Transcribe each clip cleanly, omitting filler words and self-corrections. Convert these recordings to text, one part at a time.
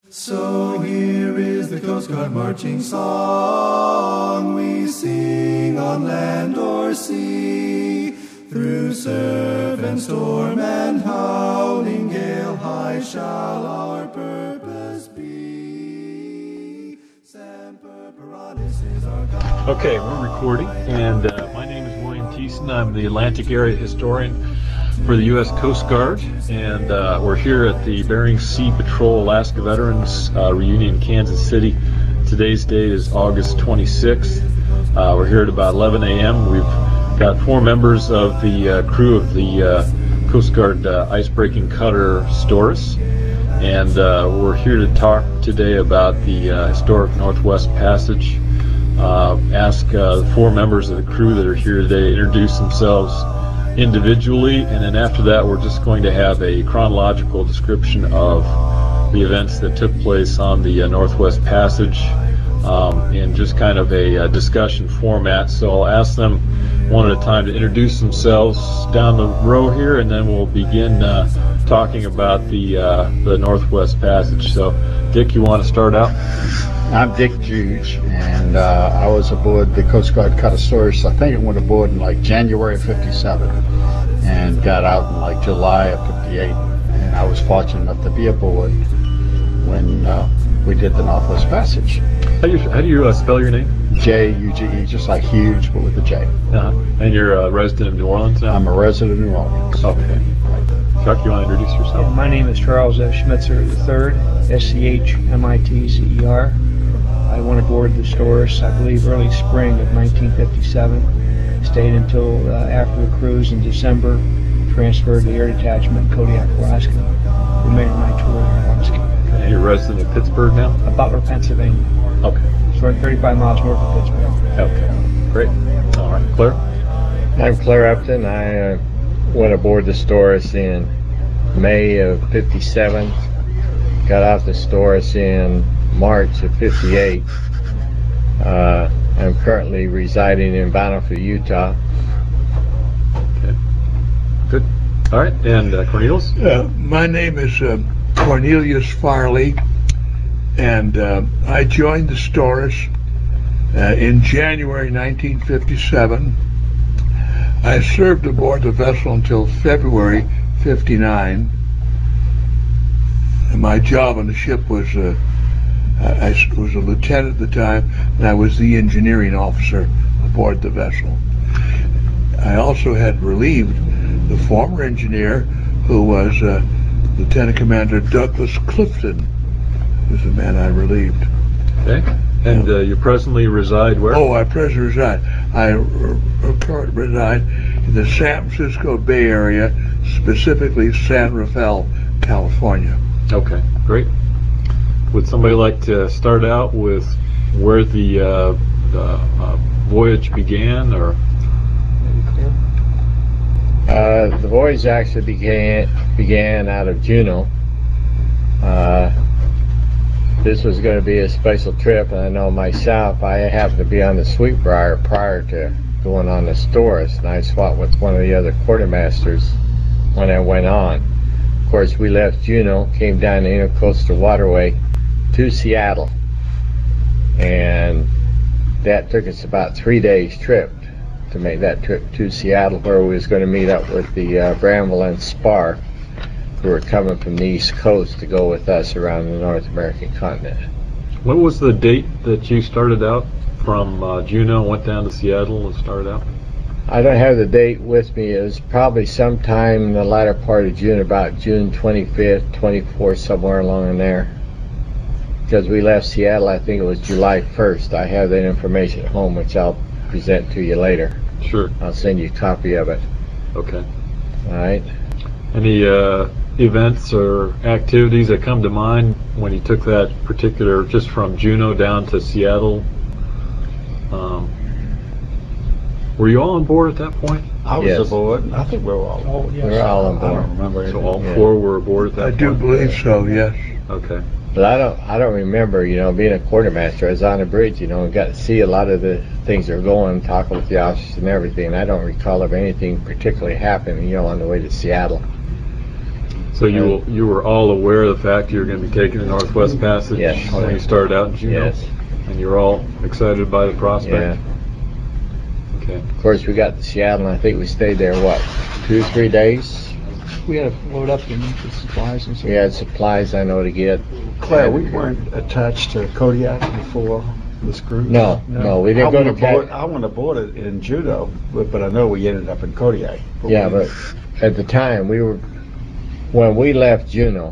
So here is the Coast Guard marching song we sing on land or sea. Through surf and storm and howling gale high shall our purpose be. Semper Paratus is our God. Okay, we're recording, and my name is William Thiessen. I'm the Atlantic Area Historian for the U.S. Coast Guard, and we're here at the Bering Sea Patrol Alaska Veterans Reunion in Kansas City. Today's date is August 26th. We're here at about 11 a.m. We've got 4 members of the crew of the Coast Guard icebreaking cutter Storis, and we're here to talk today about the historic Northwest Passage. Ask the 4 members of the crew that are here today to introduce themselves individually, and then after that we're just going to have a chronological description of the events that took place on the Northwest Passage in just kind of a discussion format. So I'll ask them one at a time to introduce themselves down the row here, and then we'll begin talking about the Northwest Passage. So Dick, you want to start out? I'm Dick Juge, and I was aboard the Coast Guard cutter Storis. I think it went aboard in like January of '57 and got out in like July of '58. And I was fortunate enough to be aboard when we did the Northwest Passage. How do you spell your name? J-U-G-E, just like huge, but with a J. And you're a resident of New Orleans now? I'm a resident of New Orleans. Okay. Chuck, you want to introduce yourself? My name is Charles F. Schmitzer III, S-C-H-M-I-T-Z-E-R. I went aboard the Storis, I believe, early spring of 1957. Stayed until after the cruise in December. Transferred to the Air Detachment in Kodiak, Alaska. Remaining my tour in Alaska. And you're a resident of Pittsburgh now? Butler, Pennsylvania. Okay. So 35 miles north of Pittsburgh. Okay. Great. All right. Claire? I'm Claire Upton. I went aboard the Storis in May of '57. Got off the Storis in March of '58. I'm currently residing in Bountiful, Utah. Okay. Good. All right. And Cornelius? My name is Cornelius Farley, and I joined the Storis in January 1957. I served aboard the vessel until February '59. And my job on the ship was I was a lieutenant at the time, and I was the engineering officer aboard the vessel. I also had relieved the former engineer, who was Lieutenant Commander Douglas Clifton, who's the man I relieved. Okay. And you presently reside where? Oh, I presently reside. I currently reside in the San Francisco Bay Area, specifically San Rafael, California. Okay, great. Would somebody like to start out with where the voyage began, or? The voyage actually began out of Juneau. This was going to be a special trip, and I know myself, I happened to be on the Sweetbriar prior to going on the Storis, and I swapped with one of the other quartermasters when I went on. Of course, we left Juneau, came down the Intercoastal Waterway to Seattle, and that took us about 3 days trip to make that trip to Seattle, where we was going to meet up with the Bramble and Spar, who were coming from the East Coast to go with us around the North American continent. What was the date that you started out from Juneau, went down to Seattle and started out? I don't have the date with me. It was probably sometime in the latter part of June, about June 25th, 24th, somewhere along in there. Because we left Seattle, I think it was July 1st. I have that information at home, which I'll present to you later. Sure. I'll send you a copy of it. Okay. All right. Any events or activities that come to mind when you took that particular, just from Juneau down to Seattle? Were you all on board at that point? I was Yes. aboard. I think we were all aboard. Yes. We're all on I board. don't remember So anything. all Yeah. 4 were aboard at that I point? do believe so, yes. Okay. But I don't remember, being a quartermaster. I was on the bridge, and got to see a lot of the things that are going, talking with the officers and everything. I don't recall of anything particularly happening, on the way to Seattle. So you were all aware of the fact you were going to be taking the Northwest Passage Yes. when you started out in Juneau? Yes. And you were all excited by the prospect? Yeah. Okay. Of course, we got to Seattle, and I think we stayed there, what, 2 or 3 days? We had to load up the supplies and stuff. We had supplies, I know, to get. Claire, we weren't attached to Kodiak before this group? No, we didn't go to I went aboard it in Juneau, but I know we ended up in Kodiak. Yeah, but at the time, when we left Juneau,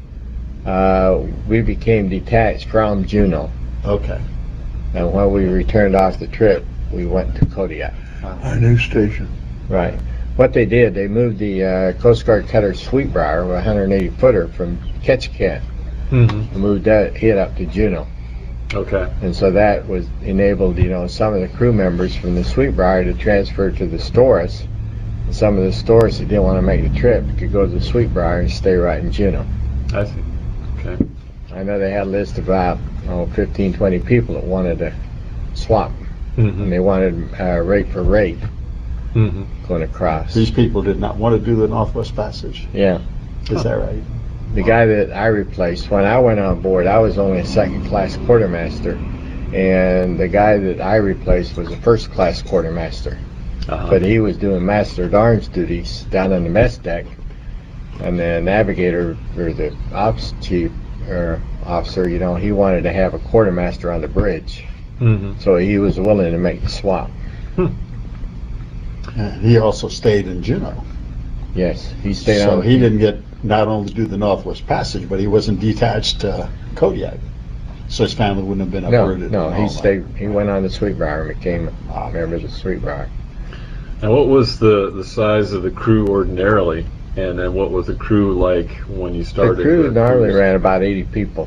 we became detached from Juneau. Okay. And when we returned off the trip, we went to Kodiak. Our new station. Right. What they did, they moved the Coast Guard cutter Sweetbriar, a 180-footer, from Ketchikan, and moved it up to Juneau. Okay. And so that was enabled, some of the crew members from the Sweetbriar to transfer to the Storis. And some of the Storis that didn't want to make the trip could go to the Sweetbriar and stay right in Juneau. I see. Okay. I know they had a list of about 15, 20 people that wanted to swap. And they wanted rate for rate going across. These people did not want to do the Northwest Passage. Yeah. Is that right? The guy that I replaced, when I went on board, I was only a second-class quartermaster, and the guy that I replaced was a first-class quartermaster. But he was doing master-at-arms duties down on the mess deck, and the navigator, or the ops chief, or officer, he wanted to have a quartermaster on the bridge. So he was willing to make the swap. And he also stayed in Juneau. Yes, he stayed on. So he didn't get not only do the Northwest Passage, but he wasn't detached to Kodiak. So his family wouldn't have been uprooted. No, he stayed. He went on the Sweetbriar and became a member of the Sweetbriar. And what was the size of the crew ordinarily? And then what was the crew like when you started? The crew normally ran about 80 people.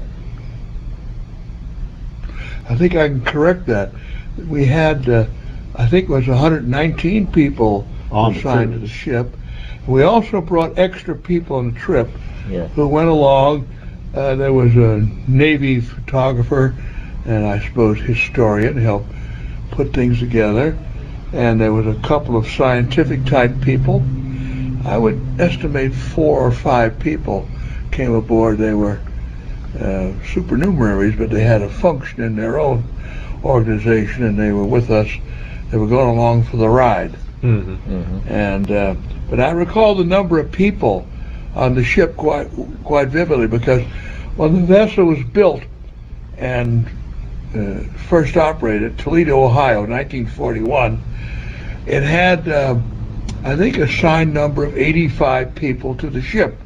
I think I can correct that. We had, I think it was 119 people assigned to the ship. We also brought extra people on the trip who went along. There was a Navy photographer and I suppose historian helped put things together. And there was a couple of scientific type people. I would estimate 4 or 5 people came aboard. They were supernumeraries, but they had a function in their own organization, and they were with us. They were going along for the ride. And but I recall the number of people on the ship quite vividly, because when the vessel was built and first operated, Toledo, Ohio, 1941, it had I think a signed number of 85 people to the ship.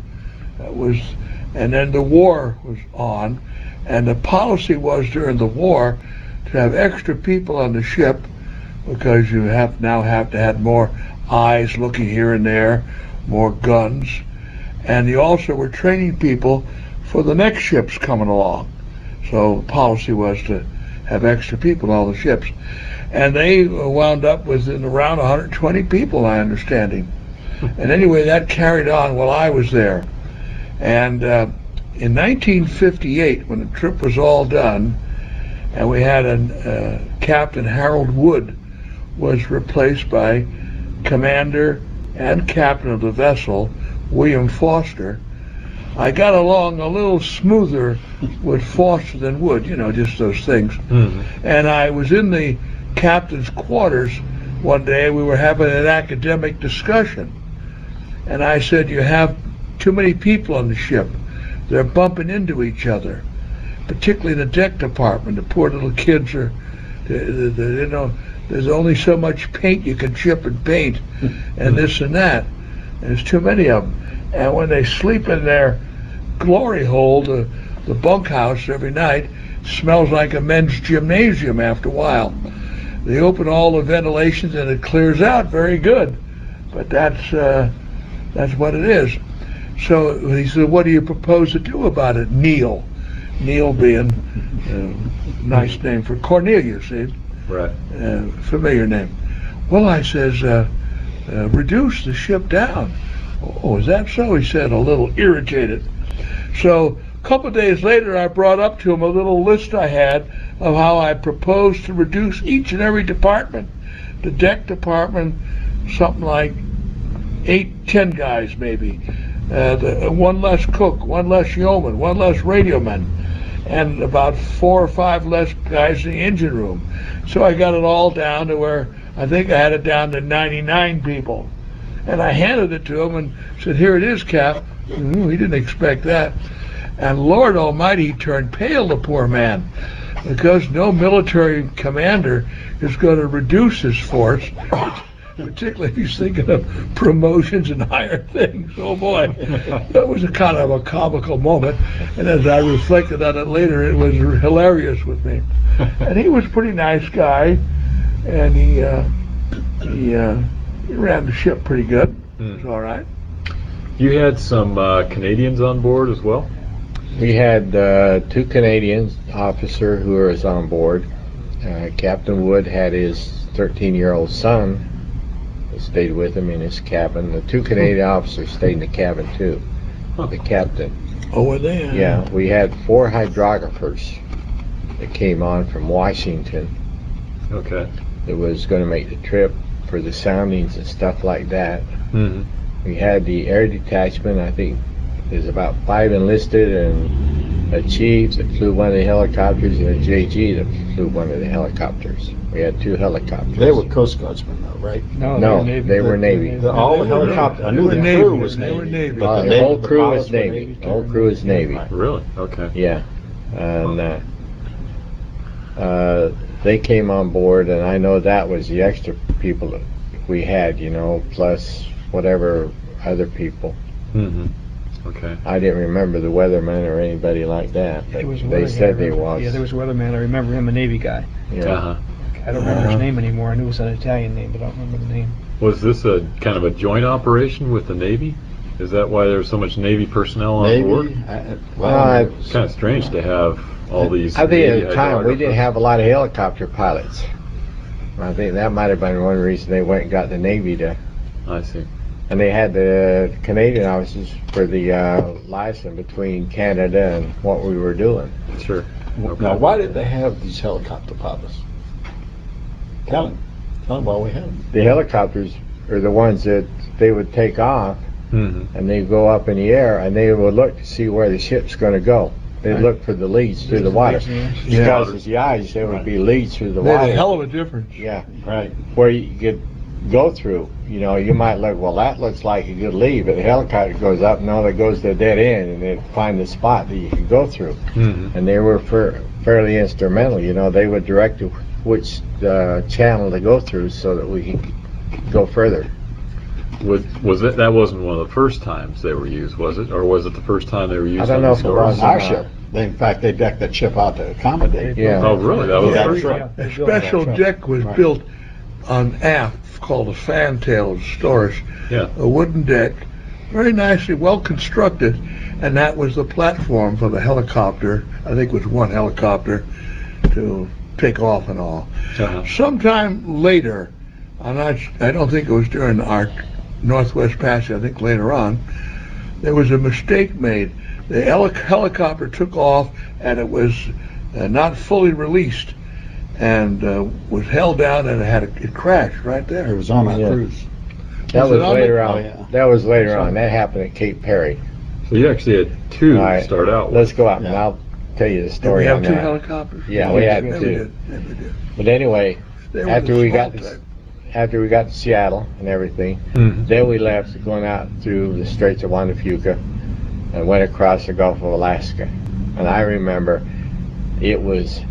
And then the war was on, and the policy was during the war to have extra people on the ship, because you now have to have more eyes looking here and there, more guns, and you also were training people for the next ships coming along. So the policy was to have extra people on all the ships, and they wound up with around 120 people, my understanding. And anyway, that carried on while I was there. And in 1958, when the trip was all done, and we had Captain Harold Wood was replaced by commander and captain of the vessel, William Foster, I got along a little smoother with Foster than Wood, just those things. And I was in the captain's quarters one day. We were having an academic discussion, and I said, you have too many people on the ship. They're bumping into each other, particularly in the deck department. The poor little kids are, there's only so much paint you can chip and paint, and this and that. And there's too many of them. And when they sleep in their glory hole, the bunkhouse every night, smells like a men's gymnasium after a while. They open all the ventilations and it clears out very good. But that's what it is. So he said, what do you propose to do about it, Neil? Neil being a nice name for Cornelius, see? Right. Familiar name. Well, I says, reduce the ship down. Oh, is that so? He said, a little irritated. So a couple of days later, I brought up to him a little list I had of how I proposed to reduce each and every department. The deck department, something like 8, 10 guys maybe. one less cook, one less yeoman, one less radioman, and about 4 or 5 less guys in the engine room. So I got it all down to where I think I had it down to 99 people. And I handed it to him and said, "Here it is, Cap." He didn't expect that. And Lord Almighty, he turned pale, the poor man, because no military commander is going to reduce his force, particularly if he's thinking of promotions and higher things. Oh boy, that was a kind of a comical moment. And as I reflected on it later, it was hilarious with me. And he was a pretty nice guy, and he ran the ship pretty good. It was all right. You had some Canadians on board as well? We had 2 Canadian officers who was on board. Captain Wood had his 13-year-old son who stayed with him in his cabin. The 2 Canadian officers stayed in the cabin too. The captain. Oh, were they? Yeah, we had 4 hydrographers that came on from Washington. Okay. That was going to make the trip for the soundings and stuff like that. Mm-hmm. We had the air detachment. I think there's about 5 enlisted, and a chief that flew one of the helicopters, and a JG that flew one of the helicopters. We had 2 helicopters. They were Coast Guardsmen, though, right? No, they were Navy. All the helicopters. I knew the crew was They were Navy. Navy. But The whole crew pilots was were Navy. The whole crew is Navy. Really? Okay. Yeah, and they came on board, and I know that was the extra people that we had, plus whatever other people. Mm-hmm. Okay. I didn't remember the weatherman or anybody like that, but they said they was. Yeah, there was a weatherman. I remember him, a Navy guy. Yeah. Uh-huh. I don't remember his name anymore. I knew it was an Italian name, but I don't remember the name. Was this a kind of a joint operation with the Navy? Is that why there's so much Navy personnel on board? It's kind of strange to have all these. I think Navy at the time we didn't hydrographers. have a lot of helicopter pilots. I think that might have been one reason they went and got the Navy to. I see. And they had the Canadian officers for the liaison between Canada and what we were doing. Sure. Okay. Now, why did they have these helicopter pilots? Tell them why we had them. The helicopters are the ones that they would take off, Mm-hmm. and they go up in the air, and they would look to see where the ship's going to go. They'd look for the leads through the water. Because as the eyes, there would be leads through the Made water. a hell of a difference. Yeah. Right. Where you could go through. You might look, well, that looks like a good lead, but the helicopter goes up, no, that goes to a dead end, and they'd find the spot that you can go through. Mm-hmm. And they were fairly instrumental. They would direct which channel to go through so that we could go further. Was it? That wasn't one of the first times they were used, was it? Or was it the first time they were used? I don't on know the if it was. Story? Our ship. In fact, they decked that ship out to accommodate. Yeah. Oh, really? That was Yeah, the first that's time? A special deck was Right. built on aft called a fantail storage, Yeah. a wooden deck, very nicely, well constructed, and that was the platform for the helicopter. I think it was one helicopter to take off and all. Uh-huh. Sometime later, I don't think it was during our Northwest Passage, I think later on, there was a mistake made. The helicopter took off and it was not fully released and was held down, and it crashed right It there. was on our Yeah. cruise. That Was was it on later the- on. Oh, yeah. That was later on. That happened at Cape Perry. So you actually had 2 All right. to start out with. Let's go out, and Yeah. I'll tell you the Did we story have on 2 that. helicopters? Yeah, we had Yeah, we 2. did. Yeah, we did. But anyway, They were after the we small got to type. after we got to Seattle and everything, Mhm. then we left, going out through the Straits of Juan de Fuca and went across the Gulf of Alaska. And I remember it was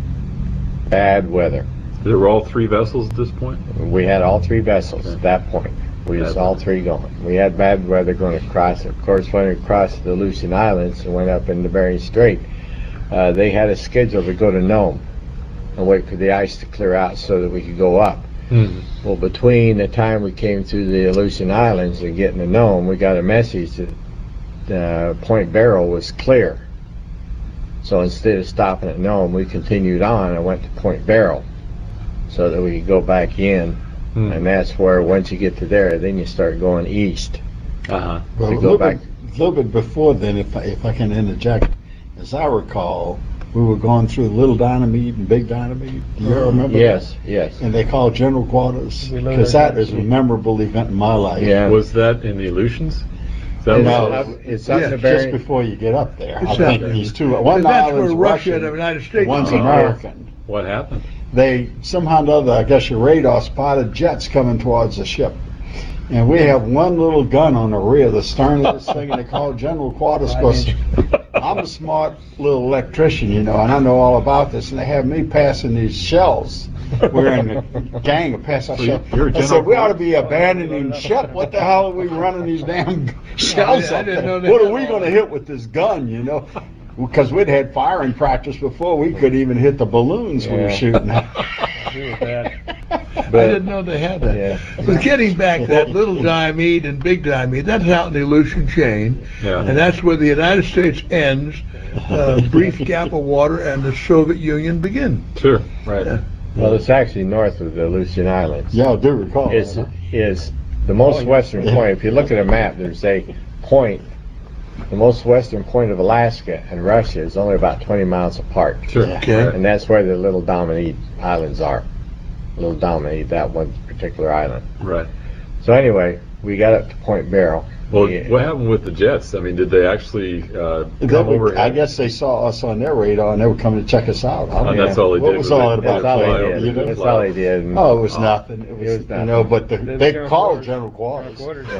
bad weather. There were all 3 vessels at this point? We had all 3 vessels at that point. We was Bad all weather. 3 going. We had bad weather going across. Of course, when we crossed the Aleutian Islands and went up into Bering Strait, they had a schedule to go to Nome and wait for the ice to clear out so that we could go up. Mm-hmm. Well, between the time we came through the Aleutian Islands and getting to Nome, we got a message that Point Barrow was clear. So instead of stopping at Nome, we continued on and went to Point Barrow so that we could go back in. Hmm. And that's where, once you get to there, then you start going east. Uh-huh. Well, To a go little back. bit before then, if I can interject, as I recall, we were going through Little Dynamite and Big Dynamite. Do you remember Yes, that? yes. And they called General Quarters, We loaded because that our is a memorable event in my life. Yeah. Was that in the Aleutians? That You was know, it's up yeah, to just Bering. before you get up there. I It's think up these two. there. One That's where island's Russia Russian, and the United States one's are. American. what happened. They somehow or another, I guess your radar spotted jets coming towards the ship. And we have one little gun on the rear of the stern of this thing, and they call it General Quarters, because I'm a smart little electrician, you know, and I know all about this. And they have me passing these shells. We're in a gang of pass out So shells. you're a I general said, we ought to be abandoning ship. What the hell are we running these damn shells I up didn't know there? they What had are we all going to that. hit with this gun, you know? Because we'd had firing practice before we could even hit the balloons we were Yeah. shooting at. I didn't know they had that. Yeah. But getting back, that little diamide and big diamide, that's out in the Aleutian chain, Yeah. and that's where the United States ends, brief gap of water, and the Soviet Union begins. Sure. Right. Well, it's actually north of the Aleutian Islands. Yeah, I do recall. Is that. is the most western Yeah. point. If you look at a map, there's a point. The most western point of Alaska and Russia is only about 20 miles apart. Sure. Yeah. Okay. And that's where the Little Diamide Islands are. Little Diamide, that one particular island. Right. So anyway, we got up to Point Barrow. Well, Yeah. what happened with the jets? I mean, did they actually come They were- over? I guess they saw us on their radar and they were coming to check us out. I don't And know. that's all they What did. was was all they- that they That's about? all fly they over, did. you know? That's all they did. And Oh, it was nothing. It was, was nothing. You know, but The they general called quarters. General Quarters.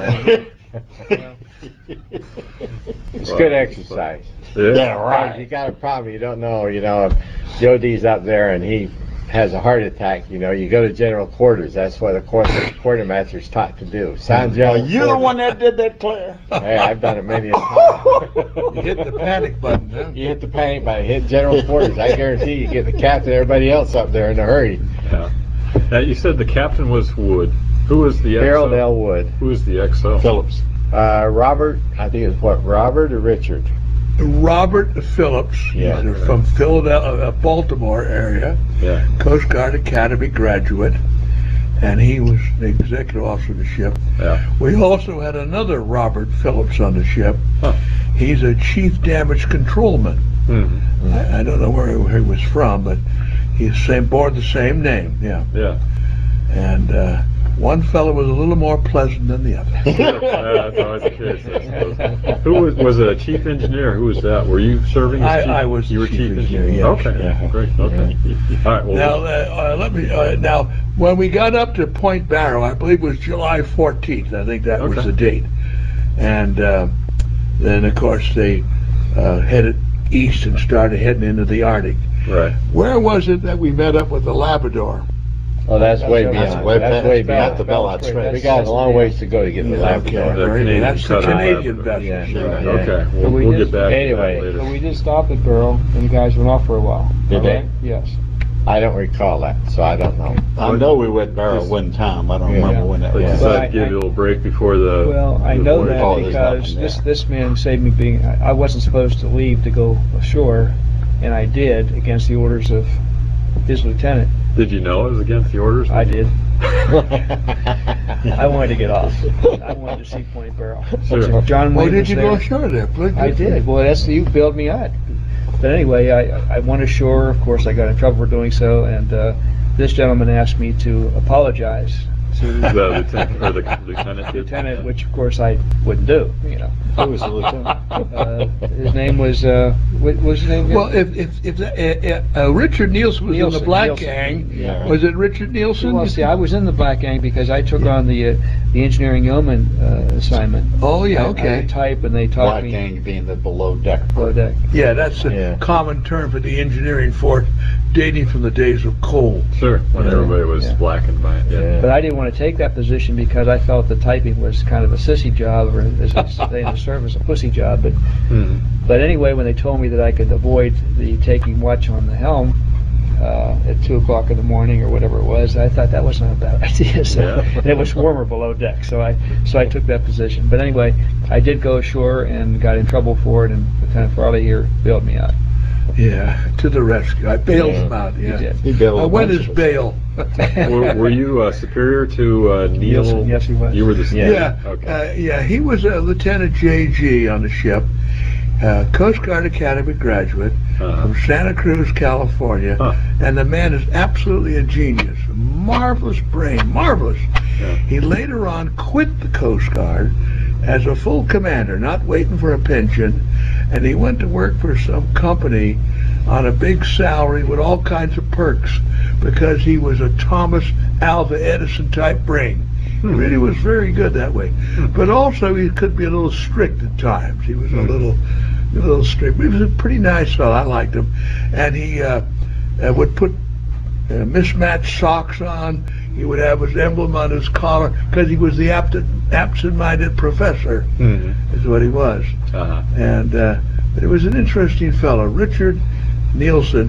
It's good exercise. Yeah. Yeah, Right. You right. got a problem, you don't know, if Jody's up there and he has a heart attack, you go to general quarters. That's what the quartermaster's taught to do. Sign Are general you the quarters. one that did that, Claire? Hey, I've done it many a time. You hit the panic button, huh? You hit the panic button, hit general quarters. I guarantee you get the captain and everybody else up there in a hurry. Yeah. Now, you said the captain was Wood. Who was the Harold XO? L. Wood. Who was the XO? Phillips. Robert, I think it's Robert or Richard? Robert Phillips, Yeah. they're from Philadelphia, Baltimore area, Yeah. Coast Guard Academy graduate, and he was the executive officer of the ship. Yeah. We also had another Robert Phillips on the ship. Huh. He's a chief damage controlman. Hmm. I don't know where he was from, but he's bore the same name. Yeah, Yeah. and one fellow was a little more pleasant than the other. That's always the case, I suppose. Who was a chief engineer? Who was that? Were you serving as chief? I was You were chief chief engineer, engineer. yes. Okay. Yeah. Great. Okay. All right. Well, Now, now when we got up to Point Barrow, I believe it was July 14th. I think that was Okay. the date. And then, of course, they headed east and started heading into the Arctic. right. Where was it that we met up with the Labrador? Oh, that's way That's beyond. way That's past- way not beyond. the Bellot Strait. We got a long ways to go to get to Okay, Labrador. very Canadian good. That's the cut-off Canadian Labrador. vessel. Yeah. sure. Yeah. Okay. So We'll, we we'll just- get back anyway, to that So later. we did stop at Barrow, and the guys went off for a while. Did they? Yes. I don't recall that, so I don't know. I know we went Barrow one time. I don't Yeah. remember when that They Yeah. was. Well, decided to give you a little break before the. Well, I the know voyage. that Oh, there's because nothing there. this man saved me being. I wasn't supposed to leave to go ashore, and I did against the orders of his lieutenant. Did you know it was against the orders? I did. I wanted to get off. I wanted to see Point Barrow. Sure. John Well, Wayne did was you there. go ashore there? Good I for you. did. Well, you bailed me out. But anyway, I went ashore. Of course, I got in trouble for doing so, and this gentleman asked me to apologize to The the lieutenant or the lieutenant. did? lieutenant, which of course I wouldn't do. Who was the lieutenant? His name was what was his name? again? Well, if Richard Nielsen was in the Nielsen, Black Nielsen. Gang, Yeah. was it Richard Nielsen? Well, see, I was in the Black Gang because I took on the engineering yeoman assignment. Oh, yeah, I okay. would type, and they taught Black me gang being the below deck. below deck. Yeah, that's a Yeah. common term for the engineering force dating from the days of coal. Sure. When Yeah. everybody was Yeah. blackened by it. Yeah. Yeah. But I didn't want to take that position because I felt the typing was kind of a sissy job, or as they say in the service, a pussy job. Hmm. But anyway, when they told me that I could avoid the taking watch on the helm at 2 o'clock in the morning or whatever it was, I thought that was not a bad idea. So, Yeah. and it was warmer below deck, so I took that position. But anyway, I did go ashore and got in trouble for it, and Lieutenant Farley here bailed me out. Yeah, to the rescue. I bailed him out, He yeah. did. He bailed a When bunch is of us. bail? were you superior to Neil? Nielsen, yes, he was. You were the Yeah. Okay. Yeah, he was a Lieutenant J.G. on the ship, Coast Guard Academy graduate Uh-huh. from Santa Cruz, California, Huh. and the man is absolutely a genius, a marvelous brain, marvelous. Yeah. He later on quit the Coast Guard as a full commander, not waiting for a pension, and he went to work for some company on a big salary with all kinds of perks because he was a Thomas Alva Edison type brain. He really was very good that way. But also he could be a little strict at times. He was a little strict. He was a pretty nice fellow. I liked him. And he would put mismatched socks on. He would have his emblem on his collar because he was the absent-minded professor, is what he was. And it was an interesting fellow. Richard Nielsen,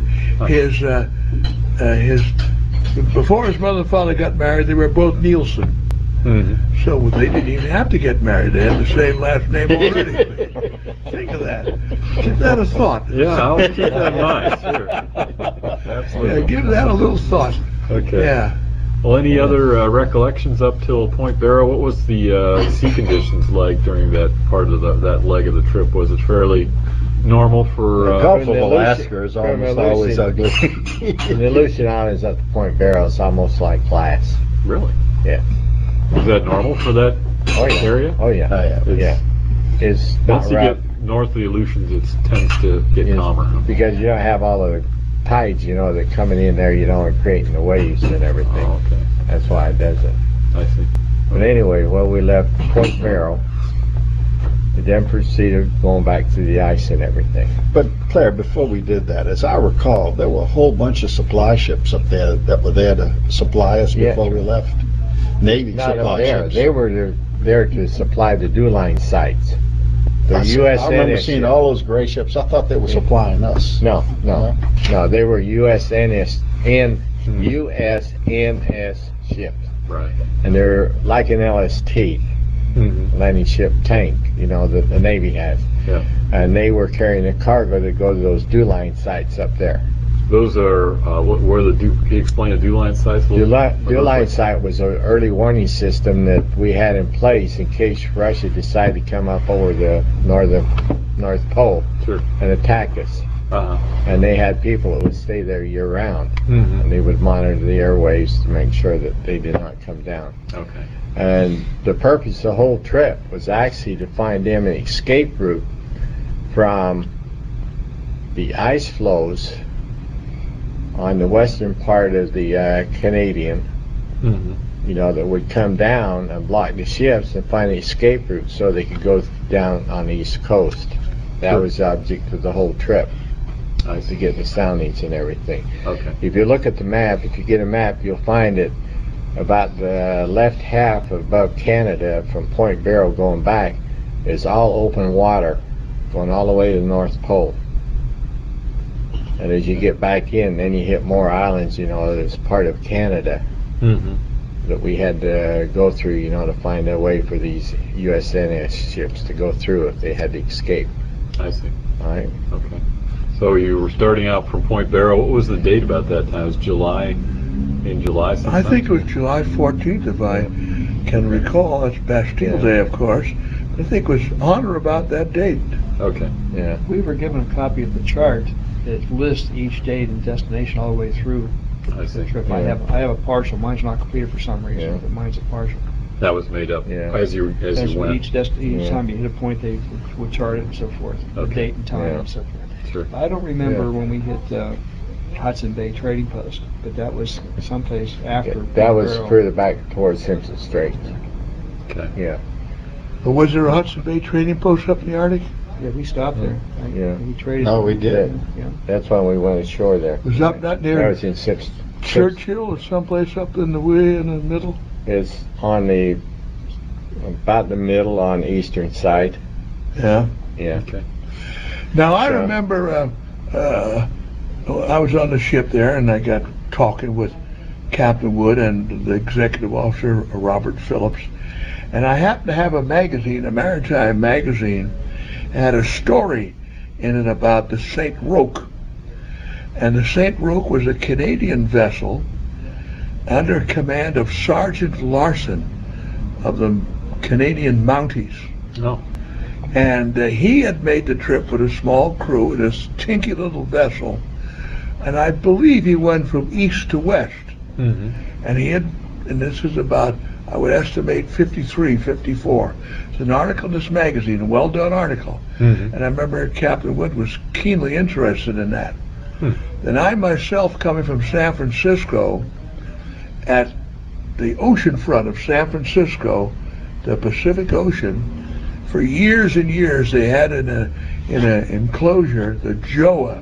before his mother and father got married, they were both Nielsen. So they didn't even have to get married. They had the same last name already. Think of that. Give that a thought. Yeah, I'll keep that in mind. Sure. Absolutely. Yeah, give that a little thought. Okay. Yeah. Well, any other recollections up till Point Barrow? What was the sea conditions like during that part of that leg of the trip? Was it fairly normal for? The Gulf of Alaska is almost always ugly. The Aleutian Islands up to Point Barrow is almost like glass. Really? Yeah. Is that normal for that area? Oh yeah. It's not once you rough. get north of the Aleutians, it tends to get calmer. Because you don't have all of the tides, that coming in there, and creating the waves and everything. Oh, okay. That's why it does it. I see. But anyway, we left Point Barrow. We then proceeded going back through the ice and everything. But Claire, before we did that, as I recall, there were a whole bunch of supply ships up there that were there to supply us before we left. Navy supply ships. They were there to supply the DuLine sites. The I remember seeing all those gray ships. I thought they were supplying us. No, they were USNS ships. Right. And they're like an LST, landing ship tank, the Navy has. Yeah. And they were carrying a cargo to go to those DuLine sites up there. Those are what were can you explain the DuLine sites? DuLine site was an early warning system that we had in place in case Russia decided to come up over the North Pole and attack us. And they had people that would stay there year round, and they would monitor the airwaves to make sure that they did not come down. Okay. And the purpose of the whole trip was actually to find them an escape route from the ice flows on the western part of the Canadian, that would come down and block the ships and find an escape route so they could go down on the east coast. That was the object of the whole trip, to get the soundings and everything. Okay. If you look at the map, if you get a map, you'll find it about the left half above Canada from Point Barrow going back is all open water going all the way to the North Pole. And as you get back in, then you hit more islands, as part of Canada that we had to go through, to find a way for these USNS ships to go through if they had to escape. I see. All right. Okay. So you were starting out from Point Barrow. What was the date about that time? It was in July sometime? I think it was July 14th, if I can recall. That's Bastille Day, of course. I think it was on or about that date. Okay. Yeah. We were given a copy of the chart that lists each date and destination all the way through I see. the trip. Yeah. I have a partial. Mine's not completed for some reason, but mine's a partial. That was made up as you went. Each time you hit a point, they would chart it and so forth, the date and time and so forth. Sure. I don't remember when we hit Hudson Bay Trading Post, but that was someplace after. That was further back towards Simpson Strait. Okay. Yeah. But was there a Hudson Bay trading post up in the Arctic? Yeah, we stopped there. Yeah. We traded. No, we did. Yeah. That's when we went ashore there. Was up not That near was in Churchill or someplace up in the way in the middle? It's on about the middle on the eastern side. Yeah. Yeah. Okay. Now I remember I was on the ship there and I got talking with Captain Wood and the executive officer Robert Phillips, and I happened to have a magazine, a maritime magazine, had a story in it about the St. Roque. And the St. Roque was a Canadian vessel under command of Sergeant Larson of the Canadian Mounties. Oh. And he had made the trip with a small crew in this tinky little vessel. And I believe he went from east to west. Mm-hmm. And this is about I would estimate 53, 54. It's an article in this magazine, a well-done article. And I remember Captain Wood was keenly interested in that. Then I myself, coming from San Francisco, at the ocean front of San Francisco, the Pacific Ocean, for years and years they had in an enclosure the JOA,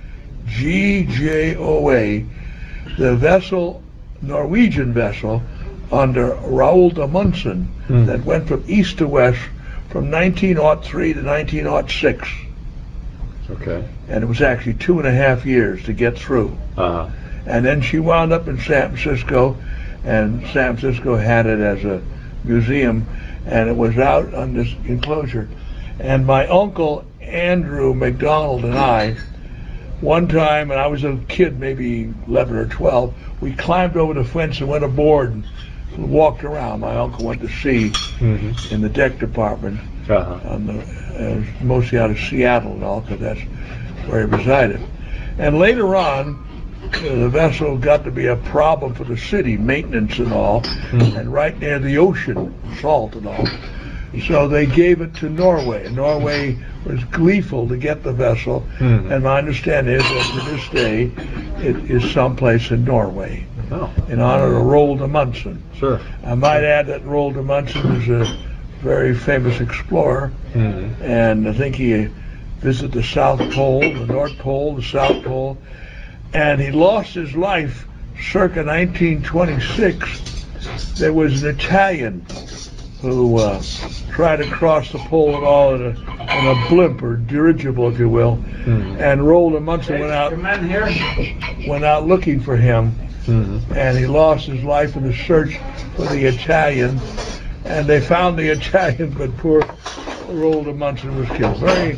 G-J-O-A, the vessel, Norwegian vessel, under Roald Amundsen that went from east to west from 1903 to 1906. Okay. And it was actually 2.5 years to get through. And then she wound up in San Francisco, and San Francisco had it as a museum, and it was out on this enclosure. And my uncle Andrew McDonald and I, one time, and I was a kid, maybe 11 or 12, we climbed over the fence and went aboard and walked around. My uncle went to sea in the deck department, on the, mostly out of Seattle and all, because that's where he resided. And later on, the vessel got to be a problem for the city, maintenance and all, and right near the ocean, salt and all. So they gave it to Norway. Norway was gleeful to get the vessel, and my understanding is that to this day it is someplace in Norway, in honor of Roald Amundsen. Sure. I might add that Roald Amundsen was a very famous explorer, and I think he visited the South Pole, the North Pole, the South Pole, and he lost his life circa 1926. There was an Italian who tried to cross the pole at all in a blimp or dirigible, if you will, and Roald Amundsen went out looking for him, and he lost his life in the search for the Italian, and they found the Italian, but poor Roald Amundsen was killed.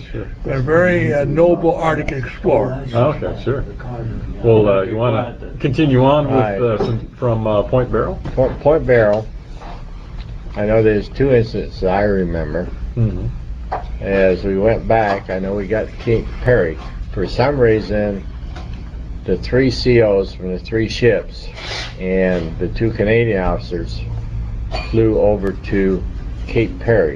Very noble Arctic explorer. Okay, sure. Well, you want to continue on with from Point Barrow? Point Barrow. I know there's 2 incidents that I remember. As we went back, I know we got to Cape Perry. For some reason, the 3 COs from the 3 ships and the 2 Canadian officers flew over to Cape Perry.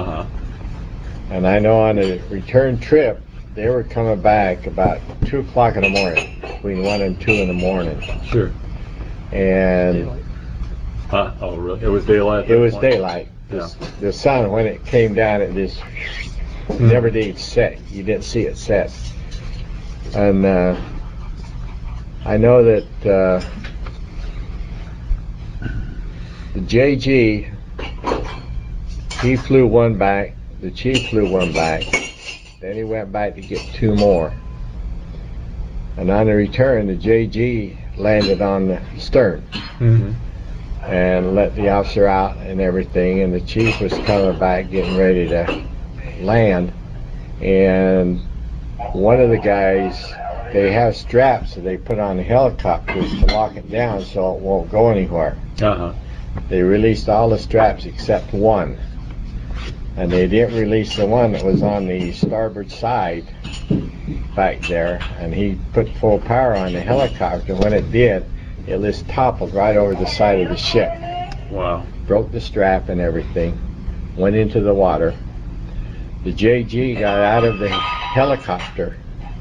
And I know on a return trip, they were coming back about 2 o'clock in the morning, between 1 and 2 in the morning. Sure. And oh, really? It was daylight? It was daylight. The sun, when it came down, it just never did set. You didn't see it set. And I know that the JG, he flew 1 back. The chief flew 1 back. Then he went back to get 2 more. And on the return, the JG landed on the stern. And let the officer out and everything, and the chief was coming back getting ready to land, and one of the guys, they have straps that they put on the helicopters to lock it down so it won't go anywhere. They released all the straps except 1, and they didn't release the one that was on the starboard side back there, and he put full power on the helicopter. When it did, it just toppled right over the side of the ship. Wow. Broke the strap and everything, went into the water. The JG got out of the helicopter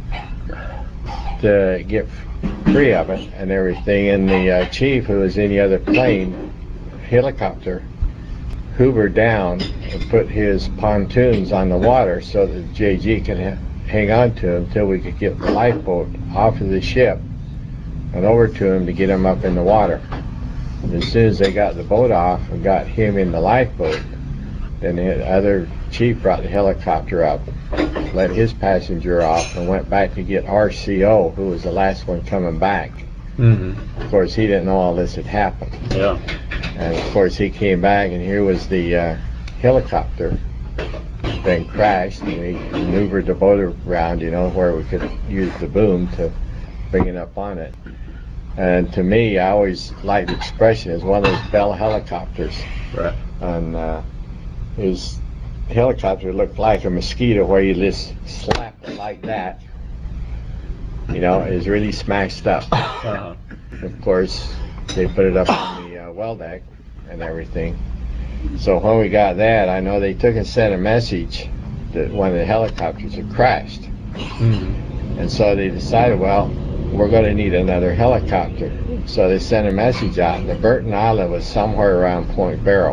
to get free of it and everything, and the chief, who was in the other plane, helicopter, hoovered down and put his pontoons on the water so that the JG could hang on to him until we could get the lifeboat off of the ship and over to him to get him up in the water. And as soon as they got the boat off and got him in the lifeboat, then the other chief brought the helicopter up, let his passenger off, and went back to get RCO, who was the last one coming back. Of course, he didn't know all this had happened. And of course, he came back, and here was the helicopter then crashed, and we maneuvered the boat around, you know, where we could use the boom to bring it up on it. And to me, I always liked the expression as one of those Bell helicopters. Right. And his helicopter looked like a mosquito, where you just slap it like that. You know, it was really smashed up. Of course, they put it up on the well deck, and everything. So when we got that, I know they took and sent a message that one of the helicopters had crashed. And so they decided, well, we're going to need another helicopter. So they sent a message out, and the Burton Island was somewhere around Point Barrow.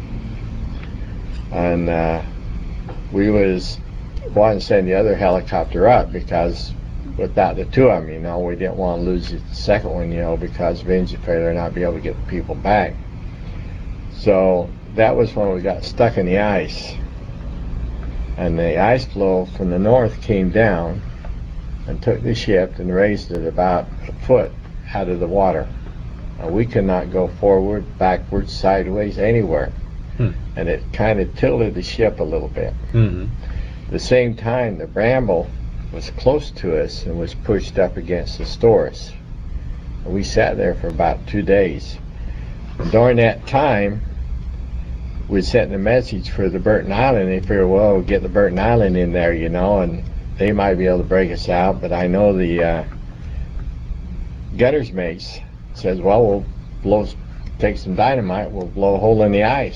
And we was wanting to send the other helicopter up because without the two of them, you know, we didn't want to lose the second one, you know, because of engine failure, not be able to get the people back. So that was when we got stuck in the ice. And the ice flow from the north came down and took the ship and raised it about a foot out of the water. And we could not go forward, backwards, sideways, anywhere. And it kind of tilted the ship a little bit. At the same time, the Bramble was close to us and was pushed up against the Storis. And we sat there for about 2 days. And during that time, we sent a message for the Burton Island. They figured, well, we'll get the Burton Island in there, you know, and they might be able to break us out. But I know the gunner's mates says, well, we'll take some dynamite, we'll blow a hole in the ice.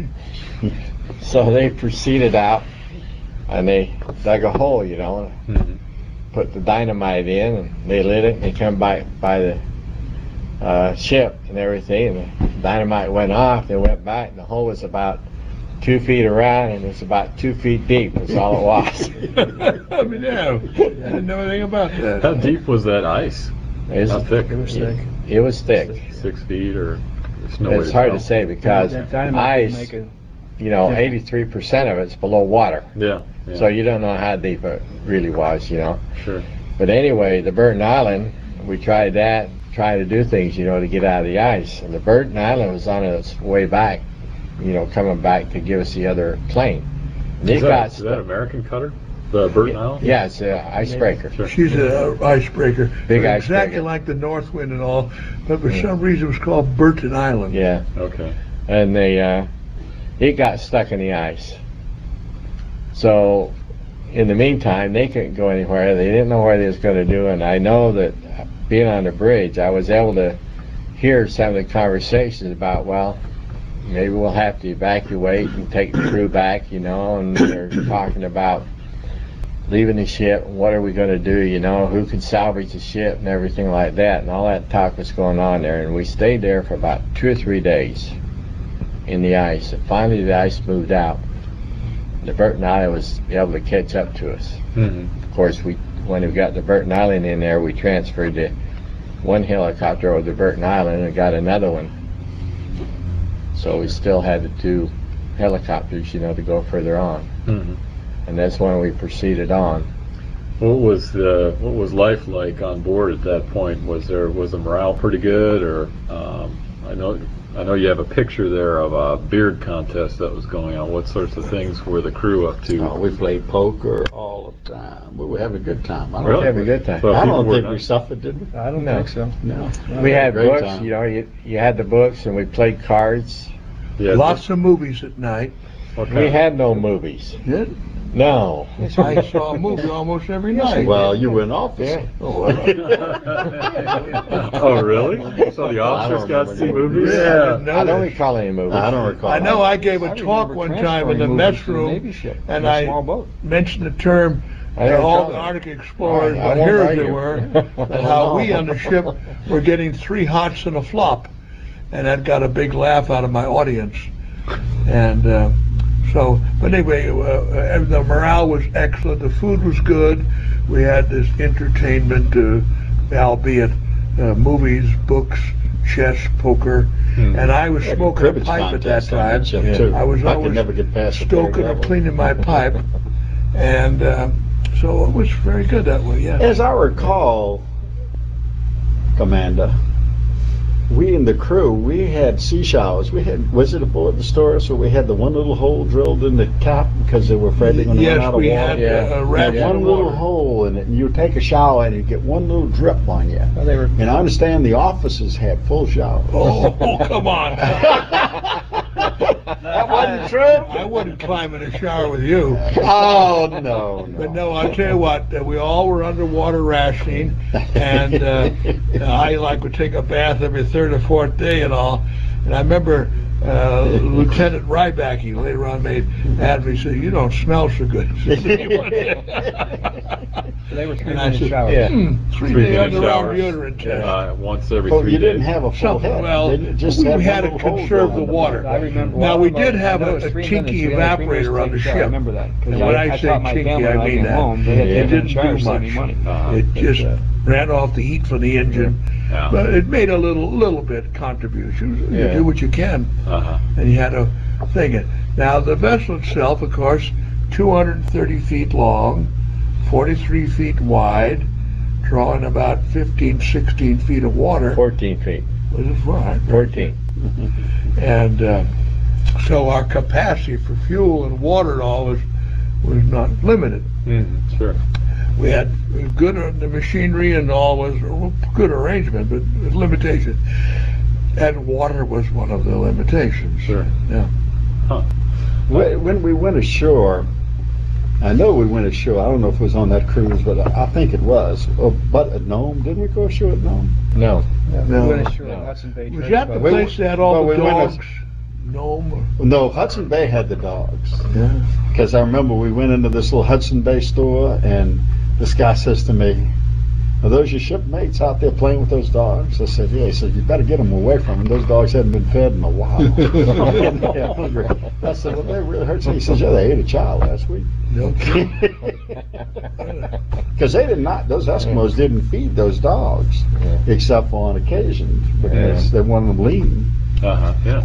So they proceeded out and they dug a hole, you know, put the dynamite in, and they lit it, and they come by the ship and everything, and the dynamite went off. They went back, and the hole was about 2 feet around, and it was about 2 feet deep. That's all it was. I mean, yeah, I didn't know anything about that. How deep was that ice? How thick? It was thick. It was thick. 6 feet, or there's no way It's hard to tell. say because That dynamite can ice, make a you know, 83% of it's below water. Yeah. So you don't know how deep it really was, you know. Sure. But anyway, the Burton Island, we tried that, trying to do things, you know, to get out of the ice. And the Burton Island was on its way back, you know, coming back to give us the other plane. And Is that American cutter? The Burton Island? Yeah, it's an icebreaker. Sure. She's an icebreaker. Big Exactly icebreaker. like the Northwind and all, but for some reason it was called Burton Island. Yeah. Okay. And it got stuck in the ice. So in the meantime, they couldn't go anywhere. They didn't know what they was going to do. And I know that being on the bridge, I was able to hear some of the conversations about, well, maybe we'll have to evacuate and take the crew back, you know, and they're talking about leaving the ship, what are we going to do, you know, who can salvage the ship and everything like that. And all that talk was going on there. And we stayed there for about 2 or 3 days in the ice. And finally the ice moved out. The Burton Island was able to catch up to us. Of course, when we got the Burton Island in there, we transferred the one helicopter over to Burton Island and got another one. So we still had the 2 helicopters, you know, to go further on. And that's when we proceeded on. What was life like on board at that point? Was the morale pretty good, or I know you have a picture there of a beard contest that was going on. What sorts of things were the crew up to? We played poker all the time. We were having a good time. I don't, Really? Have a good time. So I people don't were think not- we suffered, did we? I don't No. think so. No. We had Great books, time. you know, you had the books, and we played cards. Yeah, Lots of movies at night. what We kind? had no movies. Did? No. I saw a movie almost every night. Well, you were in office. Yeah. Oh, well, Oh, really? So the officers got to see movies? Yeah. I don't recall any movies. I don't recall. I know I gave a talk one time in the mess room, and I mentioned the term I didn't all call the it. Arctic explorers, I what won't heroes argue. they were, and how we on the ship were getting 3 hots and a flop, and that got a big laugh out of my audience. And but anyway, the morale was excellent. The food was good. We had this entertainment, albeit movies, books, chess, poker, and I was smoking a pipe at that time. I was could always never get past the stoking third or level. cleaning my pipe, and so it was very good that way. Yeah. As I recall, Commander, we in the crew, we had sea showers. Was it aboard the Storis, or we had the one little hole drilled in the top because they were afraid they were going to run Yes, out of we water? had Yeah. a ration One of little water. hole in it, and you take a shower and you get one little drip on you. Well, they were. And I understand the officers had full showers. Oh, come on! That wasn't true. I wouldn't climb in a shower with you. Oh no, But no, I'll tell you what, we all were underwater rationing, and I would take a bath every 3rd or 4th day and all, And I remember Lieutenant Ryback, later on made advert, said, "You don't smell so good." So they were 3 minute showers. Yeah. 3-day minute underarm showers. deodorant test. Once every Well, 3 you days. didn't have a full Something, head. well, Didn't you? Just we had had one to little hole conserve going the in water. I remember. Now, we did I have know a it was 3 Chinky minutes. We had 3 minutes evaporator to on take the a shower. I ship. remember that. 'Cause And when I say taught my chinky, family I when mean came that. home, they had to It take them didn't showers do to save me much. money. It just ran off the heat from the engine, Yeah. but it made a little bit contribution. You Yeah. do what you can, and you had to think it. Now the vessel itself, of course, 230 feet long, 43 feet wide, drawing about 15, 16 feet of water. 14 feet. Was it right? 14. And so our capacity for fuel and water and all was not limited. Sure. We had good, the machinery and all was good arrangement, but with limitation. And water was one of the limitations. Sure. Yeah. When we went ashore, I know we went ashore. I don't know if it was on that cruise, but I think it was. But at Nome, didn't we go ashore at Nome? No. No. We went ashore at Hudson Bay. Was Church that the Club. place that had all Well, the we went dogs? Nome? No, Hudson Bay had the dogs. Yeah. Because I remember we went into this little Hudson Bay store, and this guy says to me, "Are those your shipmates out there playing with those dogs?" I said, "Yeah." He said, "You better get them away from them. Those dogs hadn't been fed in a while." They're hungry. I said, "Well, they really hurt." He says, "Yeah, they ate a child last week." No kidding. Because they did not; those Eskimos didn't feed those dogs, except for on occasion, because they wanted them lean. Yeah.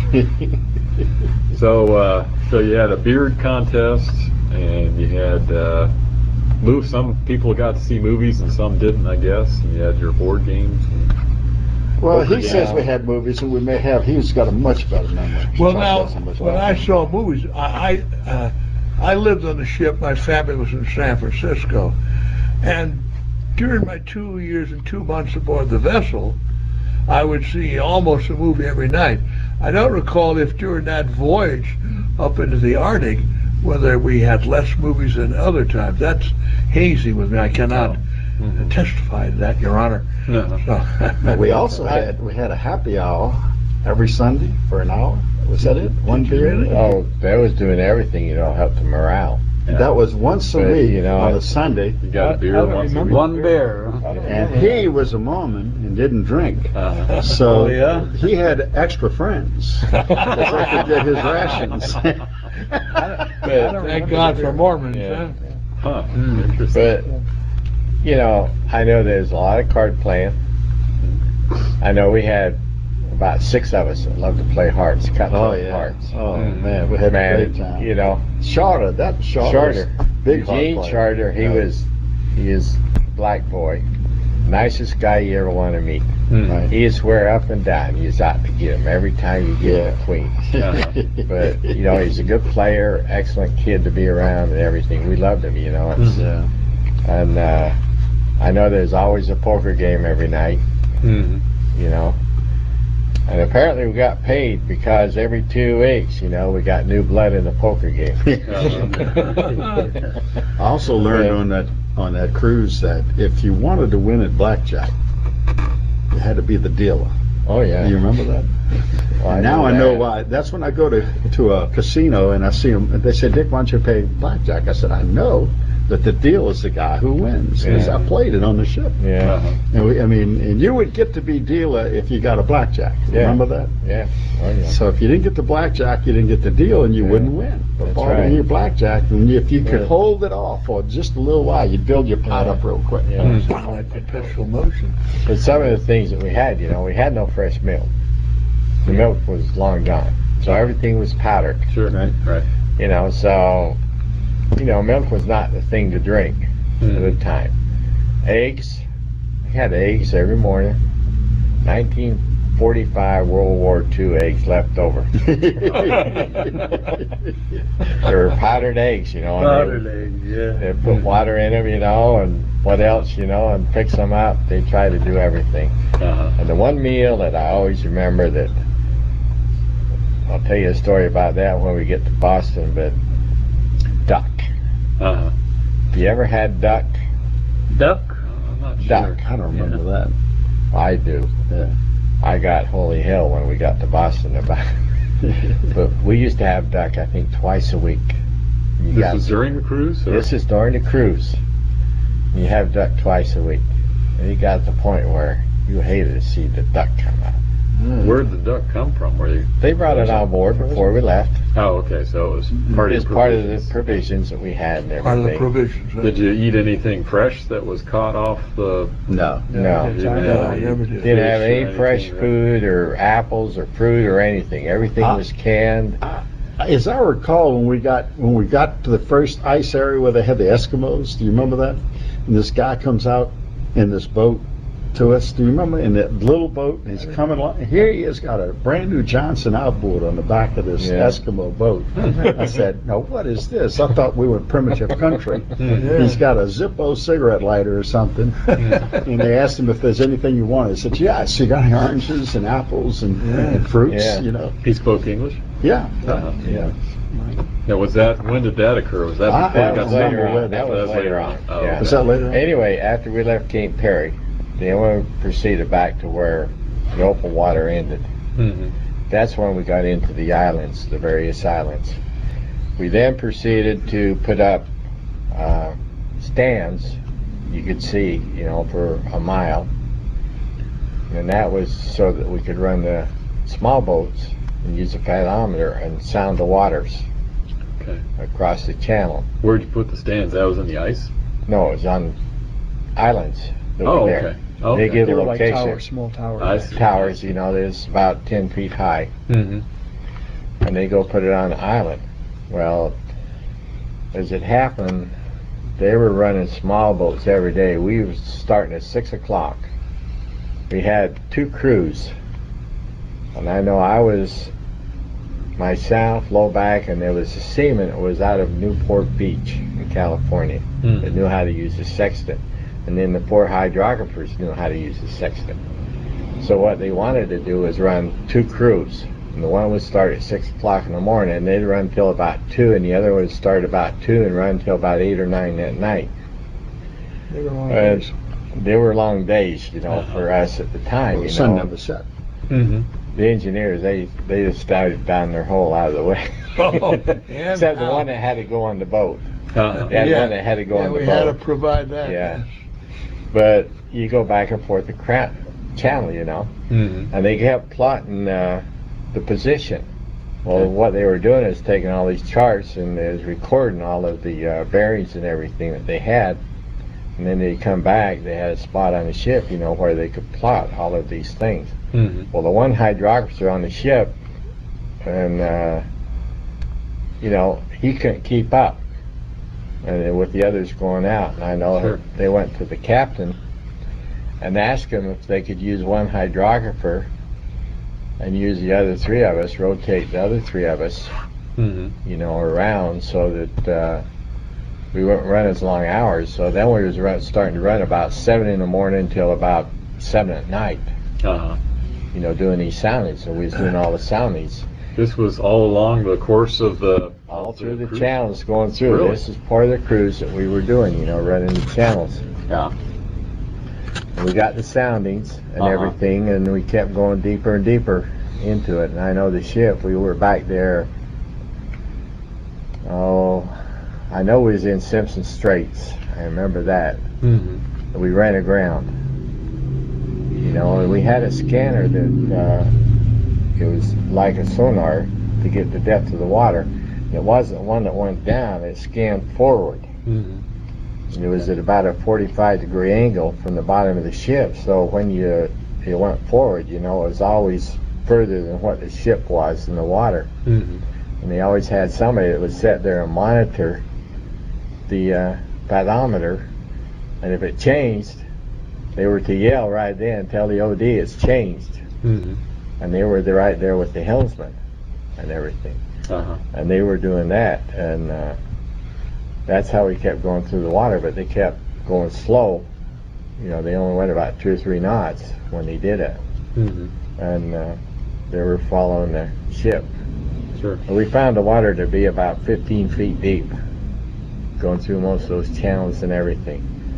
So you had a beard contest, and you had some people got to see movies and some didn't, I guess. And you had your board games. Well, he Yeah. says we had movies, and we may have. He's got a much better memory. Well, Chuck now, doesn't much when better. I saw movies, I lived on the ship. My family was in San Francisco. And during my 2 years and 2 months aboard the vessel, I would see almost a movie every night. I don't recall if during that voyage up into the Arctic, whether we had less movies than other times. That's hazy with me. I cannot testify to that, Your Honor. No. But we also had a happy hour every Sunday for an hour. Was that it? One beer? Really? Oh, that was doing everything, help the morale. That was once a But, week on a Sunday. You got a beer once a week. One bear. And he was a Mormon and didn't drink. So Oh, yeah? he had extra friends because they could get his rations. Thank God for Mormons, Yeah. huh? Interesting. But, I know there's a lot of card playing. I know we had about 6 of us that loved to play hearts, cut hearts. Oh man, we had a great time. Charter, Charter. big heart Eugene player. Charter, he is black boy. Nicest guy you ever want to meet. Right. He swear up and down he's out to get him every time you get Yeah. the queen. But, he's a good player, excellent kid to be around and everything. We loved him, It's, Yeah. And I know there's always a poker game every night, And apparently we got paid because every 2 weeks, we got new blood in the poker game. I also learned on that cruise that if you wanted to win at blackjack, you had to be the dealer. Oh, yeah. You remember that? Well, Now I knew know that. why. That's when I go to a casino and I see them. They say, "Dick, why don't you pay blackjack?" I said, "I know that the dealer's the guy who wins because Yeah. I played it on the ship." Yeah. And and you would get to be dealer if you got a blackjack. Yeah. Remember that? Yeah. Oh, yeah. So if you didn't get the blackjack, you didn't get the deal, and you wouldn't win. But That's part right. of your blackjack, and if you could Yeah. hold it off for just a little while, you'd build your pot up real quick. Yeah. Like perpetual motion. But some of the things that we had, we had no fresh milk. The milk was long gone. So everything was powdered. Sure. Right. So, milk was not the thing to drink at the time. Eggs, we had eggs every morning. 1945 World War II eggs left over. They were powdered eggs, and they put water in them, and what else, and fix them up. They try to do everything. And the one meal that I always remember that, I'll tell you a story about that when we get to Boston, but duck. Have you ever had duck? Duck? I'm not sure. Duck. I don't remember that. I do. Yeah. I got holy hell when we got to Boston about it. But we used to have duck, I think, twice a week. This was during the cruise? Or? This is during the cruise. You have duck twice a week. And you got to the point where you hated to see the duck come out. Where did the duck come from? They brought it on board before we left. Oh, okay. So it was part of the provisions that we had and everything. Part of the provisions. Right? Did you eat anything fresh that was caught off the... No. No. You never did. Didn't have any anything, fresh right? food or apples or fruit or anything. Everything was canned. As I recall, when we got to the first ice area where they had the Eskimos, do you remember that? And this guy comes out in this boat to us. Do you remember? In that little boat, and he's coming along. Here he is, got a brand new Johnson outboard on the back of this Eskimo boat. I said, "No, what is this?" I thought we were primitive country. He's got a Zippo cigarette lighter or something. And they asked him if there's anything you want. He said, "Yeah, so you got oranges and apples and fruits, you know." He spoke English? Yeah. Yeah. Now, when did that occur? Was that before That it got was later summer? on. That was later on. Oh, Yeah. Was that later on? Anyway, after we left Cape Perry, then we proceeded back to where the open water ended. Mm-hmm. That's when we got into the islands, the various islands. We then proceeded to put up stands you could see, you know, for a mile. And that was so that we could run the small boats and use a pedometer and sound the waters across the channel. Where'd you put the stands? That was in the ice? No, it was on islands that were there. Okay. Okay. They give They a were like location. towers, small towers. I see. Towers, you know, there's about 10 feet high. Mm-hmm. And they go put it on the island. Well, as it happened, they were running small boats every day. We was starting at 6 o'clock. We had 2 crews. And I know I was myself, low back, and there was a seaman that was out of Newport Beach in California that knew how to use the sextant. And then the 4 hydrographers knew how to use the sextant. So what they wanted to do was run 2 crews. And the one would start at 6 o'clock in the morning, and they'd run till about 2, and the other would start about 2 and run till about 8 or 9 at night. They were long days. They were long days, you know, for us at the time. Well, you the sun know. never set. Mm-hmm. The engineers, they just started down their hole out of the way. Except the one that had to go on the boat. Uh-huh. They had one that had to go on the we boat. had to provide that. Yeah. But you go back and forth the channel, you know, Mm-hmm. and they kept plotting the position. Well, what they were doing is taking all these charts and they was recording all of the bearings and everything that they had. And then they come back, they had a spot on the ship, you know, where they could plot all of these things. Mm-hmm. Well, the one hydrographer on the ship, and, you know, he couldn't keep up. And with the others going out, and I know they went to the captain and asked him if they could use one hydrographer and use the other 3 of us, rotate the other 3 of us, you know, around so that we wouldn't run as long hours. So then we was starting to run about 7 in the morning till about 7 at night, Uh-huh. you know, doing these soundings. So we was doing all the soundings. This was all along the course of the... All through the cruise? channels going through. Really? This is part of the cruise that we were doing, you know, running the channels. Yeah. And we got the soundings and Uh-huh. everything, and we kept going deeper and deeper into it. And I know the ship, we were back there, I know we was in Simpson Straits. I remember that. Mm-hmm. We ran aground. You know, and we had a scanner that it was like a sonar to get the depth of the water. It wasn't one that went down, it scanned forward. Mm-hmm. And it was at about a 45-degree angle from the bottom of the ship. So when you went forward, you know, it was always further than what the ship was in the water. Mm-hmm. And they always had somebody that would sit there and monitor the pedometer. And if it changed, they were to yell right then, tell the OD it's changed. Mm-hmm. And they were right there with the helmsman and everything. Uh-huh. And they were doing that, and that's how we kept going through the water. But they kept going slow. You know, they only went about 2 or 3 knots when they did it, Mm-hmm. and they were following the ship. Sure. And we found the water to be about 15 feet deep, going through most of those channels and everything.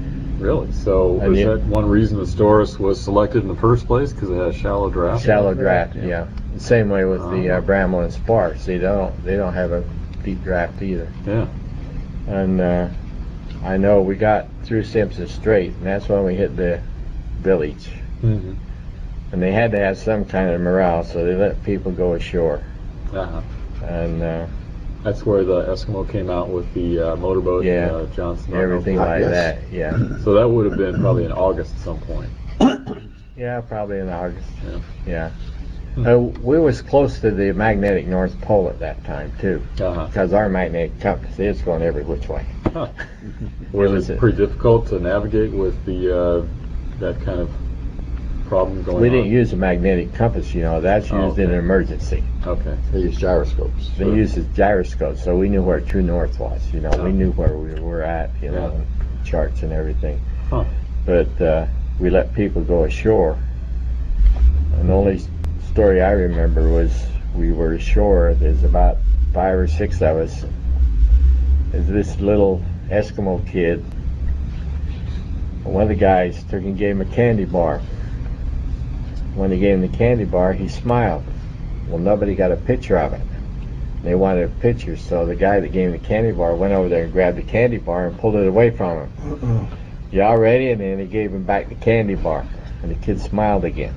Really? So And was you- that one reason the Storis was selected in the first place, because it had a shallow draft? Shallow draft, yeah. Same way with the Bramble and Sparks. They don't have a deep draft either. Yeah. And I know we got through Simpson Strait, and that's when we hit the village. Mm-hmm. And they had to have some kind of morale, so they let people go ashore. Uh-huh. And That's where the Eskimo came out with the motorboat, Yeah. Johnson. everything like yes. that, yeah. So that would have been probably in August at some point. Yeah, probably in August. Yeah. Yeah. We was close to the magnetic North Pole at that time too, Uh-huh. because our magnetic compass is going every which way. Huh. Was it pretty difficult to navigate with the that kind of problem going on? We didn't use a magnetic compass, that's used in an emergency. Okay. They use gyroscopes. They used a gyroscope, so we knew where true north was. We knew where we were at, Yeah. charts and everything. Huh. But we let people go ashore. And the only story I remember was we were ashore. There's about 5 or 6 of us. There's this little Eskimo kid. One of the guys took and gave him a candy bar. When he gave him the candy bar, he smiled. Well, nobody got a picture of it. They wanted a picture, so the guy that gave him the candy bar went over there and grabbed the candy bar and pulled it away from him. Y'all ready? And then he gave him back the candy bar, and the kid smiled again.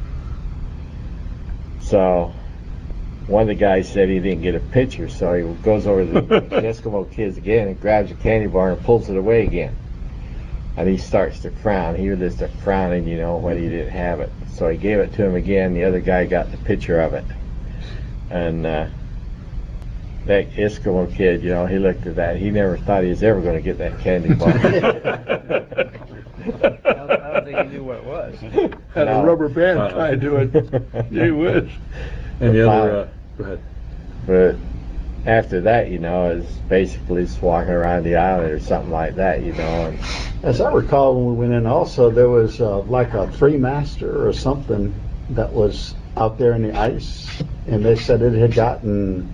So one of the guys said he didn't get a picture, so he goes over to the Eskimo kids again and grabs the candy bar and pulls it away again. And he starts to frown. He was just frowning, when he didn't have it. So he gave it to him again. The other guy got the picture of it. And that Eskimo kid, he looked at that. He never thought he was ever going to get that candy bar. I don't think he knew what it was. Had a rubber band tied to it. Gee whiz. And the other, go ahead. But after that, it's basically just walking around the island or something like that, And As I recall, when we went in, also there was like a three-master or something that was out there in the ice, and they said it had gotten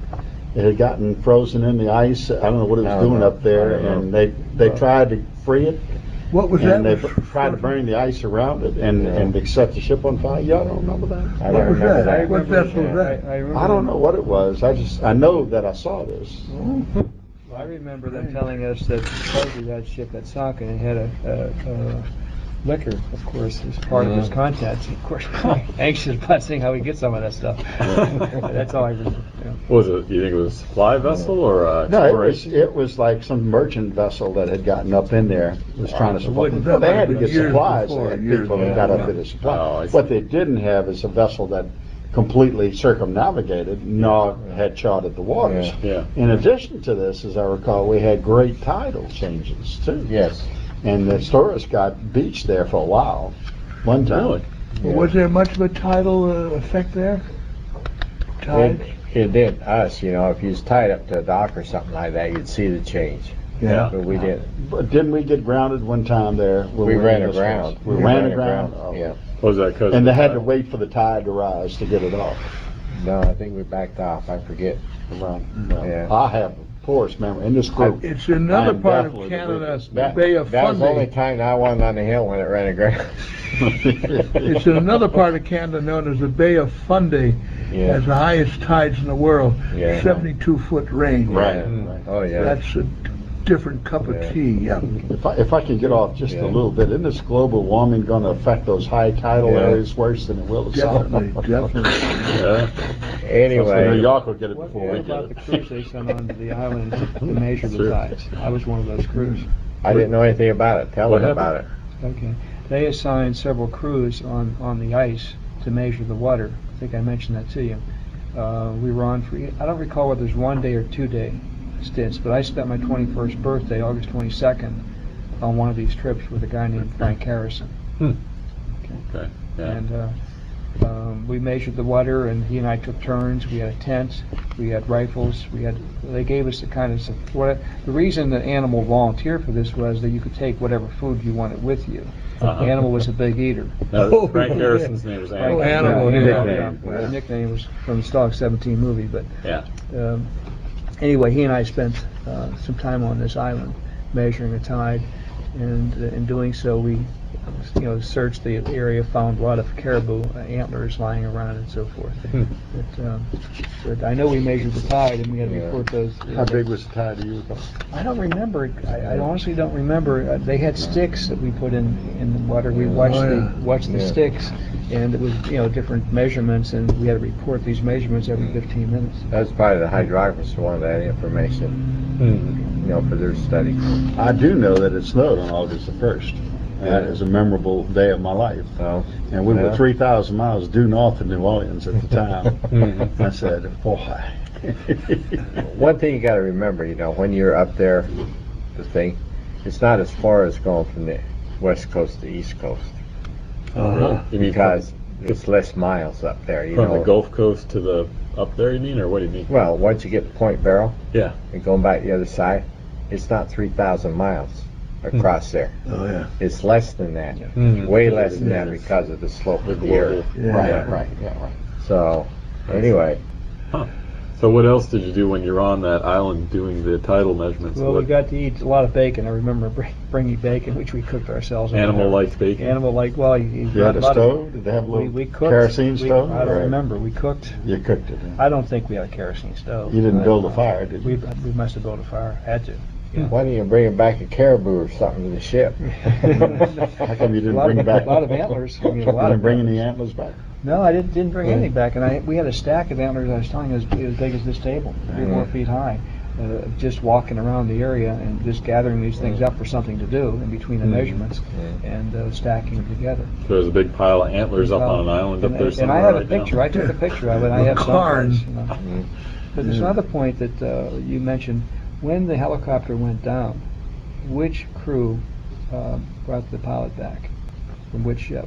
frozen in the ice. I don't know what it was doing up there, and they tried to free it. What was And that? they tried to burn the ice around it, and they set the ship on fire. Y'all don't remember that? I What don't was remember that? that. What vessel was that? I don't know what it was. I know that I saw this. I remember them telling us that supposedly that ship had sunk and it had a liquor, of course, as part of its contents. Of course, anxious about seeing how we get some of that stuff. That's all I remember. What was it? You think it was a supply vessel or No, exploration? it was like some merchant vessel that had gotten up in there, was trying to supply. wouldn't- Well, they had to get years supplies. before, They had years people that before. got up there to supply. Oh, I see. What they didn't have is a vessel that completely circumnavigated, nor had charted the waters. Yeah. In addition to this, as I recall, we had great tidal changes too. Yes. And the Storis got beached there for a while, one time. Really? Well, was there much of a tidal effect there? Tide? It did us, if you was tied up to a dock or something like that, you'd see the change. Yeah. But we didn't. But didn't we get grounded one time there? when We were ran in this aground. place? We ran aground? Oh. Yeah. Was that because? And they had to wait for the tide to rise to get it off. No, I think we backed off. I forget. Well, Yeah. I have the poorest memory in this group. It's another I'm part of definitely Canada, the the Bay of That was the only Fundy. time I wasn't on the hill when it ran aground. It's in another part of Canada known as the Bay of Fundy, Yeah. has the highest tides in the world, Yeah. 72-foot range. Right. Oh, yeah. That's a different cup of Yeah. tea, yeah. If I can get off just Yeah. a little bit, isn't this global warming going to affect those high tidal Yeah. areas worse than it will the south? Definitely, definitely. Yeah. So New Anyway, York will get it What before we get about the it. cruise they sent onto the island to measure the Sure. tides? I was one of those crews. I didn't know anything about it. Tell What me about it. Okay. They assigned several crews on the ice to measure the water. I think I mentioned that to you. We were on for, I don't recall whether it was 1 day or 2 day stints, but I spent my 21st birthday, August 22nd, on one of these trips with a guy named Frank Harrison. Okay. Yeah. And we measured the water, and he and I took turns. We had a tent, we had rifles, they gave us the kind of the reason the animal volunteered for this was that you could take whatever food you wanted with you. Uh-huh. The animal was a big eater. Now, Frank Harrison's name was Frank- Animal. Animal, yeah, yeah. yeah. His nickname was from the Stalag 17 movie, but Yeah. anyway, he and I spent some time on this island measuring the tide. and in doing so, we searched the area, found a lot of caribou antlers lying around and so forth. But I know we measured the tide, and we had to report those. How big was the tide, do you recall? I don't remember. I honestly don't remember. They had sticks that we put in the water. We watched the sticks, and it was different measurements, and we had to report these measurements every 15 minutes. That's probably the hydrographers wanted that information, for their study. I do know that it snowed on August the 1st. That is a memorable day of my life. Oh, and we were 3,000 miles due north of New Orleans at the time. I said, boy. One thing you got to remember, when you're up there, the thing, it's not as far as going from the west coast to east coast. Because it's less miles up there. From the Gulf Coast to the up there, you mean, or what do you mean? Well, once you get to Point Barrow, yeah, and going back the other side, it's not 3,000 miles across there. Oh yeah. It's less than that. Way less than that because of the slope of the earth. Right. So, anyway. Huh. So what else did you do when you're on that island doing the tidal measurements? Well, we got to eat a lot of bacon. I remember bringing bacon, which we cooked ourselves. Animal-like bacon? Animal-like, well... You had a stove? Did they have a little kerosene stove? I don't remember. We cooked. You cooked it? I don't think we had a kerosene stove. You didn't build a fire, did you? We must have built a fire. Had to. Yeah. Why don't you bring back a caribou or something to the ship? How come you didn't bring back... A lot of antlers. You didn't bring any antlers back? No, I didn't bring anything back. And we had a stack of antlers, I was telling you, as big as this table, 3 or 4 feet high. Just walking around the area and just gathering these things up for something to do in between the measurements and stacking them together. So there's a big pile of antlers up on an island up there somewhere. And I have a picture. I took a picture of it. I have some. But there's another point that you mentioned. When the helicopter went down, which crew brought the pilot back? From which ship?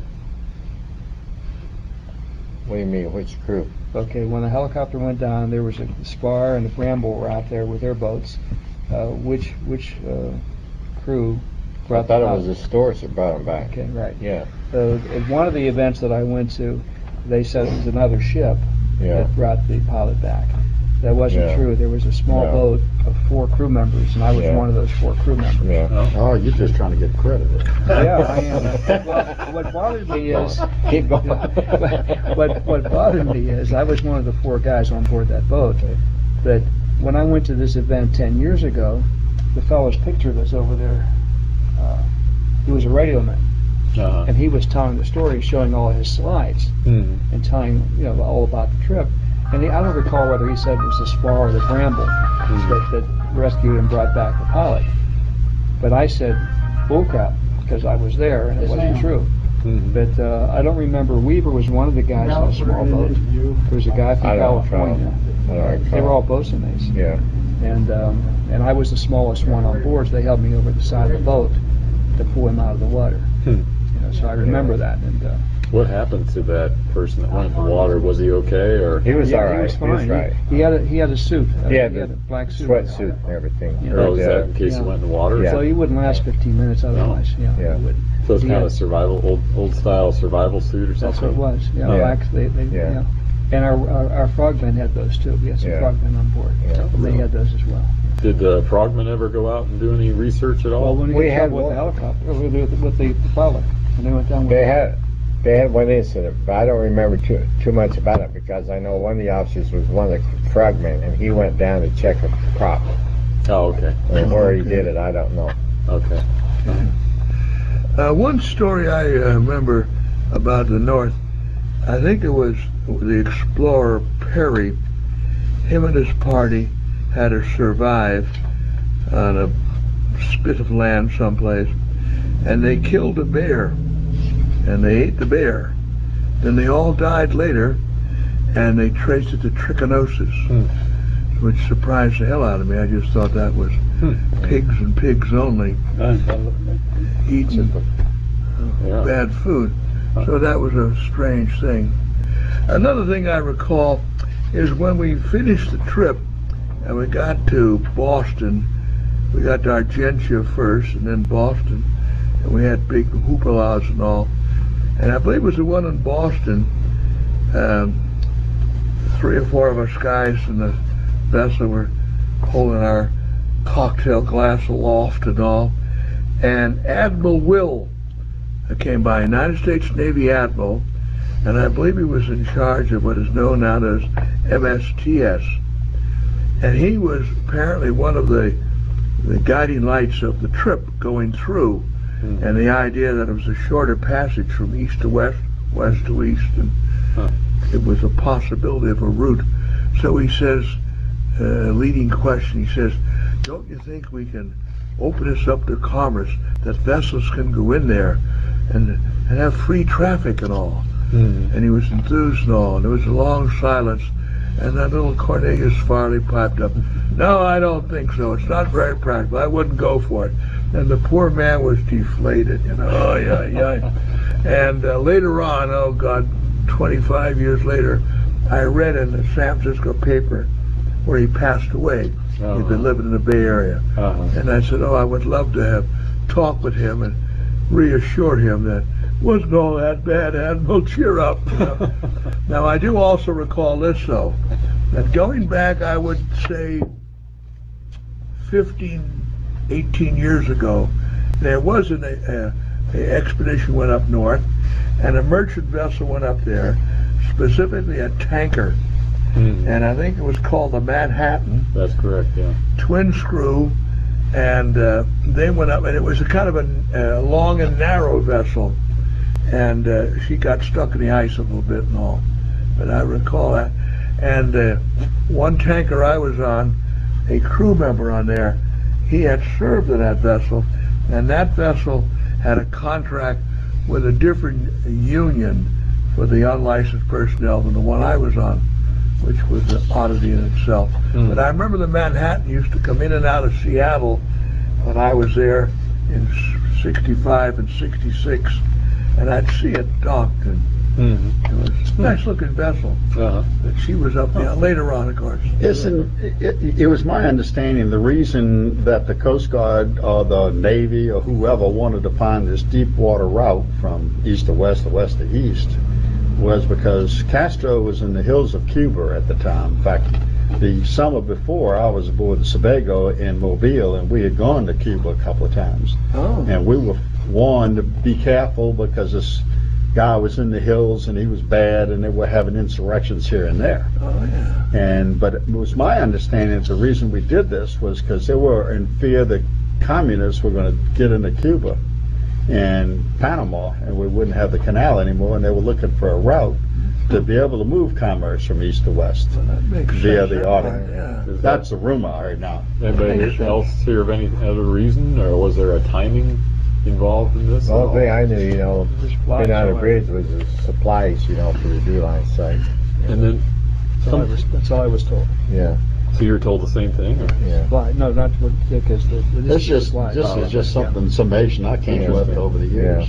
What do you mean, which crew? Okay, when the helicopter went down, there was a Spar and the Bramble were out there with their boats. Which crew brought the pilot? I thought it was the stores that brought them back. Okay, right. Yeah. At one of the events that I went to, they said it was another ship that brought the pilot back. That wasn't true. There was a small boat of 4 crew members, and I was one of those 4 crew members. Yeah. Oh, you're just trying to get credit. Yeah, I am. Well, what bothered me is... Keep going. What bothered me is I was one of the 4 guys on board that boat. But when I went to this event 10 years ago, the fellow's picture that's over there, he was a radio man. And he was telling the story, showing all his slides, and telling all about the trip. And I don't recall whether he said it was the Spar or the Bramble that rescued and brought back the pilot. But I said bullcrap because I was there and it wasn't true. But I don't remember. Weaver was one of the guys on a small boat. There was a guy from California. They were all bosun mates. Yeah. And I was the smallest one on board, so they held me over the side of the boat to pull him out of the water. So I remember that. And what happened to that person that went in the water? Was he okay, or he was all right? He was fine. He was right. He had a suit. He had a black suit, sweatsuit and everything. Oh, was that in case he went in the water? Yeah. So he wouldn't last 15 minutes otherwise. Yeah. He would. So it's kind of a survival, old style survival suit or something. That's what it was. Yeah. Yeah. Black, And our frogmen had those too. We had some frogmen on board. Yeah. They had those as well. Did the frogmen ever go out and do any research at all? Well, when we had with the helicopter, with the propeller, when they went down. They had one incident, but I don't remember too much about it because I know one of the officers was one of the frogmen, and he went down to check a prop. Oh, okay. And where he did it, I don't know. Okay. One story I remember about the North, I think it was the explorer Perry. Him and his party had to survive on a spit of land someplace, and they killed a bear. And they ate the bear. Then they all died later, and they traced it to trichinosis, which surprised the hell out of me. I just thought that was pigs and pigs only eating bad food. So that was a strange thing. Another thing I recall is when we finished the trip and we got to Boston, we got to Argentia first and then Boston, and we had big hoopalas and all. And I believe it was the one in Boston, 3 or 4 of us guys in the vessel were holding our cocktail glass aloft and all. and Admiral Will came by, United States Navy Admiral, and I believe he was in charge of what is known now as MSTS. And he was apparently one of the guiding lights of the trip going through, and the idea that it was a shorter passage from east to west, west to east, and it was a possibility of a route. So he says, leading question, he says, don't you think we can open this up to commerce, that vessels can go in there and have free traffic and all? And he was enthused and all, and there was a long silence, and that little Cornelius Farley piped up, no, I don't think so, it's not very practical, I wouldn't go for it. And the poor man was deflated, you know, oh yeah. And later on, oh God, 25 years later, I read in the San Francisco paper where he passed away. He'd been living in the Bay Area. And I said, oh, I would love to have talked with him and reassured him that it wasn't all that bad, Admiral, cheer up. You know? Now, I do also recall this, though, that going back, I would say, 15, 18 years ago, there was an expedition went up north, and a merchant vessel went up there, specifically a tanker. And I think it was called the Manhattan. That's correct, yeah. Twin screw, and they went up, and it was a kind of a long and narrow vessel, and she got stuck in the ice a little bit and all, but I recall that. And one tanker I was on, a crew member on there, he had served in that vessel, and that vessel had a contract with a different union for the unlicensed personnel than the one I was on, which was an oddity in itself. But I remember the Manhattan used to come in and out of Seattle when I was there in 65 and 66, and I'd see it docked, and it was a nice looking vessel. But she was up there later on, of course. It was my understanding the reason that the Coast Guard or the Navy or whoever wanted to find this deep water route from east to west or west to east was because Castro was in the hills of Cuba at the time. In fact, the summer before, I was aboard the Sebago in Mobile, and we had gone to Cuba a couple of times. And we were warned to be careful because this guy was in the hills and he was bad, and they were having insurrections here and there. But it was my understanding that the reason we did this was because they were in fear that communists were going to get into Cuba and Panama, and we wouldn't have the canal anymore, and they were looking for a route to be able to move commerce from east to west via the Arctic. That's the rumor I heard now. Anybody else hear of any other reason, or was there a timing involved in this? The only thing I knew, getting on the bridge was the supplies, for the Duline site. And then that's all I was told. Yeah. So you're told the same thing? Or? Yeah. No, not because this is just something, some information I came with over the years.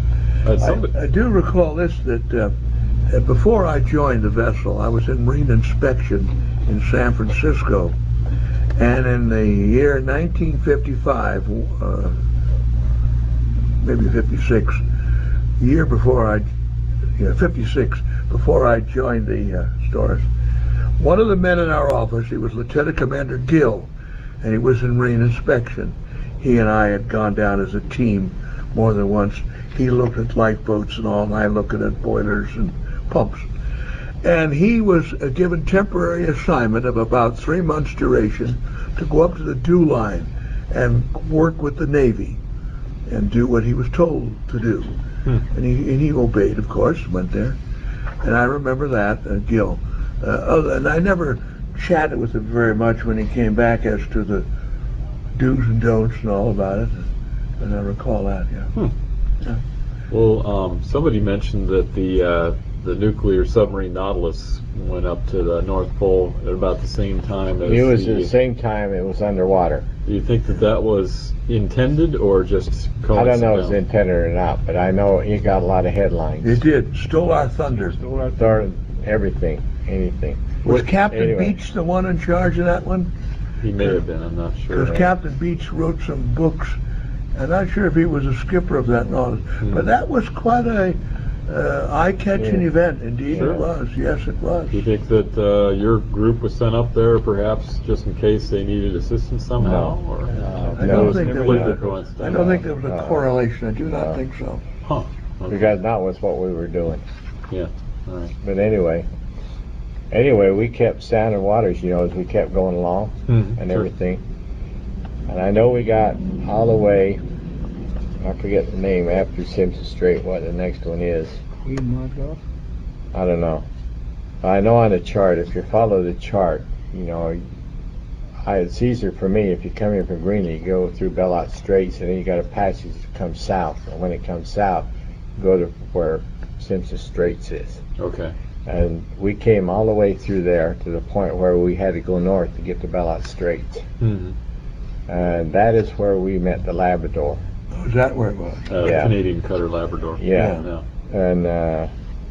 I do recall this, that before I joined the vessel, I was in Marine inspection in San Francisco, and in the year 1955, maybe 56, year before 56, before I joined the stores, one of the men in our office, he was Lieutenant Commander Gill, and he was in Marine inspection. He and I had gone down as a team more than once. He looked at lifeboats and all, and I looked at boilers and pumps. And he was given temporary assignment of about 3 months duration to go up to the DEW line and work with the Navy and do what he was told to do. And he obeyed, of course, went there. And I remember that, Gill. And I never chatted with him very much when he came back as to the do's and don'ts and all about it. And I recall that, yeah. Well, somebody mentioned that the nuclear submarine Nautilus went up to the North Pole at about the same time as it was the same time it was underwater. Do you think that was intended or just coincidental? I don't know if it was intended or not, but I know it got a lot of headlines. It did. Stole our thunder. Everything, anything. Was Captain Beach the one in charge of that one? He may have been, I'm not sure. Because Captain Beach wrote some books. I'm not sure if he was a skipper of that Nautilus. But that was quite a eye-catching event. Indeed, it was. Yes, it was. Do you think that your group was sent up there perhaps just in case they needed assistance somehow? No. don't think there was Political a, coincidence. I don't think there was a No. correlation. I do not No. think so. Huh. Okay. Because not with what we were doing. Yeah. All right. But anyway, we kept sounding waters, as we kept going along Mhm, and sure. everything. And I know we got all the way, I forget the name after Simpson Strait, what the next one is. Queen Maud Gulf? I don't know. I know on the chart, if you follow the chart, it's easier for me if you come in from Greeley, you go through Bellot Straits, and then you got a passage that comes south. And when it comes south, go to where Simpson Straits is. Okay. And we came all the way through there to the point where we had to go north to get to Bellot Straits. Mm-hmm. And that is where we met the Labrador. Oh, is that where it was? Yeah. Canadian Cutter Labrador. Yeah. Yeah. And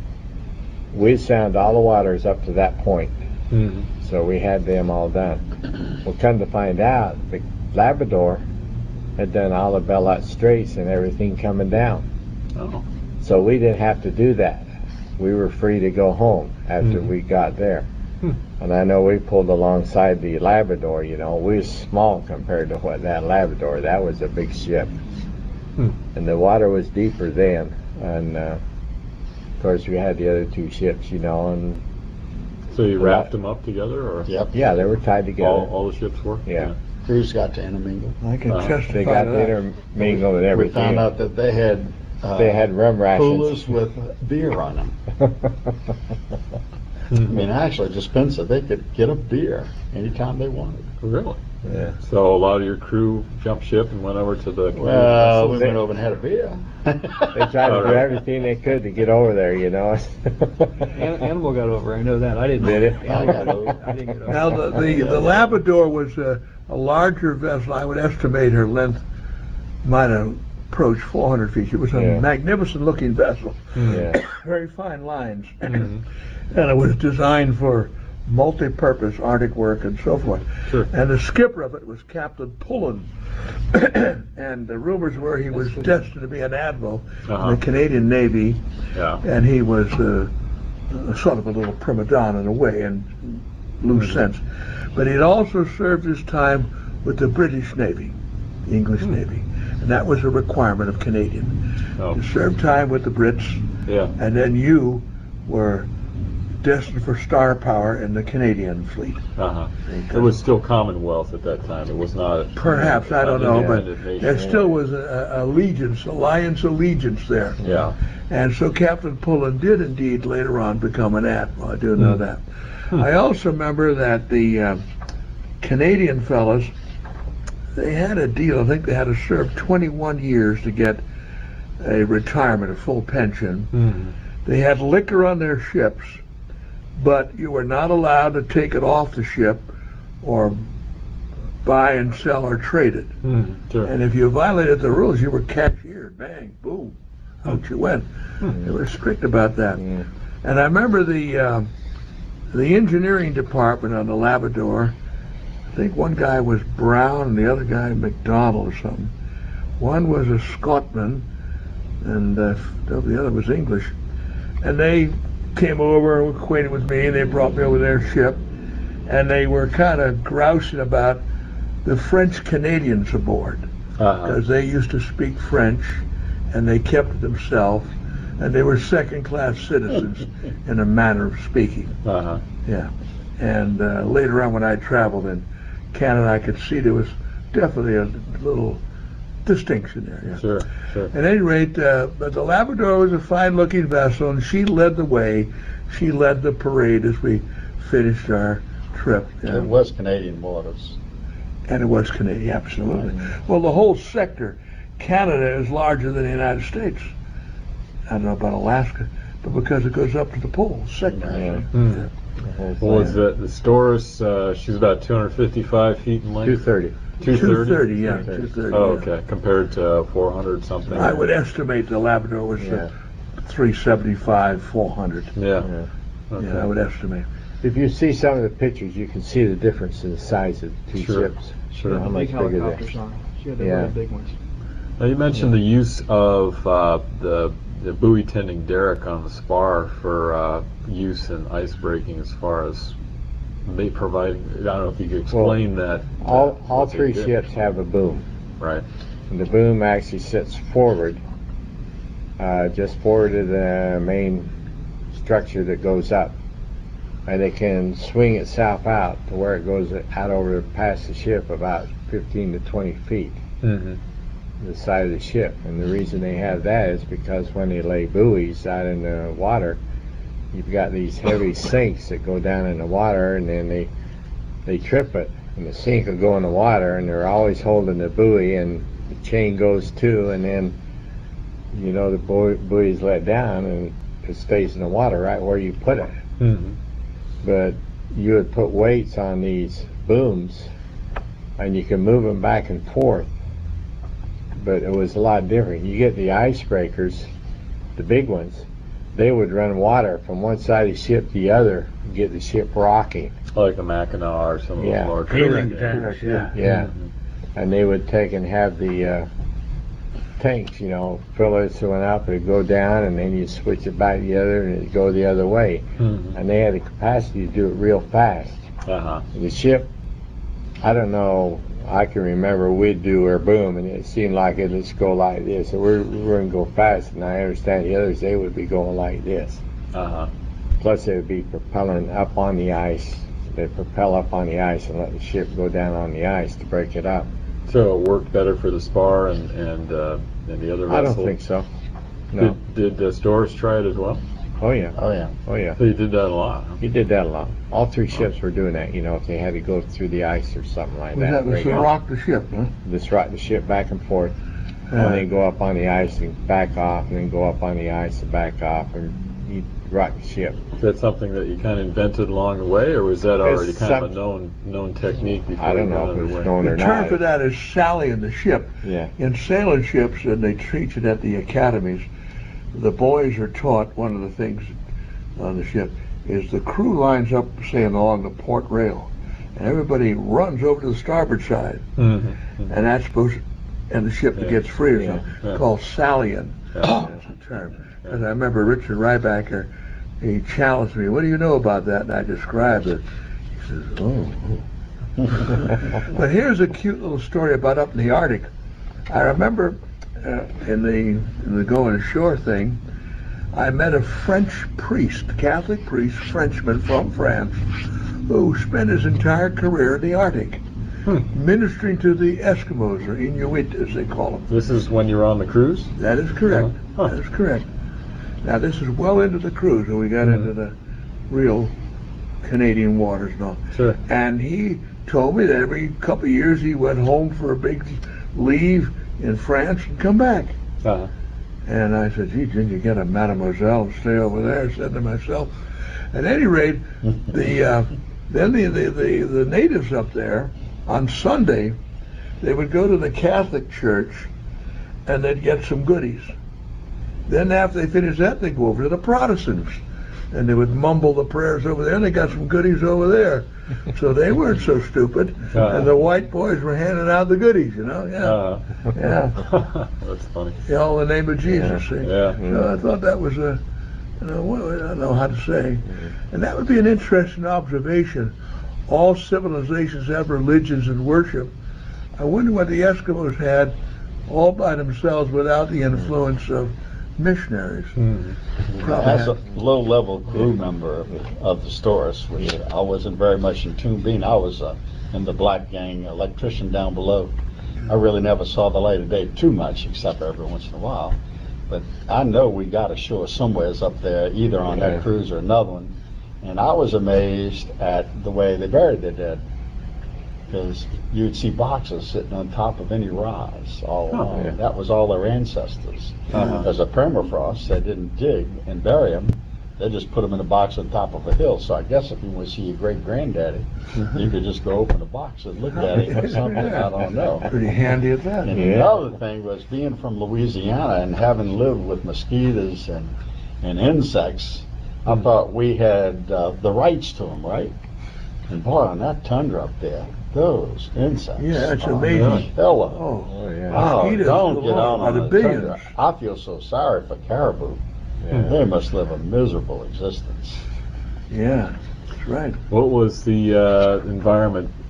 we sounded all the waters up to that point. Mm-hmm. So we had them all done. Well, come to find out, the Labrador had done all the Bellot Straits and everything coming down. Oh. So we didn't have to do that. We were free to go home after Mhm. we got there. Hmm. And I know we pulled alongside the Labrador, we were small compared to what that Labrador, that was a big ship. Hmm. And the water was deeper then. And of course we had the other two ships, and So you wrapped them up together, or Yep. yeah, they were tied together. all the ships were? Yeah. Crews got to intermingle. I can Uh-huh. testify They to got that. intermingled and We everything. found out that they had rum rations. coolers with beer on them. I mean, actually, dispenser, they could get a beer anytime they wanted. Really? Yeah. So a lot of your crew jumped ship and went over to the Canadian Well, we vessels? went over and had a beer. They tried to do everything they could to get over there, Animal got over. I know that. I didn't. Did it? I got over. I didn't get over. Now, the Labrador was a larger vessel. I would estimate her length might have approached 400 feet. It was a Yeah. magnificent looking vessel. Yeah. Very fine lines. Mhm. And it was designed for multi-purpose Arctic work and so forth. Sure. And the skipper of it was Captain Pullen. And the rumors were he was destined to be an admiral Uh-huh. in the Canadian Navy. Yeah. And he was sort of a little prima donna in a way, in loose sense. But he'd also served his time with the British Navy, the English Navy. And that was a requirement of Canadian. Oh. To serve time with the Brits, Yeah. and then you were destined for star power in the Canadian fleet. Uh-huh. It was still Commonwealth at that time. It was not. Perhaps, I don't know, but independent nation. there still was a alliance there. Yeah. And so Captain Pullen did indeed later on become an admiral. I do know that. I also remember that the Canadian fellas, they had a deal. I think they had to serve 21 years to get a retirement, a full pension. Mhm. They had liquor on their ships, but you were not allowed to take it off the ship or buy and sell or trade it. Mhm. Sure. And if you violated the rules, you were cashiered. Bang, boom, out you went. They were strict about that. Mm. And I remember the engineering department on the Labrador. I think one guy was Brown and the other guy McDonald or something. One was a Scotsman, and the other was English. And they came over and were acquainted with me, and they brought me over their ship, and they were kind of grousing about the French Canadians aboard, Uh-huh. because they used to speak French, and they kept it themselves, and they were second-class citizens in a manner of speaking. Uh-huh. Yeah. And later on when I traveled in Canada, I could see there was definitely a little distinction there. Yeah. Sure. Sure. At any rate, but the Labrador was a fine-looking vessel, and she led the way. She led the parade as we finished our trip. Yeah. It was Canadian waters. And it was Canadian, absolutely. Well, the whole sector, Canada is larger than the United States. I don't know about Alaska, but because it goes up to the poles, sector. Yeah. Mhm. What was the Storis? She's about 255 feet in length. 230. 230, yeah, 230. Oh, yeah. okay. Compared to 400 something. I would estimate the Labrador was Yeah. 375, 400. Yeah. Yeah. Okay. Yeah, I would estimate. If you see some of the pictures, you can see the difference in the size of the two Sure. ships. Sure. How Big much bigger they helicopters on them. She had the Yeah. really big ones. Now you mentioned the use of the buoy tending derrick on the spar for use in ice breaking, as far as providing. I don't know if you could explain that. All what they three did. ships have a boom. Right. And the boom actually sits forward, just forward of the main structure that goes up. And it can swing itself out to where it goes out over past the ship about 15 to 20 feet. The side of the ship. And the reason they have that is because when they lay buoys out in the water, you've got these heavy sinks that go down in the water, and then they trip it, and the sink will go in the water, and they're always holding the buoy, and the chain goes too, and then the buoy's let down, and it stays in the water right where you put it. But you would put weights on these booms, and you can move them back and forth. But it was a lot different. You get the icebreakers, the big ones, they would run water from one side of the ship to the other and get the ship rocking. Like a Mackinac or some of those large Healing tanks, Yeah. And they would take and have the tanks, fill it so it went up, it'd go down, and then you switch it back the other, and it'd go the other way. And they had the capacity to do it real fast. The ship, I don't know, I can remember we'd do our boom, and it seemed like it'd just go like this. So we're going to go fast, and I understand the others, they would be going like this. Plus, they would be propelling up on the ice. They'd propel up on the ice and let the ship go down on the ice to break it up. So it worked better for the spar and the other vessel? I don't think so. No. Did Storrs try it as well? Oh yeah. So you did that a lot, huh? He did that a lot. All three ships were doing that, if they had to go through the ice or something like that. Was to rock the ship, huh? Just rock the ship back and forth. And then go up on the ice and back off, and then go up on the ice and back off, and you rock the ship. Is that something that you kind of invented along the way, or was that already kind of a known technique before I don't you know got if it was underway? known or The not. term for that is sallying the ship. Yeah. In sailing ships, and they teach it at the academies, the boys are taught one of the things on the ship is the crew lines up, say, along the port rail, and everybody runs over to the starboard side, and that's supposed to, and the ship gets free or something. Called sallying. That's a term. Because I remember Richard Rybacker, he challenged me, what do you know about that? And I described it. He says, oh. But here's a cute little story about up in the Arctic. I remember in the going ashore thing, I met a French priest, Catholic priest, Frenchman from France, who spent his entire career in the Arctic, ministering to the Eskimos, or Inuit as they call them. This is when you were on the cruise? That is correct. That is correct. Now this is well into the cruise, and we got into the real Canadian waters and all. Sure. And he told me that every couple of years he went home for a big leave in France and come back. And I said, gee, didn't you get a mademoiselle and stay over there? I said to myself. At any rate, then the natives up there, on Sunday, they would go to the Catholic church and they'd get some goodies. Then after they finished that, they'd go over to the Protestants and they would mumble the prayers over there, and they got some goodies over there. So they weren't so stupid. And the white boys were handing out the goodies, Yeah. That's funny. All in the name of Jesus. See? Yeah. So I thought that was a, I don't know how to say. And that would be an interesting observation. All civilizations have religions and worship. I wonder what the Eskimos had all by themselves without the influence of missionaries. As a low-level crew member of the Storrs, which I wasn't very much in tune, being I was in the black gang electrician down below. I really never saw the light of day too much, except every once in a while. But I know we got ashore somewheres up there, either on that cruise or another one. And I was amazed at the way they buried their dead. Because you'd see boxes sitting on top of any rise all along. That was all their ancestors. As a permafrost, they didn't dig and bury them. They just put them in a box on top of a hill. So I guess if you want to see your great-granddaddy, you could just go open a box and look at it or something. I don't know. Pretty handy at that. And another thing was being from Louisiana and having lived with mosquitoes and insects, I thought we had the rights to them, right? And boy, on that tundra up there, those insects. Yeah, it's amazing. Hello. Mosquitoes Don't get on by the the tundra. billions. I feel so sorry for caribou. They must live a miserable existence. Yeah, that's right. What was the environment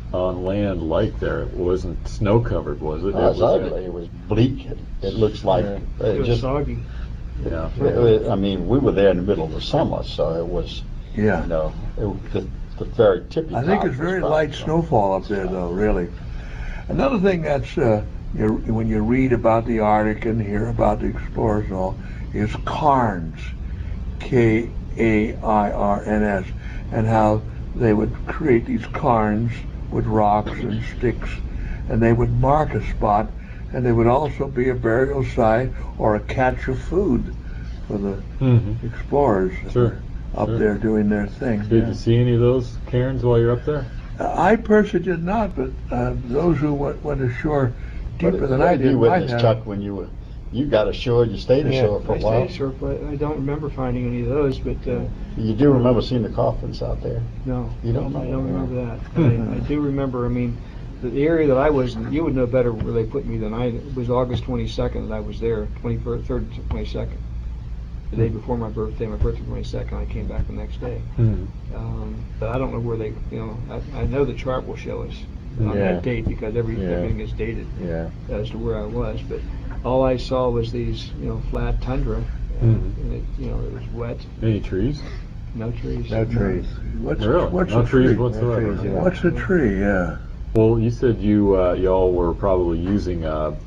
on land like there? It wasn't snow covered, was it? It was ugly. It was bleak. It looks like It was just. soggy. Yeah. I mean, we were there in the middle of the summer, so it was. Yeah. You know, the very tippy. I think top it's was very probably light snowfall up there, though, really. Another thing that's, when you read about the Arctic and hear about the explorers and all, is cairns, Kairns, and how they would create these cairns with rocks and sticks, and they would mark a spot, and they would also be a burial site or a catch of food for the explorers Sure. up Sure. there doing their thing. Did you see any of those cairns while you're up there? I personally did not, but those who went ashore deeper than I You did might witnessed, have. Chuck, when you got ashore, you stayed ashore for I a while. stayed ashore, but I don't remember finding any of those. But You do remember seeing the coffins out there? no, You don't know? I don't remember that. I do remember. I mean, the area that I was in, you would know better where they put me than I. It was August 22nd that I was there, 23rd to 22nd. The day before my birthday 22nd, I came back the next day. But I don't know where they, I know the chart will show us on that date because everything is dated as to where I was. But all I saw was these, flat tundra, and it was wet, Any trees? no trees. No trees. What's Really? what's No a trees tree? whatsoever. No trees, yeah. What's a tree? Yeah. Well, you said y'all were probably using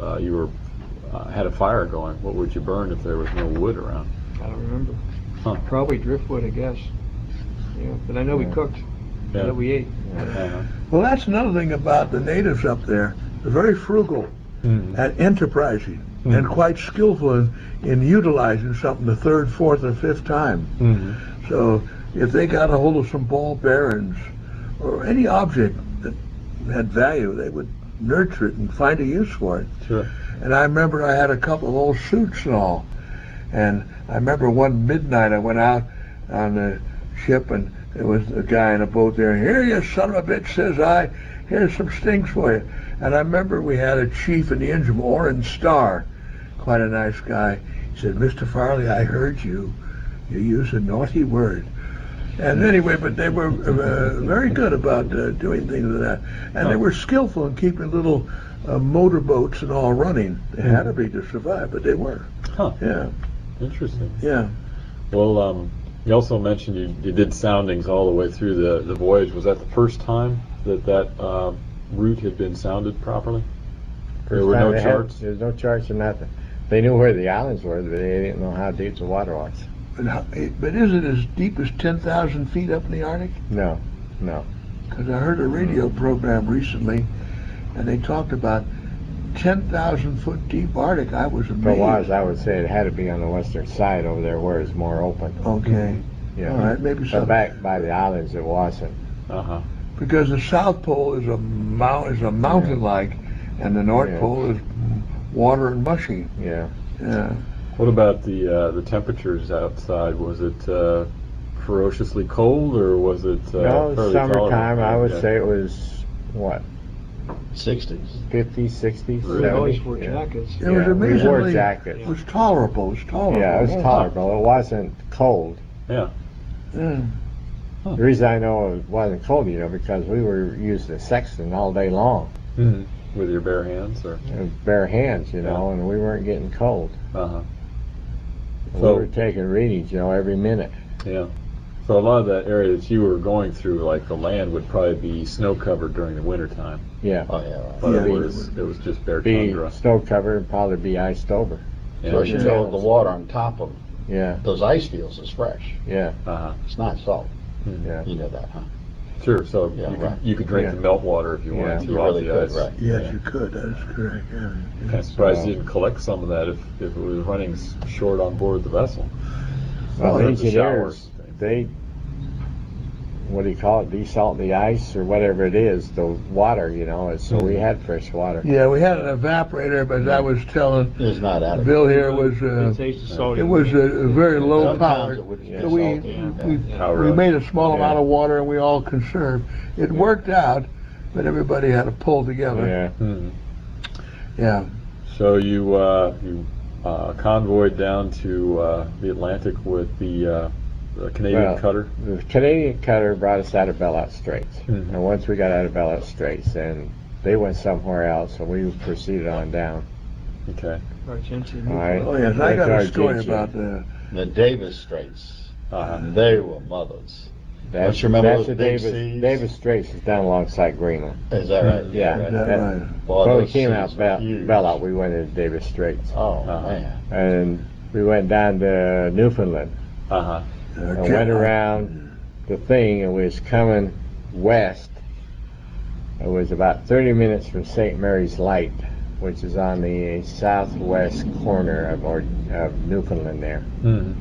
had a fire going. What would you burn if there was no wood around? I don't remember. Huh. Probably driftwood, I guess. Yeah, but I know we cooked. I know we ate. Uh-huh. Well, that's another thing about the natives up there. They're very frugal and enterprising and quite skillful in utilizing something the third, fourth, or fifth time. So if they got a hold of some ball bearings or any object that had value, they would nurture it and find a use for it. Sure. And I remember I had a couple of old suits and all. And I remember one midnight I went out on the ship and there was a guy in a boat there. Here, you son of a bitch, says I. Here's some stings for you. And I remember we had a chief in the engine, Orange Star, quite a nice guy. He said, Mr. Farley, I heard you. You used a naughty word. And anyway, but they were very good about doing things like that. And they were skillful in keeping little motorboats and all running. They had to be to survive, but they were. Huh. Yeah, Interesting. yeah. Well, you also mentioned you did soundings all the way through the voyage. Was that the first time that route had been sounded properly? There were no charts? There was no charts or nothing. They knew where the islands were, but they didn't know how deep the water was. But is it as deep as 10,000 feet up in the Arctic? No. Because I heard a radio program recently, and they talked about 10,000 foot deep Arctic. I was amazed. If it was, I would say it had to be on the western side over there where it's more open. Okay. Yeah. All right, maybe so. But back by the islands it wasn't. Uh-huh. Because the South Pole is a mountain-like, and the North Yeah. Pole is water and mushy. Yeah. Yeah. What about the temperatures outside? Was it ferociously cold, or was it No, fairly summertime, tolerable? I would Yeah. say it was, what, 60s. 50, 60, We 70? always wore Yeah. jackets. It was Yeah, we amazingly. wore jackets. It was tolerable. It was tolerable. Yeah, it was tolerable. It wasn't cold. Yeah. Yeah. The reason I know it wasn't cold, because we were using the sextant all day long. With your bare hands, or? With bare hands, Yeah. and we weren't getting cold. Uh-huh. We So- were taking readings, every minute. Yeah. So a lot of that area that you were going through, like the land, would probably be snow covered during the winter time. Yeah. Oh, yeah, right. But Yeah. it was just bare Be tundra. snow covered and probably be iced over. Yeah. So you know the water on top of Yeah, those ice fields is fresh. yeah, Uh-huh. It's not salt. yeah. You know that, huh? Sure. So Yeah, you right. could drink Yeah. the melt water if you Yeah. wanted to You off really the could, ice. right. Yes, Yeah. you could. That is correct. Yeah. I'm surprised you didn't collect some of that if it was running short on board the vessel. Well, Or the the engineers, showers. they, what do you call it, desalt the ice or whatever it is, the water, so we had fresh water. Yeah, we had an evaporator, but I was telling It's not adequate. Bill here was It tasted salty. it was a very low Sometimes power. it would Yeah. So we Power up. made a small Yeah. amount of water and we all conserved. It worked out, but everybody had to pull together. Yeah, Yeah. So you convoyed down to the Atlantic with the the Canadian cutter? The Canadian cutter brought us out of Bellot Straits. Mhm. And once we got out of Bellot Straits, and they went somewhere else, so we proceeded on down. Okay. Argentina. All right. Oh yes, I Went got to a story Argentina. about The Davis Straits. They were mothers. That's, Don't you remember that's those the big Davis, seas? Davis Straits is down alongside Greenland. Is that right? Yeah. Is that that- right? Boy, When we those came seas out were huge. Bellot, we went into Davis Straits. Oh, Uh-huh. man. And we went down to Newfoundland Uh-huh. and went around the thing, and we was coming west. It was about 30 minutes from St. Mary's Light, which is on the southwest corner of Newfoundland there. Mhm.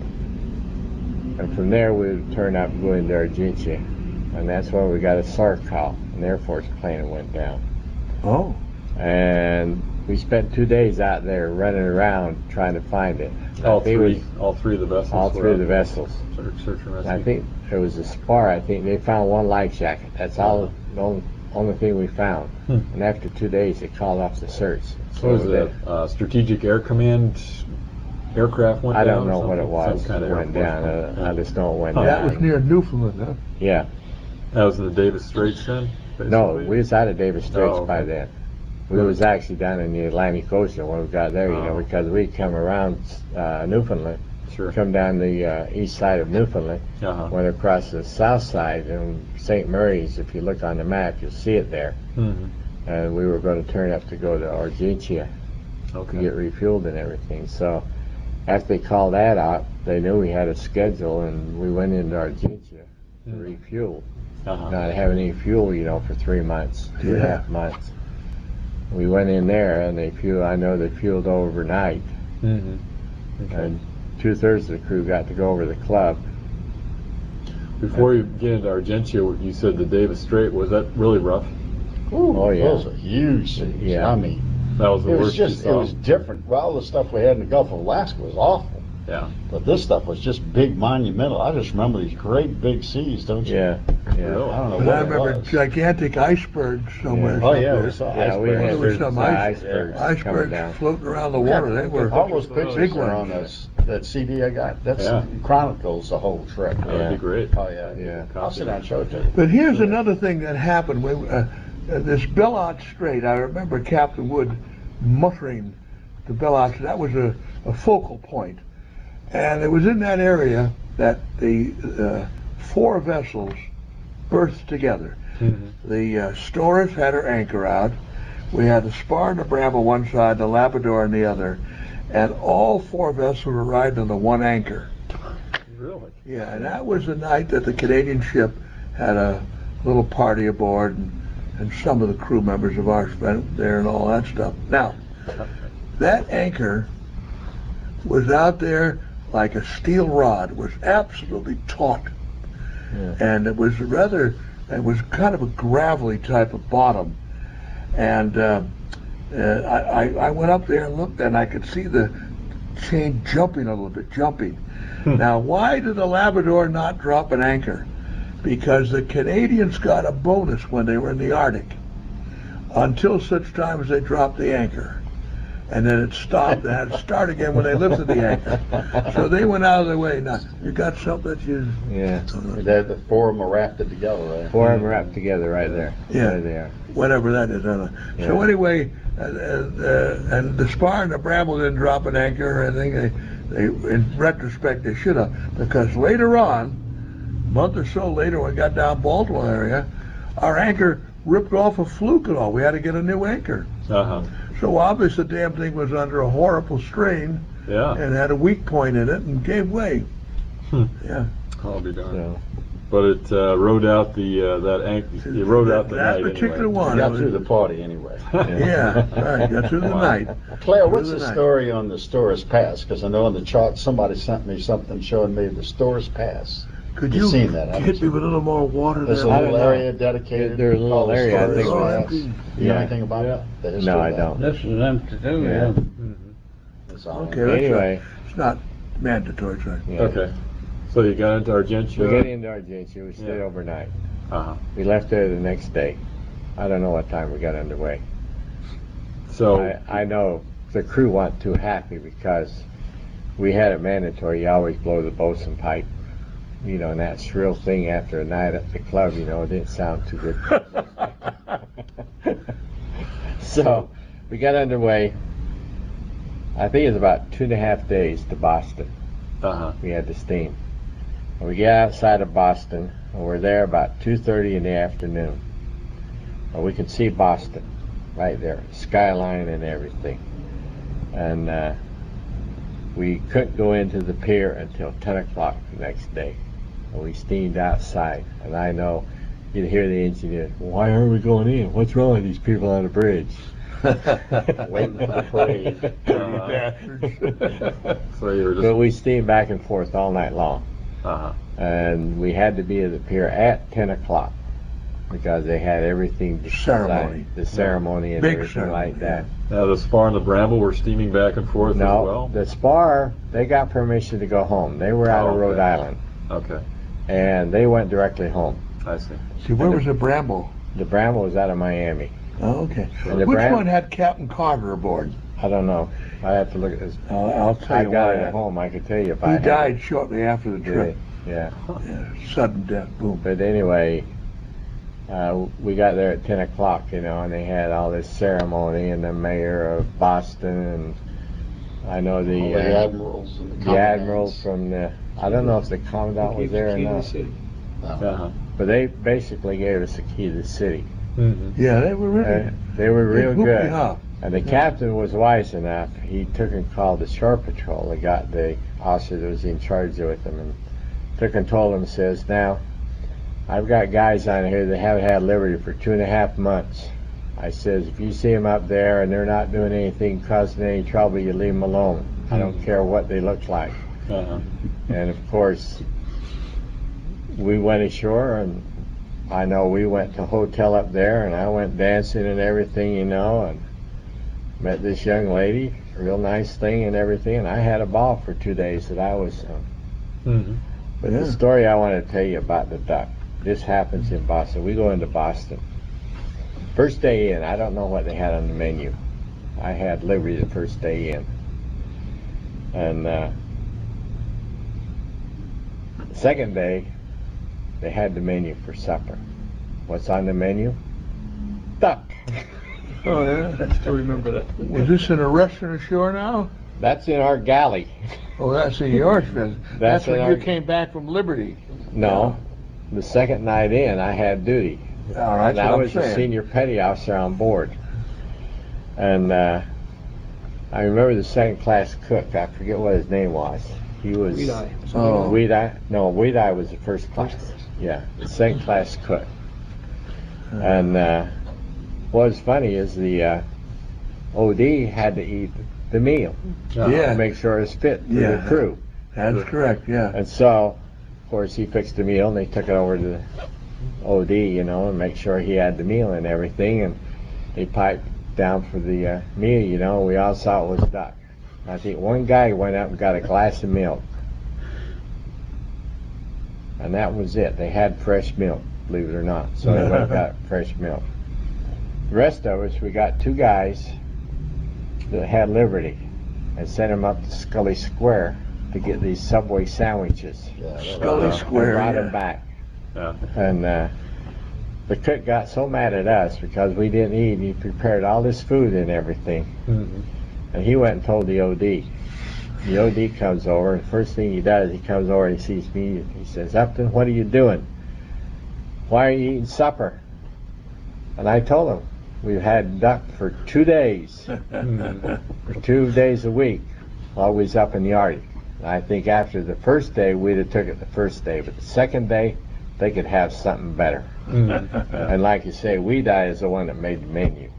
And from there we would turn up and go into Argentia. And that's where we got a SAR call, an Air Force plane that went down. Oh, And we spent 2 days out there running around trying to find it. All I think three, it all three of the vessels. was all were three of out the there. vessels. Search and rescue. I think it was a spar. I think they found one life jacket. That's all the only thing we found. Hmm. And after 2 days, they called off the search. So was that- the Strategic Air Command aircraft went I down? don't know or what it something? was Some kind that of went Air down. Force plane. I just know it went Huh. that down. was near Newfoundland, huh? Yeah. That was in the Davis Straits then? No, basically? we was out of Davis Straits Oh, okay. by then. We was actually down in the Atlantic Ocean when we got there, Oh. because we come around Newfoundland, Sure. come down the east side of Newfoundland, Uh-huh. went across the south side, and St. Mary's, if you look on the map, you'll see it there. Mhm. And we were going to turn up to go to Argentia to Okay. get refueled and everything. So after they called that out, they knew we had a schedule, and we went into Argentia to Mm. refuel. Uh-huh. Not having any fuel, for 3 months, 2.5 Yeah. months. We went in there, and I know they fueled overnight, Mhm. Okay. and 2/3 of the crew got to go over the club. Before you get into Argentia, you said the Davis Strait, was that really rough? Oh, yeah. Those are huge seas. Yeah. I mean, That was the it was worst you just, it saw? was different. Well, all the stuff we had in the Gulf of Alaska was awful. Yeah. But this stuff was just big, monumental. I just remember these great big seas, don't you? Yeah, yeah. Really? I don't know But what I it remember was. gigantic icebergs somewhere. Oh, yeah, up we saw Yeah, we icebergs. had There was some icebergs coming Icebergs down. floating around the water. They were All those pictures big are on ones. that CD I got. That's Yeah. chronicles the whole trip. That would Yeah. be great. Oh yeah, Yeah. I'll sit down and show it to you. But here's another thing that happened. This Bellot Strait, I remember Captain Wood muttering the Bellot Strait. That was a focal point. And it was in that area that the 4 vessels berthed together. Mhm. The Storis had her anchor out. We had the Spar and the Bramble one side, the Labrador on the other. And all 4 vessels were riding on the one anchor. Really? Yeah, and that was the night that the Canadian ship had a little party aboard, and some of the crew members of ours spent there and all that stuff. Now, that anchor was out there like a steel rod. It was absolutely taut. Yeah. And it was kind of a gravelly type of bottom. And I went up there and looked, and I could see the chain jumping a little bit, Now, why did the Labrador not drop an anchor? Because the Canadians got a bonus when they were in the Arctic, until such time as they dropped the anchor. And then it stopped, and had to start again when they lifted the anchor. So they went out of their way. Now, you got something that you... Yeah. The 4 of them are rafted together, right? 4 of them wrapped together right there. Yeah. There they are. Whatever that is. I don't know. So Yeah. anyway, and the Spar and the Bramble didn't drop an anchor or anything. They, in retrospect, they should have, because later on, a month or so later, when we got down Baltimore area, our anchor ripped off a fluke and all. We had to get a new anchor. Uh-huh. So obviously the damn thing was under a horrible strain Yeah. and had a weak point in it and gave way. Hmm. Yeah. I'll be darned. So, But it rode out the it rode out the that night particular anyway. one. Got through the party anyway. Yeah, right. Got through the Wow. night. Claire, what's Through the night. story on the Storis Pass? Because I know on the chart somebody sent me something showing me the Storis Pass. Could You've you seen that, haven't hit me you? with a little more water There's a there? I little don't know. area dedicated. There's a little called the area, I Storis think, Pass. yeah. You know Yeah. anything about Yeah. that? The history No, of I that? don't. This is them to do, Yeah. yeah. Mhm. That's all. Okay, that's Anyway. right. It's not mandatory, sorry. yeah. Okay. So you got into Argentia. We got into Argentia. We stayed Yeah. overnight. Uh-huh. We left there the next day. I don't know what time we got underway. So I know the crew weren't too happy because we had it mandatory. You always blow the bosun pipe and that shrill thing after a night at the club, it didn't sound too good. So we got underway. I think it was about 2.5 days to Boston. We had the steam. And we get outside of Boston, and we're there about 2:30 in the afternoon. And we could see Boston right there, skyline and everything. And we couldn't go into the pier until 10 o'clock the next day. And we steamed outside, and I know you'd hear the engineer, "Why aren't we going in? What's wrong with these people on the bridge?" Waiting for the parade. So you were just... But we steamed back and forth all night long. Uh-huh. And we had to be at the pier at 10 o'clock because they had everything designed, Ceremony. the ceremony and Big everything ceremony, like that. Now the Spar and the Bramble were steaming back and forth as No, well? the Spar, they got permission to go home. They were out of okay. Rhode Island, Okay, and they went directly home. I see. See, where was the Bramble? The Bramble was out of Miami. Oh, okay. And the Which Bram- one had Captain Carter aboard? I don't know. I have to look at this. I'll tell I you got why. it at home. I could tell you if I He had died it. shortly after the trip. Yeah. Yeah, sudden death, boom. But anyway, we got there at 10 o'clock, and they had all this ceremony, and the mayor of Boston, and I know All the admirals and the admiral from the, I don't know if the commandant was there or not, Uh-huh. but they basically gave us the key to the city. Mm-hmm. Yeah, they were really. They were real hooped me good. up. And the captain was wise enough. He took and called the shore patrol. They got the officer that was in charge with them, and took and told them, says, "Now, I've got guys on here that haven't had liberty for 2.5 months. I says, if you see them up there and they're not doing anything, causing any trouble, you leave them alone. I don't care what they look like." Uh-huh. And of course, we went ashore, and I know we went to a hotel up there, and I went dancing and everything, and met this young lady, real nice thing and everything, and I had a ball for 2 days that I was. Mm-hmm. But the story I want to tell you about the duck, this happens in Boston. We go into Boston. First day in, I don't know what they had on the menu. I had liberty the first day in. And second day, they had the menu for supper. What's on the menu? Duck. Oh, yeah? I still remember that. Was this in a restaurant ashore now? That's in our galley. Oh, that's in yours, Fez. That's in when our- you came back from Liberty. No, the second night in, I had duty. All right, And that's I what was I'm the saying. senior petty officer on board. And I remember the second class cook. I forget what his name was. He was Weed-Eye. Oh. Weed-Eye. No, Weed-Eye was the first class. Yeah, the second class cook. And what was funny is the OD had to eat the meal Yeah. to make sure it's fit for Yeah. the crew. That's correct, yeah. And so, of course, he fixed the meal, and they took it over to the OD, and make sure he had the meal and everything, and they piped down for the meal, we all saw it was duck. I think one guy went up and got a glass of milk, and that was it. They had fresh milk, believe it or not, so they went and got fresh milk. The rest of us, we got 2 guys that had liberty, and sent them up to Scully Square to get these Subway sandwiches. Scully And Square, brought yeah. them back. Yeah. And the cook got so mad at us because we didn't eat. He prepared all this food and everything. Mm-hmm. And he went and told the OD. The OD comes over, and first thing he does, he comes over and he sees me. He says, "Upton, what are you doing? Why are you eating supper?" And I told him, we've had duck for 2 days, for 2 days a week while we was up in the Arctic. And I think after the first day, we'd have took it the first day, but the second day, they could have something better. Mm-hmm. And like you say, Weed-Eye is the one that made the menu.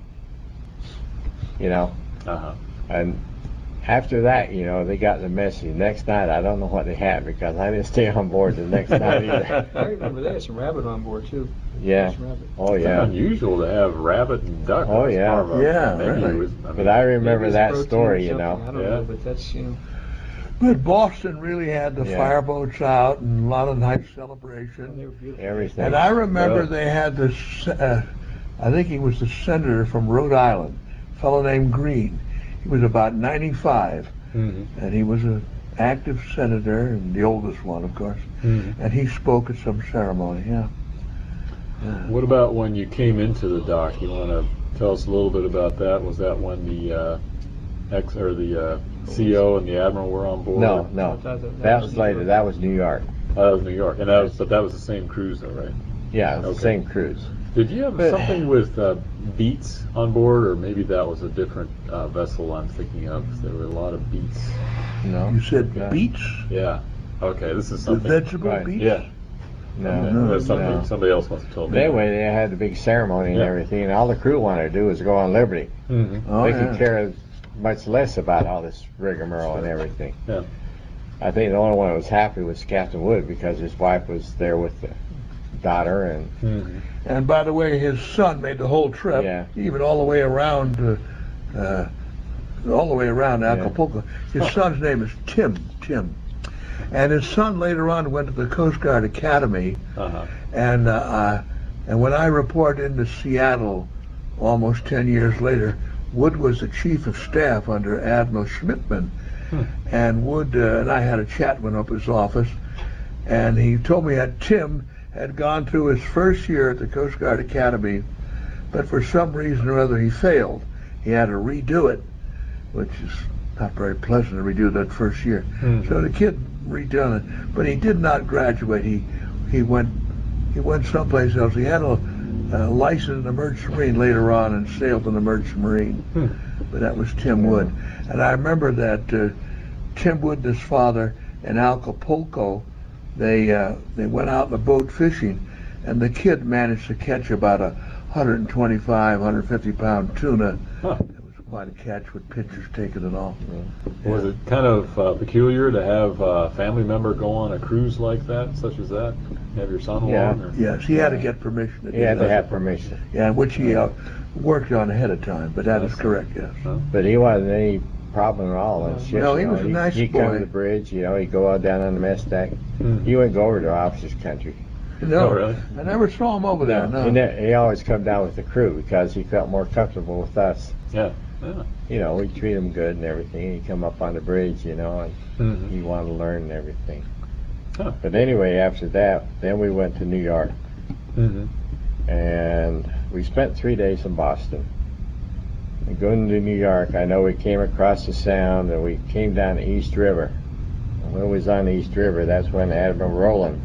Uh-huh. And after that, they got the message. Next night, I don't know what they had because I didn't stay on board the next night either. I remember they had some rabbit on board too. Yeah. Some rabbit. Oh, It's yeah. unusual to have rabbit and duck. Oh, as yeah. part of a Yeah, menu. really. But I remember Maybe it's that protein or story, something, I don't Yeah. know, but that's, But Boston really had the Yeah. fireboats out and a lot of nice they celebration. were beautiful. everything. And I remember Yeah. they had this, I think he was the senator from Rhode Island, a fellow named Green. He was about 95, Mm-hmm. and he was an active senator, and the oldest one, of course. Mm-hmm. And he spoke at some ceremony. Yeah. What about when you came into the dock? You want to tell us a little bit about that? Was that when the CO and the admiral were on board? No, that was later. That was New York. That was New York, and that was the same cruise, though, right? Yeah, it was the same cruise. Did you have something with beats on board, or maybe that was a different vessel I'm thinking of? There were a lot of beats. No. You said beets? Yeah. Okay, this is The something. vegetable Right. beets? Yeah. No. That's something No. somebody else must have told me. But anyway, they had the big ceremony and Yeah. everything, and all the crew wanted to do was go on Liberty. Mm-hmm. Oh, They yeah. could care much less about all this rigmarole and everything. Yeah. I think the only one that was happy was Captain Wood because his wife was there with the daughter, and Mm-hmm. And by the way, his son made the whole trip, Yeah. even all the way around Acapulco. His son's name is Tim. And his son later on went to the Coast Guard Academy. Uh-huh. And when I reported into Seattle almost 10 years later, Wood was the chief of staff under Admiral Schmidtman. And Wood and I had a chat, went up his office, and he told me that Tim had gone through his first year at the Coast Guard Academy, but for some reason or other he failed. He had to redo it, which is not very pleasant to redo that first year. Mm-hmm. So the kid redone it, but he did not graduate. He went someplace else. He had a license in the Merchant Marine later on and sailed in the Merchant Marine. But that was Tim Wood. And I remember that Tim Wood and his father in Acapulco, they went out in the boat fishing, and the kid managed to catch about 125, 150 pound tuna. Huh. It was quite a catch with pictures taken and all. Was it kind of peculiar to have a family member go on a cruise like that, such as that? Have your son Yeah. along? Or? Yes, he had to get permission to do he had to that. have permission. Yeah, which he worked on ahead of time, but that is correct, yes. But he wasn't any problem at all on ship. No, he you know. was a nice He'd come boy. to the bridge, he'd go out down on the mess deck. Mm. He wouldn't go over to officers' country. No, Oh, really? I never saw him over there, no. He always come down with the crew because he felt more comfortable with us. Yeah. We treat him good and everything. He'd come up on the bridge, and Mm-hmm. he wanted to learn and everything. Huh. But anyway, after that, then we went to New York, Mm-hmm. and we spent 3 days in Boston. And going to New York, I know we came across the Sound, and we came down the East River. And when we was on the East River, that's when Admiral Rollins.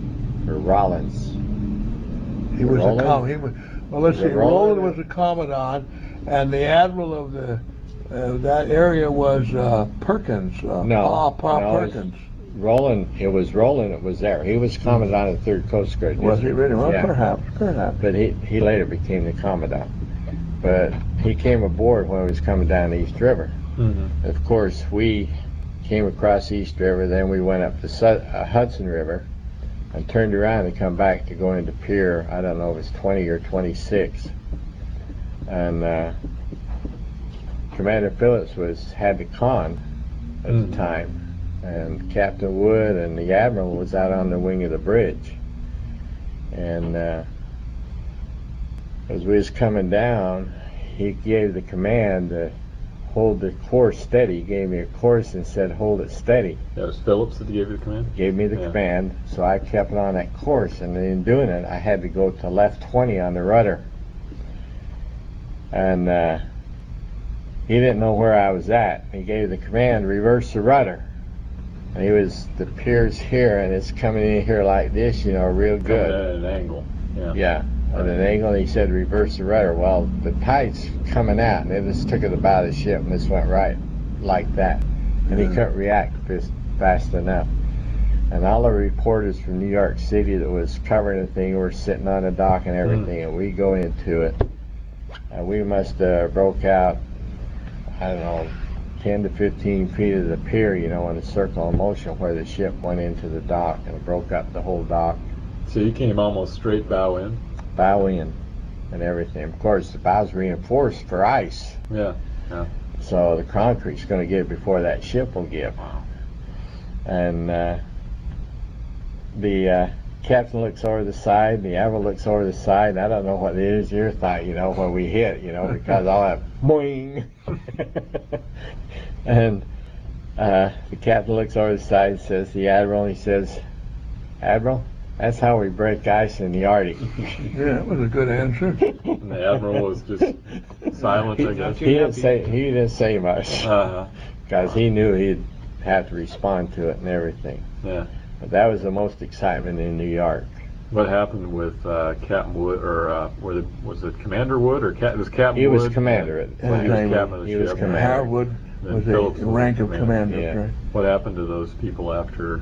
He was Roland? Roland was a commandant, and the admiral of that area was Perkins. No, Perkins. It was Roland that was there. He was commandant of the 3rd Coast Guard. Was he really? Well, Yeah. perhaps. But he later became the commandant. But he came aboard when he was coming down the East River. Mm-hmm. Of course, we came across the East River, then we went up the Hudson River and turned around and come back to go into Pier, I don't know if it's 20 or 26. And Commander Phillips had the con at the time, and Captain Wood and the Admiral was out on the wing of the bridge. And as we was coming down, he gave the command to hold the course steady. He gave me a course and said, hold it steady. That was Phillips that gave you the command? Gave me the command, so I kept on that course, and in doing it, I had to go to left 20 on the rudder. And he didn't know where I was at. He gave the command, reverse the rudder. And the pier's here, and it's coming in here like this, real good. Coming at an angle. Yeah, at an angle, and he said reverse the rudder. Well, the tide's coming out, and it just took it about the ship, and this went right like that. And he couldn't react fast enough. And all the reporters from New York City that was covering the thing were sitting on the dock and everything, and we go into it. And we must have broke out, I don't know, 10 to 15 feet of the pier, in a circle of motion where the ship went into the dock, and it broke up the whole dock. So you came almost straight bow in? Bow in and everything. Of course, the bow's reinforced for ice. Yeah. So the concrete's going to give before that ship will give. And the captain looks over the side, the admiral looks over the side, and I don't know what it is. Your thought, when we hit, because all that boing. And The captain looks over the side and says, the Admiral, he says, Admiral, that's how we break ice in the Arctic. Yeah, that was a good answer. And the Admiral was just silent, I guess. He didn't say much, because he knew he'd have to respond to it and everything. Yeah. But that was the most excitement in New York. What happened with Captain Wood, or was it Commander Wood, or it was Captain He Wood? was commander at Well, he was captain of the He was ship. commander. Harwood Then was Phillips a was rank of commander. commander. Yeah. Right? What happened to those people after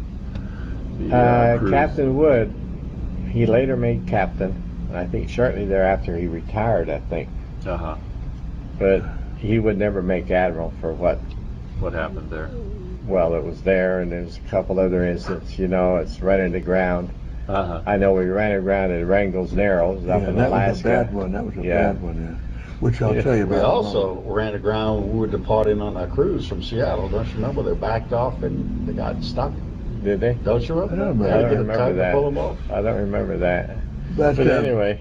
the cruise? Captain Wood, he later made captain, and I think shortly thereafter he retired, I think. Uh-huh. But he would never make admiral for what, What happened there? well, it was there, and there's a couple other incidents, you know, it's running the ground. Uh-huh. I know we ran aground at Wrangell's Narrows up Yeah, in that Alaska. was a bad one. That was a Yeah. bad one, yeah. Which I'll Yeah. tell you about. We in a also moment. ran aground when we were departing on our cruise from Seattle. Don't you remember? They backed off and they got stuck. Did they? Don't you remember? I don't remember. They I had don't to get a remember tug to that. pull them off. I don't remember that. But But anyway,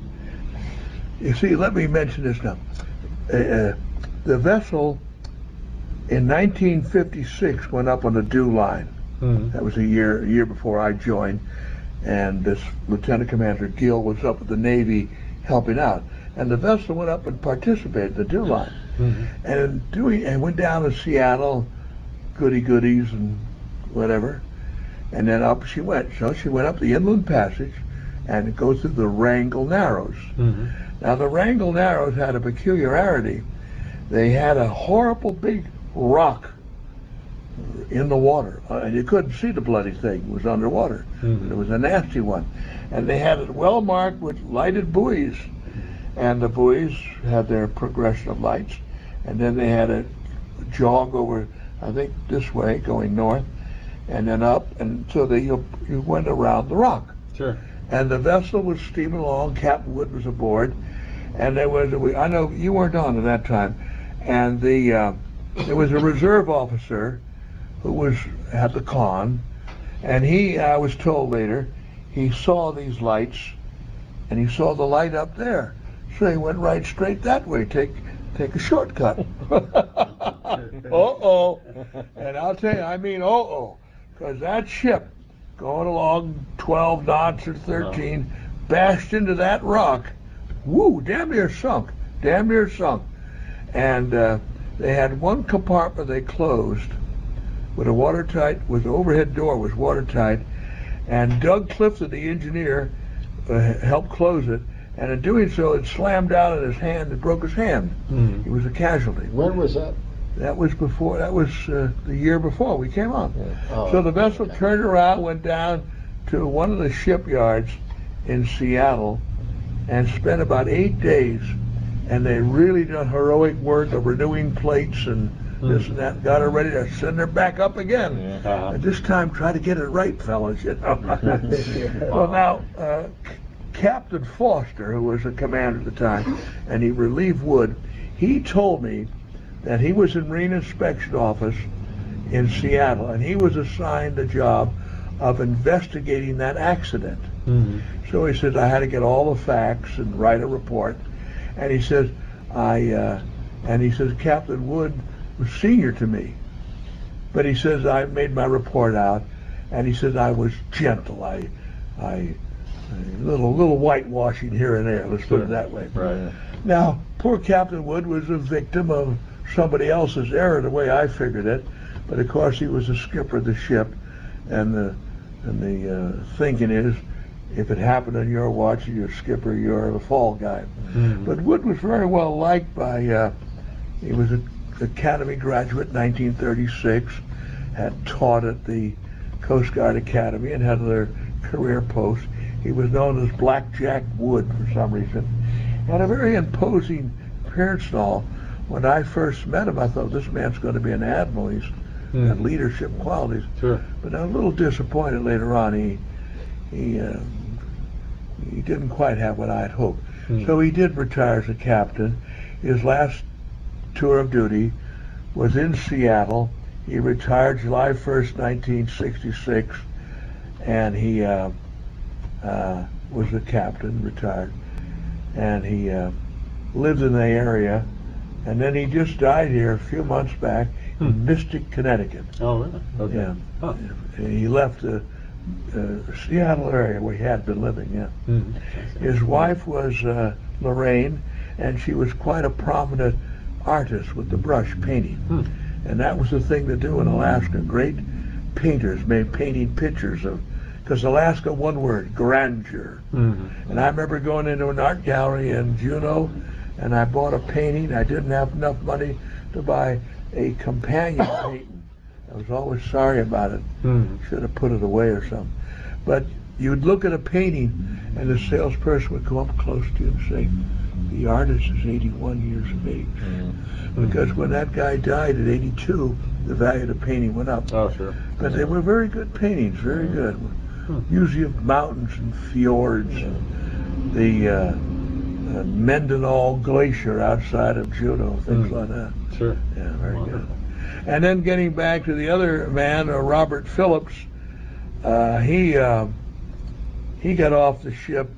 you see, let me mention this now. The vessel in 1956 went up on the Dew Line. Mhm. That was a year before I joined, and this Lieutenant Commander Gill was up with the Navy helping out, and the vessel went up and participated in the Dew Line, and went down to Seattle, goodies and whatever, and then up she went. So she went up the Inland Passage, and go through the Wrangell Narrows. Mhm. Now the Wrangell Narrows had a peculiarity. They had a horrible big rock in the water, and you couldn't see the bloody thing. It was underwater. Mhm. It was a nasty one. And they had it well marked with lighted buoys. And the buoys had their progression of lights. And then they had a jog over, I think, this way, going north, and then up. And so you went around the rock. Sure. And the vessel was steaming along. Captain Wood was aboard, and there was I know you weren't on at that time, and there was a reserve officer who had the con, and I was told later, he saw these lights, and he saw the light up there, so he went right straight that way, take a shortcut. Uh-oh. And I'll tell you, I mean uh-oh, because that ship going along 12 knots or 13, bashed into that rock. Woo, damn near sunk. And they had one compartment they closed with the overhead door was watertight, and Doug Clifton, the engineer, helped close it, and in doing so, it slammed down in his hand and broke his hand. Mhm. He was a casualty. When was that? That was the year before we came on. Oh, So the vessel okay. turned around, went down to one of the shipyards in Seattle, and spent about 8 days. And they really done heroic work of renewing plates and this and that. Got her ready to send her back up again. Uh-huh. And this time, try to get it right, fellas. You know. Well, now Captain Foster, who was the commander at the time, and he relieved Wood. He told me that he was in Marine Inspection Office in Seattle, and he was assigned the job of investigating that accident. Mhm. So he says, I had to get all the facts and write a report. And he says, Captain Wood was senior to me. But he says, I made my report out, and he says, I was gentle. I little whitewashing here and there, let's put it that way. Right. Now, poor Captain Wood was a victim of somebody else's error, the way I figured it. But of course, he was the skipper of the ship, and the thinking is, if it happened on your watch, you're skipper, you're the fall guy. Mhm. But Wood was very well liked by. He was an Academy graduate in 1936, had taught at the Coast Guard Academy and had other career posts. He was known as Black Jack Wood for some reason. Had a very imposing appearance and all. When I first met him, I thought this man's going to be an admiral. He's got leadership qualities. Sure. But I was a little disappointed later on. He didn't quite have what I had hoped. So he did retire as a captain. His last tour of duty was in Seattle. He retired July 1st, 1966, and he was the captain, retired, and he lived in the area, and then he just died here a few months back. Mystic, Connecticut. Oh, really? Okay. Yeah. Huh. He left the Seattle area where he had been living. Yeah. Mm-hmm. His wife was Lorraine, and she was quite a prominent artist with the brush painting. And that was the thing to do in Alaska. Great painters made painting pictures of, because Alaska, one word, grandeur. And I remember going into an art gallery in Juneau, and I bought a painting. I didn't have enough money to buy a companion painting. I was always sorry about it. Should have put it away or something. But you'd look at a painting, and the salesperson would come up close to you and say, the artist is 81 years of age. Because when that guy died at 82, the value of the painting went up. Oh, sure. But they were very good paintings, very good. Usually of mountains and fjords, and the Mendenhall Glacier outside of Juneau, things like that. Sure. Yeah, very good. And then getting back to the other man, Robert Phillips, he got off the ship.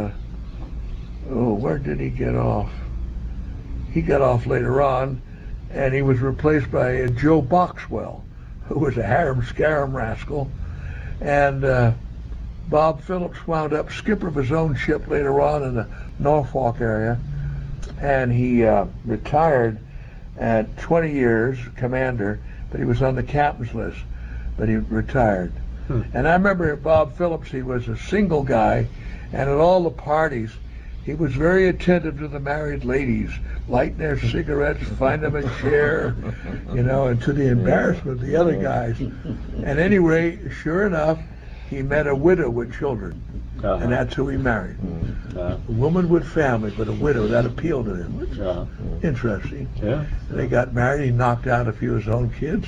Where did he get off? He got off later on, and he was replaced by Joe Boxwell, who was a harum-scarum rascal. And Bob Phillips wound up skipper of his own ship later on in the Norfolk area, and he retired at 20 years, commander, but he was on the captain's list, but he retired. And I remember Bob Phillips, he was a single guy, and at all the parties, he was very attentive to the married ladies, lighting their cigarettes, find them a chair, and to the embarrassment of the other guys. And anyway, sure enough, he met a widow with children, and that's who he married. A woman with family, but a widow. That appealed to him. Interesting. Yeah. They got married. He knocked out a few of his own kids.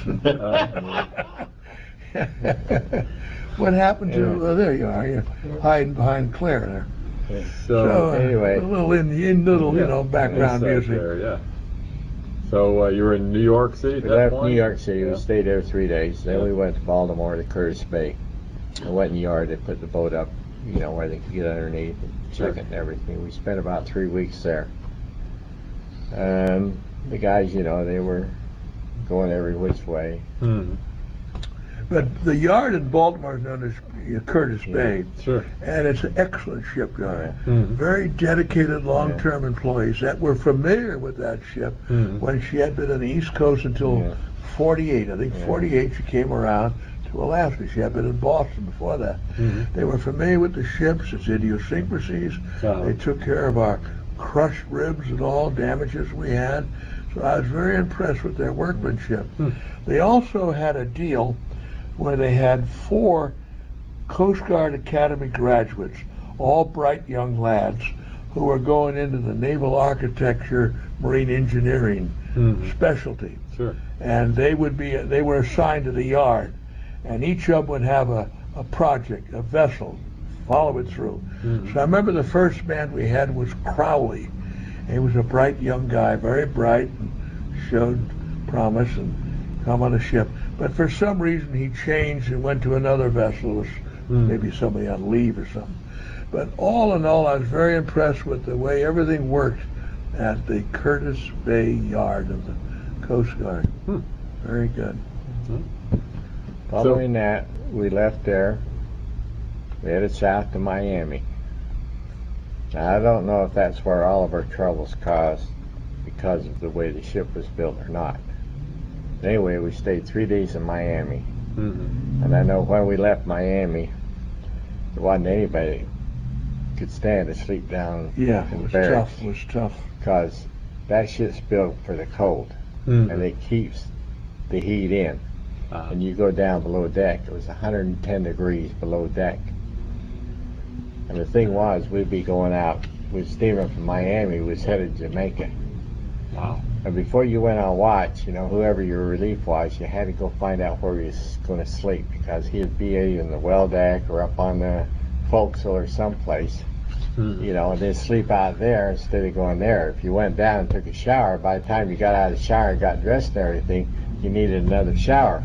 What happened to? There you are. You're hiding behind Claire there. So anyway, a little little background music. There, yeah. So you were in New York City at we that left point? New York City. Yeah. We stayed there 3 days. Then we went to Baltimore to Curtis Bay. I went in the yard. They put the boat up, where they could get underneath and check it and everything. We spent about 3 weeks there. The guys, they were going every which way. But the yard in Baltimore is known as Curtis Bay, Sure. and it's an excellent shipyard. Yeah. Very dedicated long-term employees that were familiar with that ship when she had been on the East Coast until 48. I think 48 she came around to Alaska. She had been in Boston before that. They were familiar with the ships, its idiosyncrasies. They took care of our crushed ribs and all damages we had. So I was very impressed with their workmanship. They also had a deal where they had 4 Coast Guard Academy graduates, all bright young lads, who were going into the naval architecture, marine engineering specialty. Sure. And they were assigned to the yard, and each of them would have a project, a vessel, follow it through. So I remember the first man we had was Crowley. He was a bright young guy, very bright, and showed promise and come on a ship. But for some reason he changed and went to another vessel. It was maybe somebody on leave or something. But all in all, I was very impressed with the way everything worked at the Curtis Bay Yard of the Coast Guard. Very good. Following that, we left there. We headed south to Miami. Now, I don't know if that's where all of our troubles caused because of the way the ship was built or not. Anyway, we stayed 3 days in Miami. And I know when we left Miami, there wasn't anybody could stand to sleep down in the barracks. It was tough. Because that ship's built for the cold, and it keeps the heat in. And you go down below deck, it was 110 degrees below deck. And the thing was, we'd be going out with steamer from Miami, was headed to Jamaica. Wow. And before you went on watch, whoever your relief was, you had to go find out where he was going to sleep, because he'd be either in the well deck or up on the forecastle or someplace, and then sleep out there instead of going there. If you went down and took a shower, by the time you got out of the shower and got dressed and everything, you needed another shower.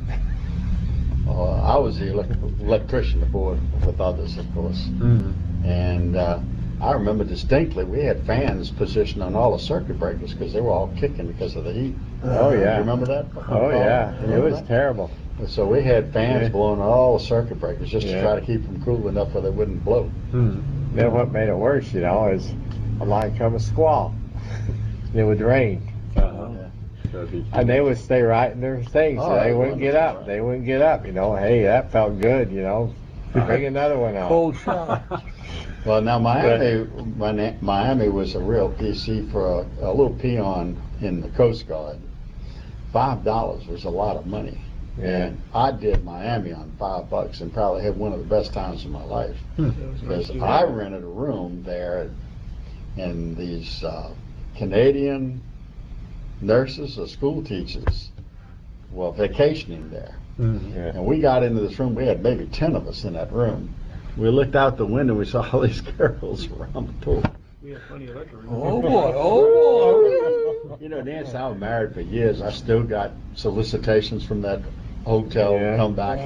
I was the electrician aboard with others, of course. And I remember distinctly we had fans positioned on all the circuit breakers because they were all kicking because of the heat. Oh yeah. You remember that? Oh yeah. Remember It was that? terrible. So we had fans Yeah. blowing on all the circuit breakers just to Yeah. try to keep them cool enough where they wouldn't blow. Then what made it worse, you know, is a line come a squall. It would rain. And they would stay right in their things. Oh, They that's wouldn't get wonderful, up. They wouldn't get up. You know, hey, that felt good. You know, bring another one out. Cold shower. Well, now Miami was a real PC for a little peon in the Coast Guard. $5 was a lot of money. Yeah. And I did Miami on $5 and probably had one of the best times of my life. Because I rented a room there and these Canadian nurses or school teachers were vacationing there. Yeah. And we got into this room, we had maybe 10 of us in that room. We looked out the window, we saw all these girls around the pool. We have plenty of liquor. Oh boy, oh boy. You know, Nancy, I was married for years. I still got solicitations from that hotel to Yeah. come back.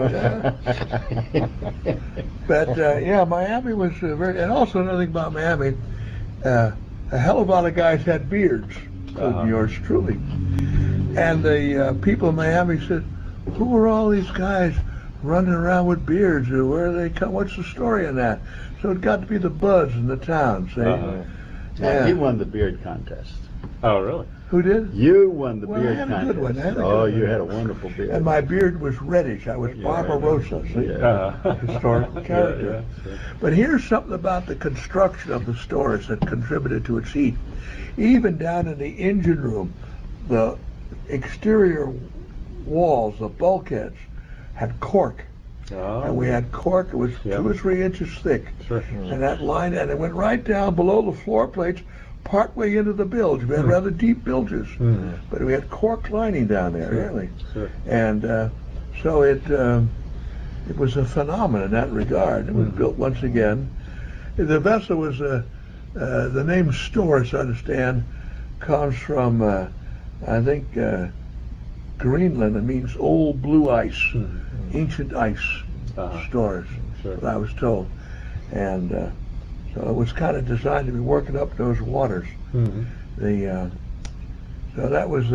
But yeah, Miami was very, and also another thing about Miami, a hell of a lot of guys had beards, including yours truly. And the people in Miami said, "Who are all these guys running around with beards? Or where do they come? What's the story in that?" So it got to be the buzz in the town. See, Now, he won the beard contest. Oh, really? who did? You won the Well, I beard had a contest. good one. I had a Oh, good you one. had a wonderful beard. And my beard was reddish. I was Barbarossa. See, historical character. But here's something about the construction of the stores that contributed to its heat. Even down in the engine room, the exterior walls, the bulkheads, had cork. And we had cork, it was 2 or 3 inches thick. Sure. And that line, and it went right down below the floor plates, partway into the bilge. We had rather deep bilges, but we had cork lining down there, really. Sure. And so it was a phenomenon in that regard. It was built once again. The vessel was, the name Storrs, I understand, comes from, I think, Greenland. It means old blue ice, ancient ice, Storrs, Sure. what I was told. And so it was kind of designed to be working up those waters. The so that was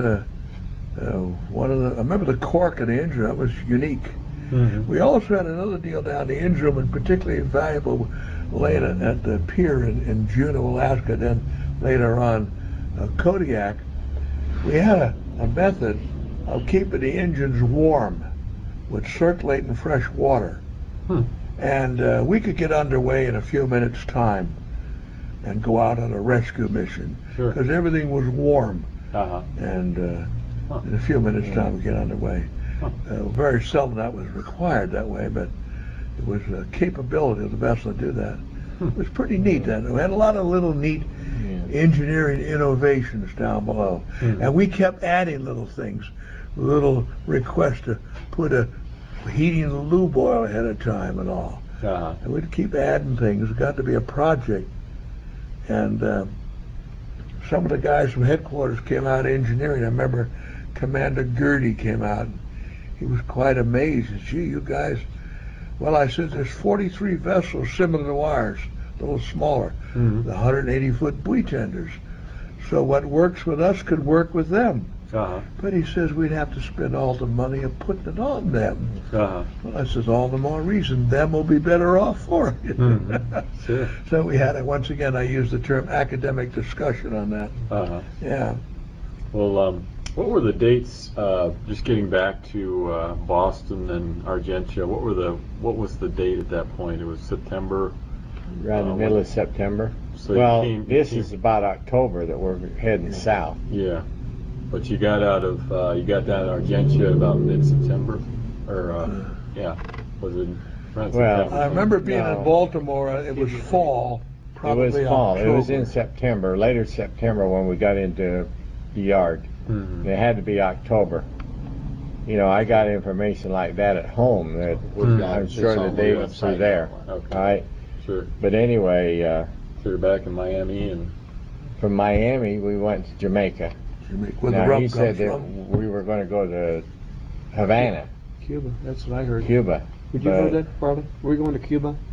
one of the. I remember the cork in the engine. That was unique. We also had another deal down the engine room, and particularly valuable later at the pier in Juneau, Alaska. Then later on, Kodiak. We had a method of keeping the engines warm with circulating fresh water. And we could get underway in a few minutes' time and go out on a rescue mission because everything was warm. And in a few minutes' time we get underway. Very seldom that was required that way, but it was a capability of the vessel to do that. It was pretty neat then. We had a lot of little neat engineering innovations down below. And we kept adding little things, little requests to put a heating the lube oil ahead of time and all. And we'd keep adding things. It got to be a project. And some of the guys from headquarters came out engineering. I remember Commander Gertie came out. He was quite amazed. He said, "Gee, you guys..." Well, I said, there's 43 vessels similar to ours, a little smaller, the 180-foot buoy tenders. So what works with us could work with them. But he says we'd have to spend all the money of putting it on them. Well, I says, all the more reason them will be better off for it. Sure. So we had, once again, I used the term academic discussion on that. Yeah. Well, what were the dates? Just getting back to Boston and Argentia. What was the date at that point? It was September. Right in the middle of September. So Well, this is about October that we're heading south. Yeah, but you got down to Argentia about mid-September, or was it around September? I remember being in Baltimore. It was fall. Probably it was fall. October. It was in September, later September when we got into the yard. It had to be October. You know, I got information like that at home that I'm sure that they were through there. Okay. Right? Sure. But anyway, So you're back in Miami, and from Miami we went to Jamaica. Where the Now rum he said comes that from. we were going to go to Havana, Cuba, that's what I heard. Cuba. Did you but hear that, Farley? We're going to Cuba?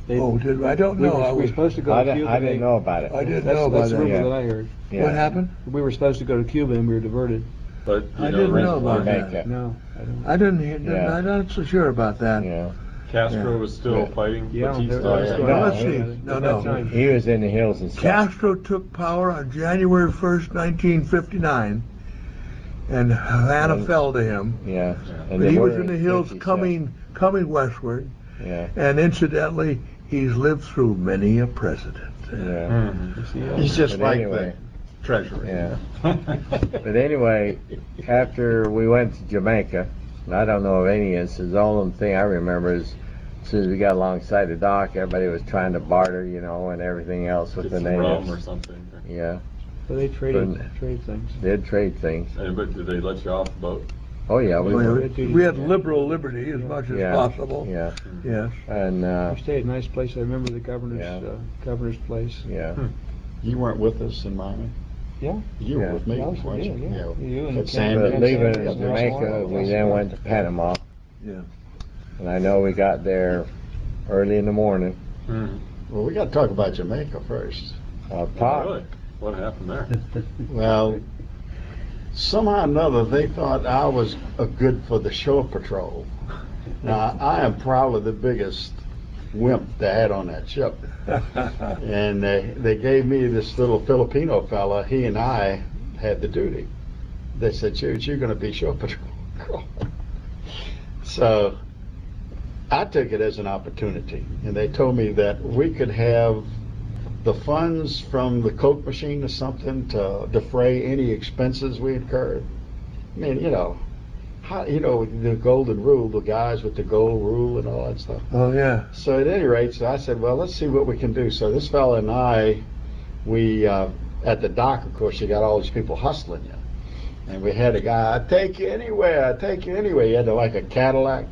Oh, I don't We know. were, I we were was, supposed to go I to Cuba. didn't know about it. I didn't That's, know about that's the that. rumor Yeah. that I heard. Yeah. What happened? We were supposed to go to Cuba and we were diverted. But I didn't know about that. Jamaica. No, I don't. I didn't hear. Yeah. I'm not so sure about that. Yeah. Castro Yeah. was still Yeah. fighting Yeah, Batista. there was yeah. going No, on let's at see. that No, no. time. He was in the hills and stuff. Castro took power on January 1st, 1959, and Havana And- fell to him. Yeah. And But they he was were in the hills 57. coming westward, Yeah. and incidentally, he's lived through many a president. Yeah. Yes, he is. He's just But like anyway. the treasurer. Yeah. But anyway, after we went to Jamaica, and I don't know of any instances, the only thing I remember is as soon as we got alongside the dock, everybody was trying to barter, and everything else with Get the some rum or natives. something. Yeah, So they traded But- trade things. they'd trade things. But did they let you off the boat? Oh yeah, we We had liberal liberty as much as yeah, possible. yeah, Yes. and We stayed at a nice place. I remember the governor's Yeah. governor's place. yeah, You weren't with us in Miami? Yeah. You were Yeah. with me, I was with weren't you, you? yeah. You and At Ken- San but Ken leaving Sanders, Jamaica, we then went to Panama, Yeah. and I know we got there early in the morning. Well, we got to talk about Jamaica first. Pop, Really? What happened there? Well, somehow or another, they thought I was good for the shore patrol. Now, I am probably the biggest wimp they had on that ship. And they gave me this little Filipino fella. He and I had the duty. They said, "Jude, you're going to be shore patrol." So I took it as an opportunity. And they told me that we could have the funds from the Coke machine or something to defray any expenses we incurred. I mean, the golden rule, the guys with the gold rule and all that stuff. Oh yeah. So at any rate, so I said, well, let's see what we can do. So this fella and I, we, at the dock, of course, you got all these people hustling you. And we had a guy, "I'll take you anywhere, I'll take you anywhere." He had like a Cadillac.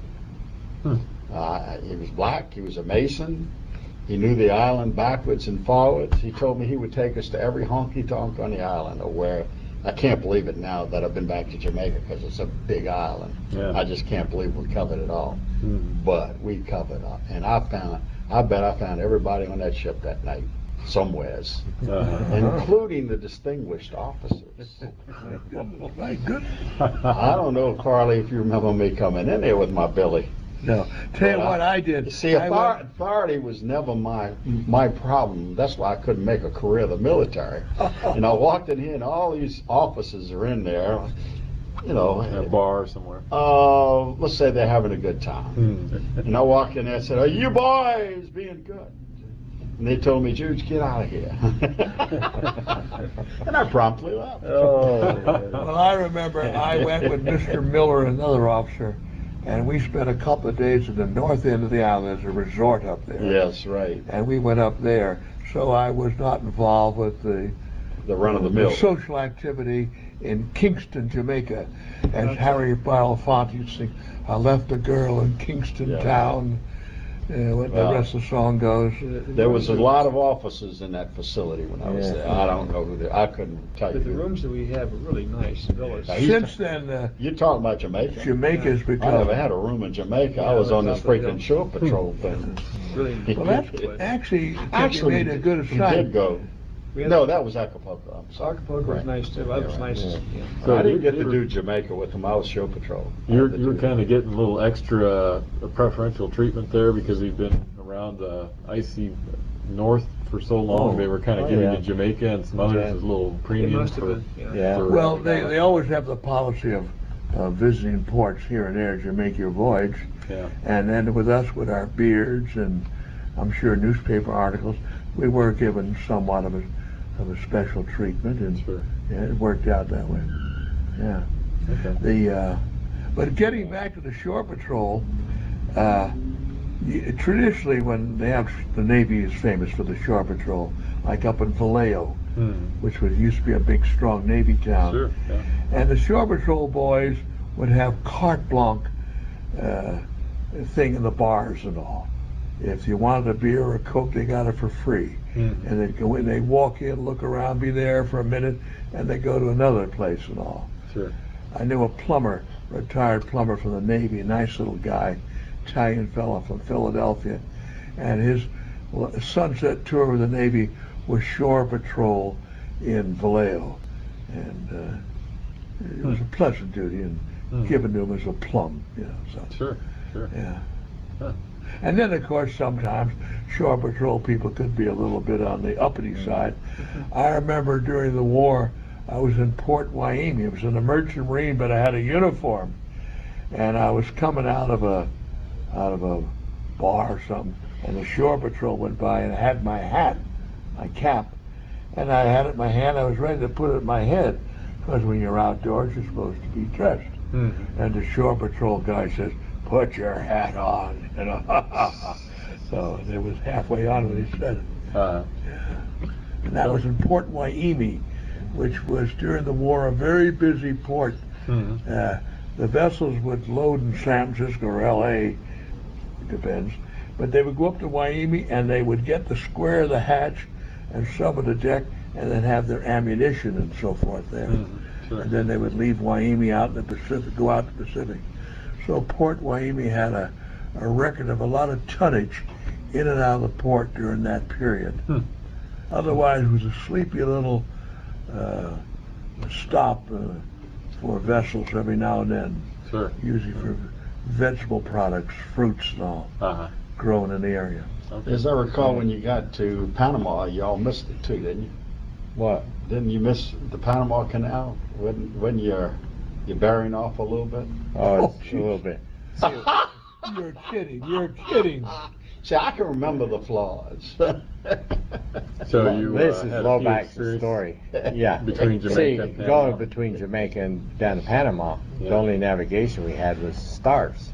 He was black, he was a Mason. He knew the island backwards and forwards. He told me he would take us to every honky-tonk on the island, or where, I can't believe it now that I've been back to Jamaica because it's a big island. Yeah. I just can't believe we covered it all. But we covered up. And I bet I found everybody on that ship that night, somewheres, including the distinguished officers. My goodness. I don't know, Farley, if you remember me coming in there with my Billy. No. Tell you what I did. You see, I went- authority was never my problem. That's why I couldn't make a career of the military. And I walked in here, and all these officers are in there, In a bar somewhere. let's say they're having a good time. And I walked in there and said, "Are you boys being good?" And they told me, "Jude, get out of here." And I promptly left. Well, I remember I went with Mr. Miller, another officer, and we spent a couple of days at the north end of the island. There's a resort up there. Yes, right. And we went up there. So I was not involved with the The run-of-the-mill. social activity in Kingston, Jamaica. As Harry Belafonte used to sing, I left a girl in Kingston Yeah. town. What Well, the rest of the song goes. There was a lot of officers in that facility when I was Yeah. there. I don't know who they, I couldn't tell you. But the who. rooms that we have are really nice villas. Now, Since then, You're talking about Jamaica? Jamaica's I become. never had a room in Jamaica. I Yeah, was on it's this up and freaking down. shore patrol thing. Really Well, that's place. actually Actually, made a good we aside. did go. We had- No, that was Acapulco. I'm sorry. Acapulco was Right. nice too. That was nice. Yeah. Yeah. So I didn't get to you were- do Jamaica with them. I was shore patrol. You were kind of getting a little extra preferential treatment there because you've been around the icy north for so long. Oh. They were kind of Oh, giving yeah. you Jamaica and some others Yeah. as a little It premium must have for. been. Yeah. Yeah. for- Well, they always have the policy of visiting ports here and there as you make your voyage. Yeah. And then with us, with our beards and I'm sure newspaper articles, we were given somewhat of a special treatment, and Sure. yeah, it worked out that way. Yeah. Okay. But getting back to the shore patrol, traditionally when they have, the Navy is famous for the shore patrol, like up in Vallejo, which used to be a big, strong Navy town. Sure. Yeah. And the shore patrol boys would have carte blanche thing in the bars and all. If you wanted a beer or a Coke, they got it for free. And they'd go in, they'd walk in, look around, be there for a minute, and they'd go to another place and all. Sure. I knew a plumber, retired plumber from the Navy, a nice little guy, Italian fella from Philadelphia, and a sunset tour with the Navy was shore patrol in Vallejo, and it was a pleasant duty, and given to him as a plum, you know. So Sure. yeah. Huh. And then, of course, sometimes shore patrol people could be a little bit on the uppity side. I remember during the war, I was in Port Hueneme. It was an merchant marine, but I had a uniform, and I was coming out of a bar or something, and the shore patrol went by, and I had my hat, my cap, and I had it in my hand. I was ready to put it in my head, because when you're outdoors, you're supposed to be dressed. And the shore patrol guy says, "Put your hat on," you know. So it was halfway on when he said it. And that was in Port Hueneme, which was during the war a very busy port. The vessels would load in San Francisco or L.A., depends, but they would go up to Hueneme and they would get the square of the hatch and some of the deck, and then have their ammunition and so forth there. And then they would leave Hueneme out in the Pacific, go out the Pacific. So Port Hueneme had a record of a lot of tonnage in and out of the port during that period. Otherwise, it was a sleepy little stop for vessels every now and then, usually for vegetable products, fruits and all, grown in the area. As I recall, when you got to Panama, y'all missed it too, didn't you? What? Didn't you miss the Panama Canal? When you're bearing off a little bit? Oh, a little bit. You're kidding. You're kidding. See, I can remember the flaws. So you This is had a few Loback's experience story. Yeah. between Jamaica See, and Panama. going between Jamaica and down to Panama, the only navigation we had was stars.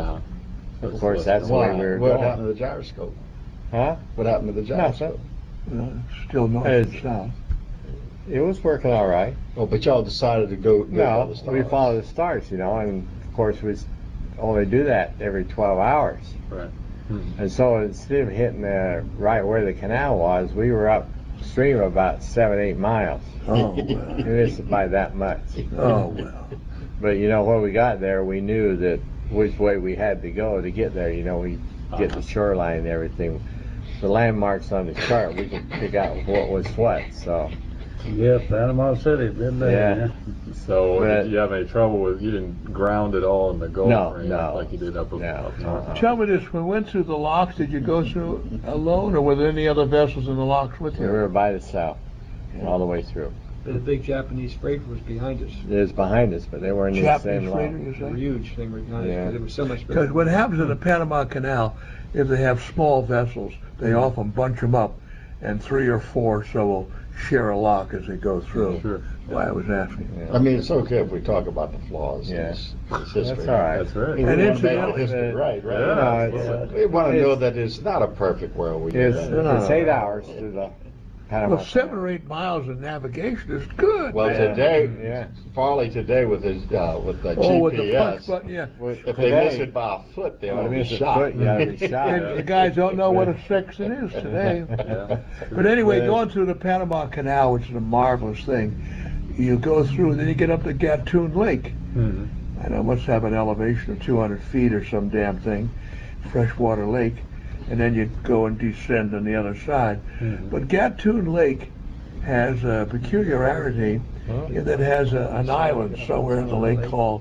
Of course, that's the way we were What going. happened to the gyroscope? Huh? What happened to the gyroscope? Still north and south. It was working all right. Oh, but y'all decided to go No, follow the stars. we follow the stars, you know, and of course we only do that every 12 hours. Right. And so instead of hitting right where the canal was, we were upstream about 7-8 miles. Oh, well. We missed it by that much. Oh, well. But you know, when we got there, we knew that which way we had to go to get there. You know, we get the shoreline and everything. The landmarks on the chart, we could pick out what was what. So. Yeah, Panama City, been there. Yeah. So But- did you have any trouble with, you didn't ground at all in the Gulf No, or anything no. like you did up top? Tell me this, when we went through the locks, did you go through alone, or were there any other vessels in the locks with We you? were by the south, all the way through. The big Japanese freighter was behind us. It was behind us, but they weren't in the Japanese same freighter, line. you They were say? huge. They were behind Yeah. us. They were so much bigger. Because what happens in the Panama Canal, if they have small vessels, they often bunch them up, and 3 or 4 so will share a lock as they go through. Sure. Why I was asking. I mean, it's okay if we talk about the flaws. Yeah. It's history. That's all right. That's right. We And want to make incidentally- the history right, right? Yeah, it's- We want to know that it's not a perfect world we live It's, in. it's 8 hours to the Panama. Well, 7 or 8 miles of navigation is good. Well, man. today, Yeah. Farley today with his with the Oh, with the punch GPS, button, yeah. if they miss it by a foot, they ought to be miss a shot. foot, you gotta be shot. And the guys don't know what a section is today. But anyway, going through the Panama Canal, which is a marvelous thing, you go through, and then you get up to Gatun Lake. I know it must have an elevation of 200 feet or some damn thing, freshwater lake, and then you go and descend on the other side. But Gatun Lake has a peculiarity in that it has an island somewhere in the lake called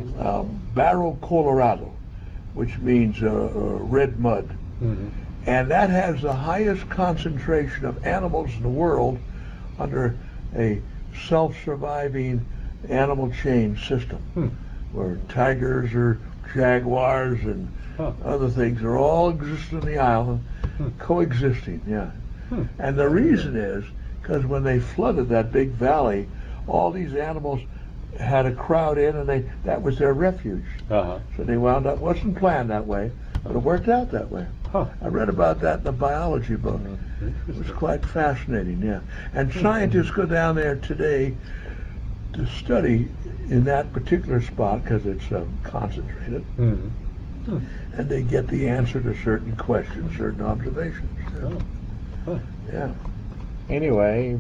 Barro Colorado, which means red mud. And that has the highest concentration of animals in the world under a self-surviving animal chain system, where tigers or jaguars and other things are all existing on the island, coexisting, And the reason is because when they flooded that big valley, all these animals had to crowd in, and that was their refuge. So they wound up, wasn't planned that way, but it worked out that way. I read about that in a biology book. It was quite fascinating, And scientists go down there today to study in that particular spot because it's concentrated, and they get the answer to certain questions, certain observations. Yeah. Anyway,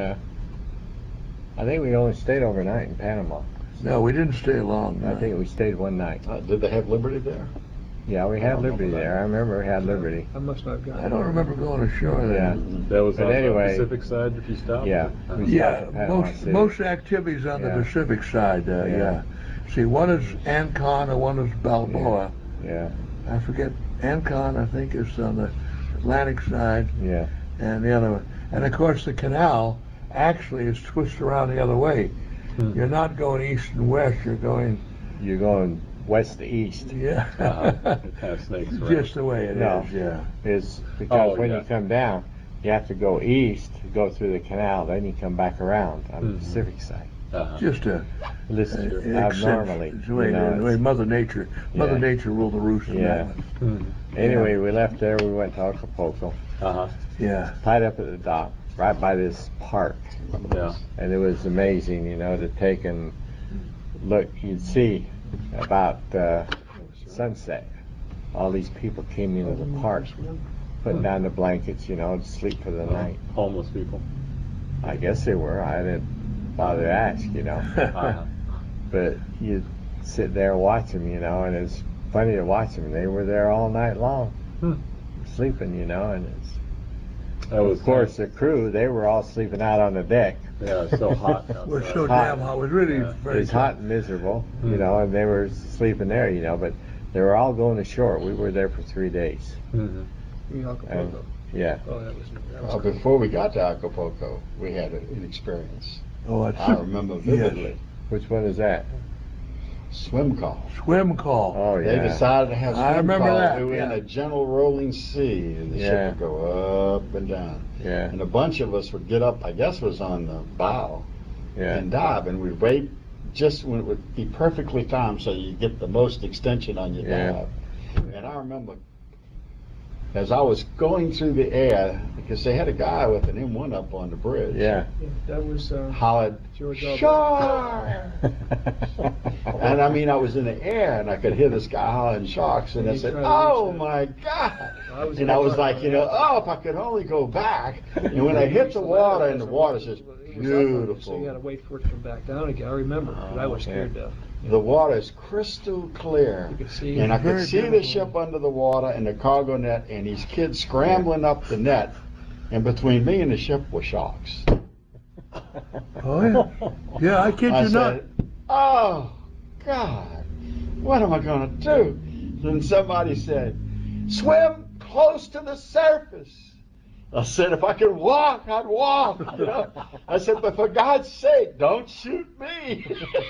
I think we only stayed overnight in Panama. No, we didn't stay long. I think we stayed one night. Did they have Liberty there? Yeah, we had Liberty there. I remember we had Liberty. I must not have gone. I don't remember going ashore there. Yeah. That was But on anyway, the Pacific side if you stopped? Yeah. We Yeah, stopped at Panama City. most activities on Yeah. the Pacific side, yeah. See, one is Ancon and one is Balboa. Yeah. I forget, Ancon, I think, is on the Atlantic side, Yeah. and the other one. And of course, the canal actually is twisted around the other way. You're not going east and west, you're going, You're going west to east. yeah. It has snakes around. Just the way it No. is, yeah. Is because when yeah. you come down, you have to go east, go through the canal, then you come back around on the Pacific side. Just a This abnormally. It's the way, you know, the way it's- Mother Nature ruled the roost on Yeah. that one. Anyway, we left there. We went to Acapulco, Uh-huh. Yeah. tied up at the dock, right by this park, Yeah. and it was amazing, you know, to take and look. You'd see about sunset. All these people came into the park, putting down the blankets, you know, to sleep for the night. Homeless people. I guess they were. I didn't bother to ask, you know. Uh-huh. But you'd sit there and watch them, you know, and it's funny to watch them. They were there all night long, sleeping, you know, and it's, That was of course, the crew, they were all sleeping out on the deck. Yeah, it's so hot. We're outside. so Hot. damn hot. It was really Yeah. very It was hot and miserable, you know, and they were sleeping there, you know, but they were all going ashore. We were there for 3 days. Mhm. In Acapulco. Yeah. Oh, that was Well, before we got to Acapulco, we had an experience. Oh, it's I remember vividly. Which one is that? Swim call. swim call. Oh, They yeah. decided to have swim I remember call. that, We were in yeah. a gentle rolling sea, and the Yeah. ship would go up and down. Yeah. And a bunch of us would get up, I guess it was on the bow, Yeah. and dive, and we'd wait just when it would be perfectly timed so you get the most extension on your Yeah. dive. And I remember as I was going through the air, because they had a guy with an M1 up on the bridge, Yeah. Yeah, that was hollered, George Albert. "Shark!" And I mean, I was in the air and I could hear this guy hollering sharks, and I said, "Oh my God!" And I was like, you know, oh, if I could only go back. And when I hit the water, and the water's just So you had to beautiful. wait for it to come back down again. I remember, 'cause I was scared to. The water is crystal clear. You could see. And I could Very see the beautiful. ship under the water and the cargo net and these kids scrambling up the net. And between me and the ship were sharks. Oh, yeah. Yeah, I kid I you not. said, "Oh, God, what am I going to do?" Then somebody said, "Swim close to the surface." I said, "If I could walk, I'd walk." You know? I said, "But for God's sake, don't shoot me."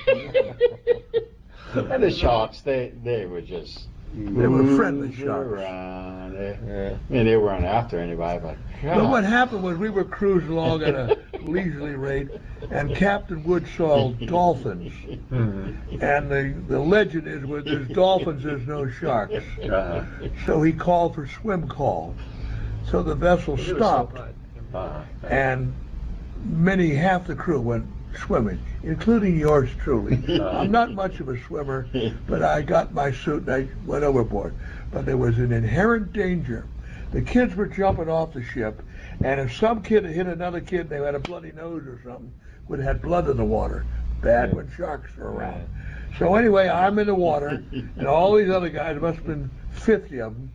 And the sharks, they were just They were friendly moving sharks. around. Yeah. I mean, they weren't after anybody, but But God. what happened was we were cruising along at a leisurely rate, and Captain Wood saw dolphins. And the legend is where there's dolphins, there's no sharks. Uh-huh. So he called for swim call. So the vessel It was so stopped, hot. Uh-huh. and half the crew went swimming, including yours truly. I'm not much of a swimmer, but I got my suit and I went overboard. But there was an inherent danger. The kids were jumping off the ship, and if some kid had hit another kid, they had a bloody nose or something, would have had blood in the water. Bad when sharks are around. So anyway, I'm in the water, and all these other guys, there must have been 50 of them,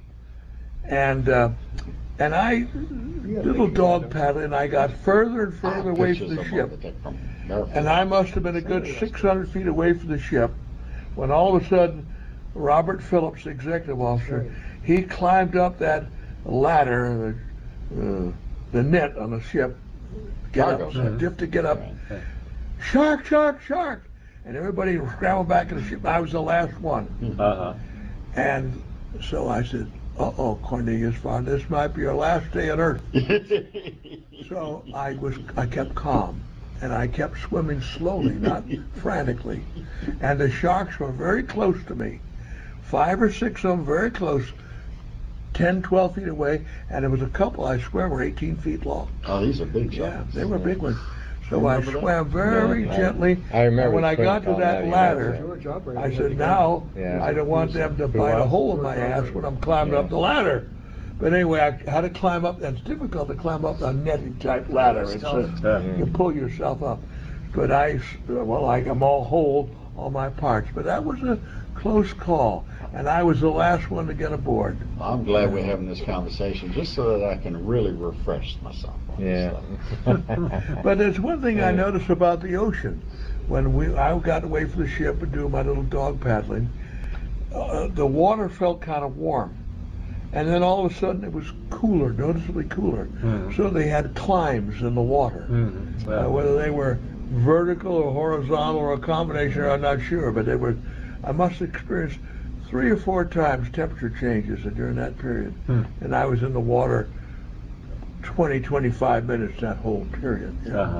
and I, little dog paddling, I got further and further away from the ship. And I must have been a good 600 feet away from the ship when all of a sudden Robert Phillips, the executive officer, he climbed up that ladder, the net on the ship, get up, dipped to get up. Shark, shark, shark! And everybody scrambled back in the ship. I was the last one. Uh-huh. And so I said, uh-oh, Cornelius Farr, this might be your last day on Earth. So I kept calm, and I kept swimming slowly, not frantically. And the sharks were very close to me, 5 or 6 of them very close, 10, 12 feet away, and there was a couple I swear were 18 feet long. Oh, these are big Yeah, sharks. they were big ones. So I swam very gently. I remember And when I swim got to call that now, ladder, George Albert I had said, to go. now Yeah. I don't want them to bite a hole in my ass when I'm climbing up the ladder. But anyway, I had to climb up. It's difficult to climb up a netting type ladder. It's Yeah. you pull yourself up. But I'm all all my parts. But that was a close call, and I was the last one to get aboard. I'm glad we're having this conversation just so that I can really refresh myself on this stuff. But there's one thing I noticed about the ocean. When I got away from the ship and do my little dog paddling, the water felt kind of warm. And then all of a sudden it was cooler, noticeably cooler. So they had climbs in the water. Whether they were vertical or horizontal or a combination, I'm not sure. But they were, I must have experienced 3 or 4 times temperature changes during that period. And I was in the water 20, 25 minutes that whole period.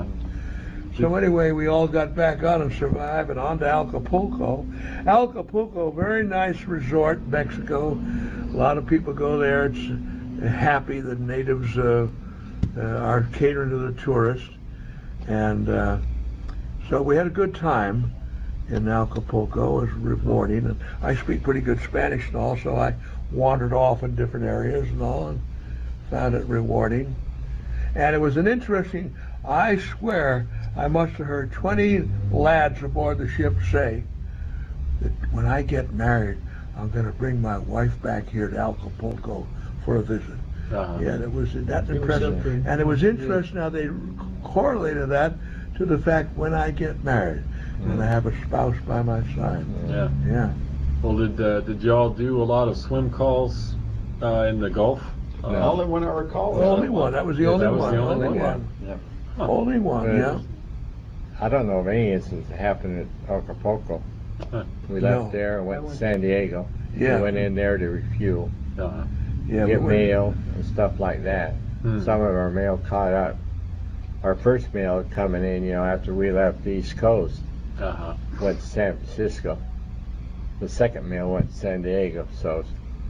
So anyway, we all got back on and survived, and on to Acapulco. Acapulco, very nice resort, Mexico. A lot of people go there. It's happy. The natives are catering to the tourists. And so we had a good time in Acapulco. It was rewarding. And I speak pretty good Spanish and all, so I wandered off in different areas and all, and found it rewarding. And it was an interesting, I swear, I must have heard 20 lads aboard the ship say that when I get married, I'm going to bring my wife back here to Acapulco for a visit. Yeah, it was that impressive. And it was interesting how they correlated that to the fact when I get married and I have a spouse by my side. Yeah. Well, did y'all do a lot of swim calls in the Gulf? The only one I recall. Only one. That was the only one. Only one. Yeah. Only one. Yeah. I don't know of any instance that happened at Acapulco. We left there and went to San Diego. Yeah. We went in there to refuel, Yeah. get mail and stuff like that. Some of our mail caught up. Our first mail coming in, after we left the East Coast, went to San Francisco. The second mail went to San Diego. So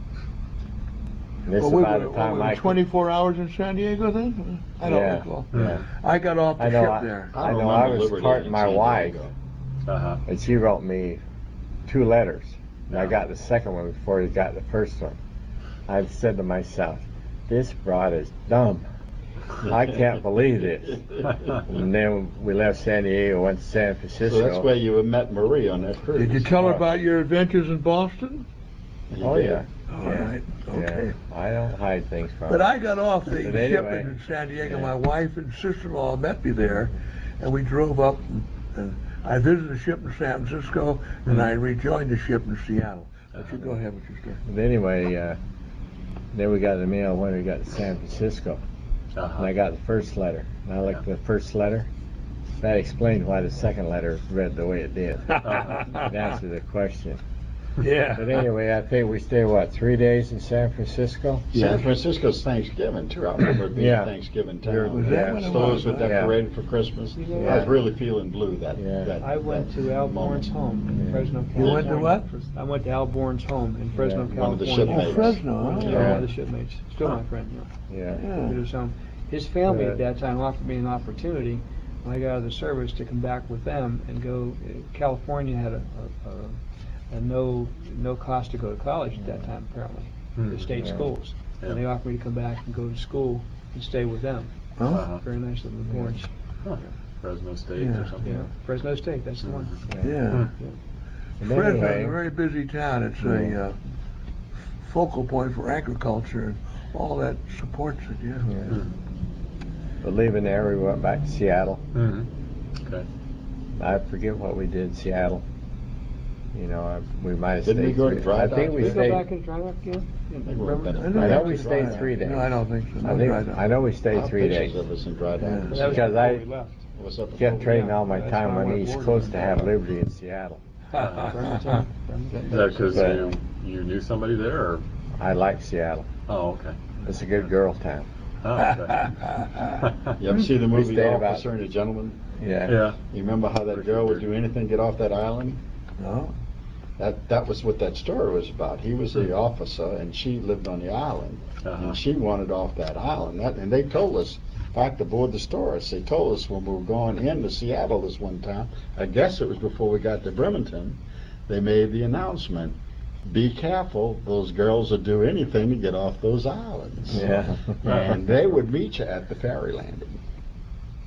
this about the time I 24 hours in San Diego then? I don't recall. Yeah. I got off the ship there. I know I was carting my wife, and she wrote me 2 letters. And I got the second one before he got the first one. I said to myself, this broad is dumb. I can't believe this. And then we left San Diego, went to San Francisco. So that's where you met Marie on that cruise. Did you tell her about your adventures in Boston? Oh, yeah. All right. Okay. Yeah. I don't hide things from But her. I got off the But ship anyway, in San Diego. My wife and sister-in-law met me there, and we drove up. And I visited the ship in San Francisco, and I rejoined the ship in Seattle. But you go ahead with your story. But anyway, then we got the mail when we got to San Francisco. And I got the first letter. And I looked at the first letter. That explained why the second letter read the way it did. It answered the question. Yeah. But anyway, I think we stayed, 3 days in San Francisco? San Francisco's Thanksgiving, too. I remember it being Thanksgiving town. Was that when it Stores was? were decorated for Christmas. I was really feeling blue that I went to Al Bourne's home in Fresno, California. You went to what? I went to Al Bourne's home in Fresno, California. One of the shipmates. Fresno, huh? One of the shipmates. Still my friend, Yeah. His family at that time offered me an opportunity when I got out of the service to come back with them and go. California had a no cost to go to college at that time, apparently, the state schools. And they offered me to come back and go to school and stay with them. Very nice of the Bournes. Fresno State or something. Yeah, Fresno State, that's the one. Yeah. Anyway, Fresno's a very busy town. It's a focal point for agriculture, and all that supports it. But leaving there, we went back to Seattle. Okay. I forget what we did in Seattle. We might have Didn't we stayed go to 3 dry I think dock? we Did we go back stayed. and dry dock again? I know we stayed 3 days. No, I don't think so. I know we stayed 3 days. Of us in dry dock. Yeah. That was Because before I we left. What's up? kept trading all my That's time why I on the went East aboard Coast with to them. have Liberty in Seattle. Bremerton. Is that because But- you knew somebody there, or? I like Seattle. Oh, okay. It's a good girl town. Oh, okay. You ever see the movie stayed The about- Officer and the Gentleman? Yeah. Yeah. You remember how that girl would do anything to get off that island? No. That was what that story was about. He was the officer, and she lived on the island, and she wanted off that island. And they told us, in fact, aboard the Storis, they told us when we were going into Seattle this one time, I guess it was before we got to Bremerton, they made the announcement, be careful, those girls will do anything to get off those islands. Yeah. And they would meet you at the ferry landing.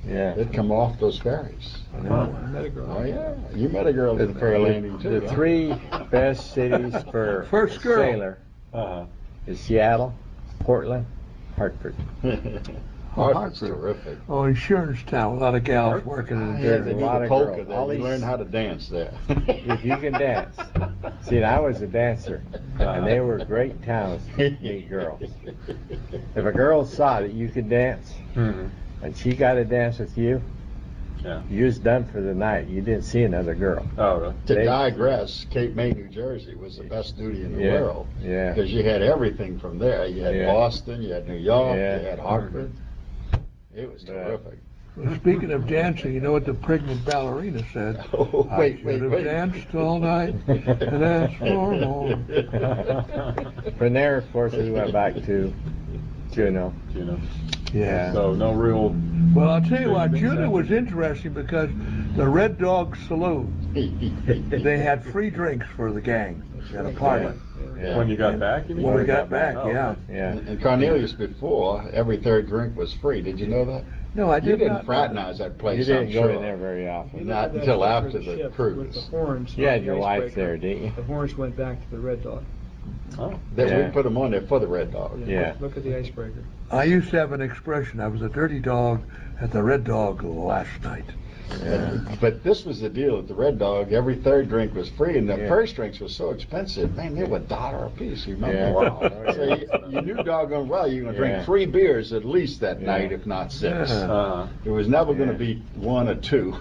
Yeah. They'd come off those ferries. I met a girl. Oh yeah, you met a girl in the ferry landing too. The huh? 3 best cities for First a girl. sailor is Seattle, Portland, Hartford. Hartford's terrific. Oh, insurance town. A lot of gals working in Yeah, there. they a do lot the of polka girls. there. All You these- learn how to dance there. If you can dance. See, I was a dancer, and they were great towns to meet girls. If a girl saw that you could dance, and she got to dance with you, Yeah. you was done for the night. You didn't see another girl. Oh, really? To They- digress, Cape May, New Jersey was the best duty in the Yeah, world. yeah. Because you had everything from there. You had Yeah. Boston, you had New York, Yeah. you had Hartford. It was Yeah. terrific. Well, speaking of dancing, you know what the pregnant ballerina said? Oh, I should have danced all night and asked for more. From there, of course, we went back to Juneau. You know. Yeah. So no real. Well, I'll tell you what, Juneau was interesting because the Red Dog Saloon, they had free drinks for the gang at a party. Yeah. When you got back, you mean? When we got back, Oh, yeah. Yeah. And Cornelius before, every third drink was free. Did you know that? No, I You did didn't not. fraternize that place, You I'm didn't go sure. in there very often. Not until after the cruise. With the horns. You on had the your wife icebreaker. there, didn't you? The horns went back to the Red Dog. Oh. That Yeah. we put them on there for the Red Dog. Yeah. Look at the icebreaker. I used to have an expression. I was a dirty dog at the Red Dog last night. But this was the deal at the Red Dog. Every third drink was free, and the Yeah. first drinks were so expensive. Man, they were $1 a piece. You remember? Yeah. Wow. So you knew doggone well you were going to Yeah. drink 3 beers at least that Yeah. night, if not 6. Yeah. It was never going Yeah. to be 1 or 2.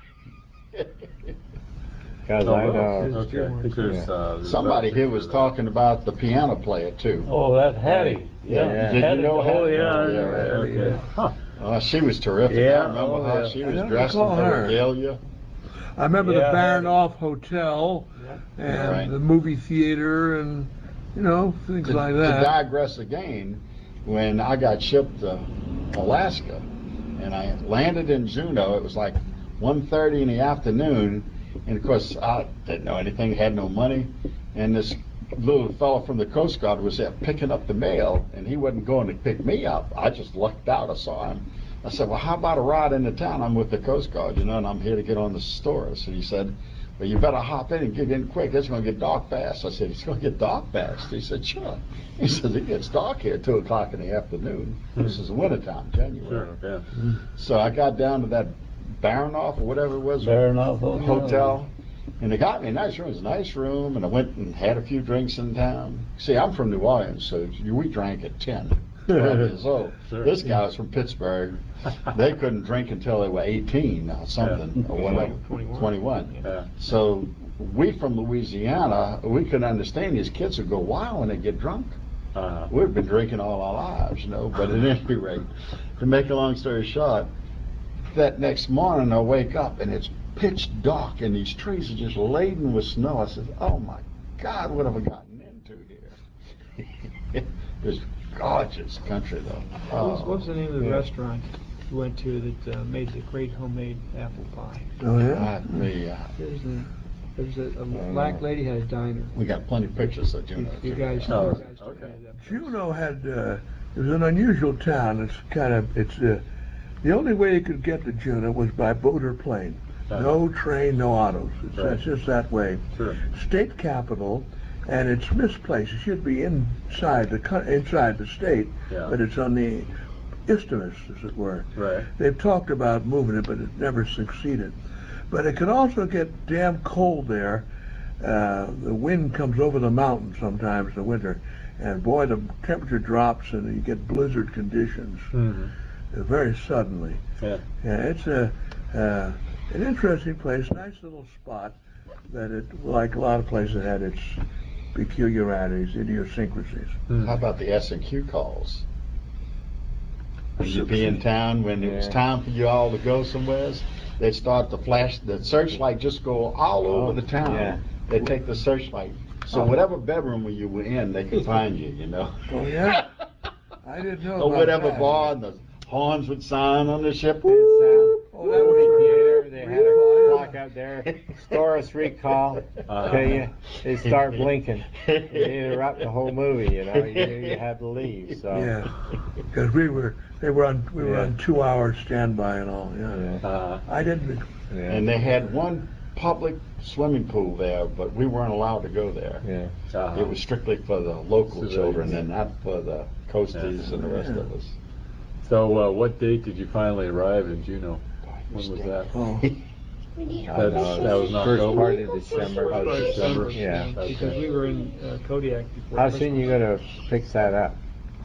Because Oh, I really? know. Okay. I think there's, there's Somebody about here 6 was of talking about the piano player too. Oh, that Hattie. Yeah. Did you Hattie. know Oh, Hattie? yeah. Yeah, right. Okay. Huh. She was terrific. Yeah, I remember oh, how yeah. she I was don't dressed in recall her her. regalia. I remember Yeah, the Baranoff Hotel and Right. the movie theater and, things like To that. digress again, when I got shipped to Alaska and I landed in Juneau, it was like 1:30 in the afternoon, and of course I didn't know anything, had no money, and this little fellow from the Coast Guard was there picking up the mail, and he wasn't going to pick me up. I just lucked out. I saw him. I said, well, how about a ride into town? I'm with the Coast Guard, and I'm here to get on the stores. And he said, well, you better hop in and get in quick. It's going to get dark fast. I said, it's going to get dark fast. He said, sure. He says, it gets dark here at 2 o'clock in the afternoon. This is wintertime, January. Sure, yeah. So I got down to that Baranoff or whatever it was Baranoff hotel, and they got me a nice room. It was a nice room, and I went and had a few drinks in town. See, I'm from New Orleans, so we drank at 10. 12 years old. Sure. This guy was from Pittsburgh. They couldn't drink until they were 18 or something, or whatever. 21. Yeah. So we from Louisiana, we couldn't understand these kids would go wild when they get drunk. Uh-huh. We've been drinking all our lives, but at any rate, to make a long story short, that next morning I wake up and it's pitch dark and these trees are just laden with snow. I said, oh my God, what have I gotten into here? It was gorgeous country though. What was the name of the restaurant you went to that made the great homemade apple pie? Oh, yeah? There's a black lady had a diner. We got plenty of pictures of Juneau. You guys, Oh, you guys took okay. me to that. Juneau had, it was an unusual town. The only way you could get to Juneau was by boat or plane. No train, no autos. It's just that way. Sure. State capital, and it's misplaced. It should be inside the state, Yeah. but it's on the isthmus, as it were. Right. They've talked about moving it, but it never succeeded. But it can also get damn cold there. The wind comes over the mountain sometimes in the winter, and boy, the temperature drops and you get blizzard conditions very suddenly. Yeah. Yeah, it's an interesting place, nice little spot that like a lot of places, had its peculiarities, idiosyncrasies. How about the S&Q calls? When you'd be in town, when it was time for you all to go somewhere, they'd start to flash, the searchlight just go all over the town. Yeah. They'd take the searchlight. So whatever bedroom you were in, they could find you, Oh, yeah? I didn't know Or about whatever that. bar, and the horns would sign on the ship. Oh, that was Theater, they had a clock walk out there, Storis recall, tell you, they start blinking. They interrupt the whole movie, you know. You had to leave. So Yeah, because we were on 2 hours standby and all. Yeah, I didn't. yeah. And they had one public swimming pool there, but we weren't allowed to go there. Yeah. It was strictly for the local Civilians. children and not for the coasties and the rest of us. So, what date did you finally arrive in Juneau? When was that? Oh, That was not first October? part of December. December. Yeah. Because we were in Kodiak before How Christmas. soon you gonna fix that up?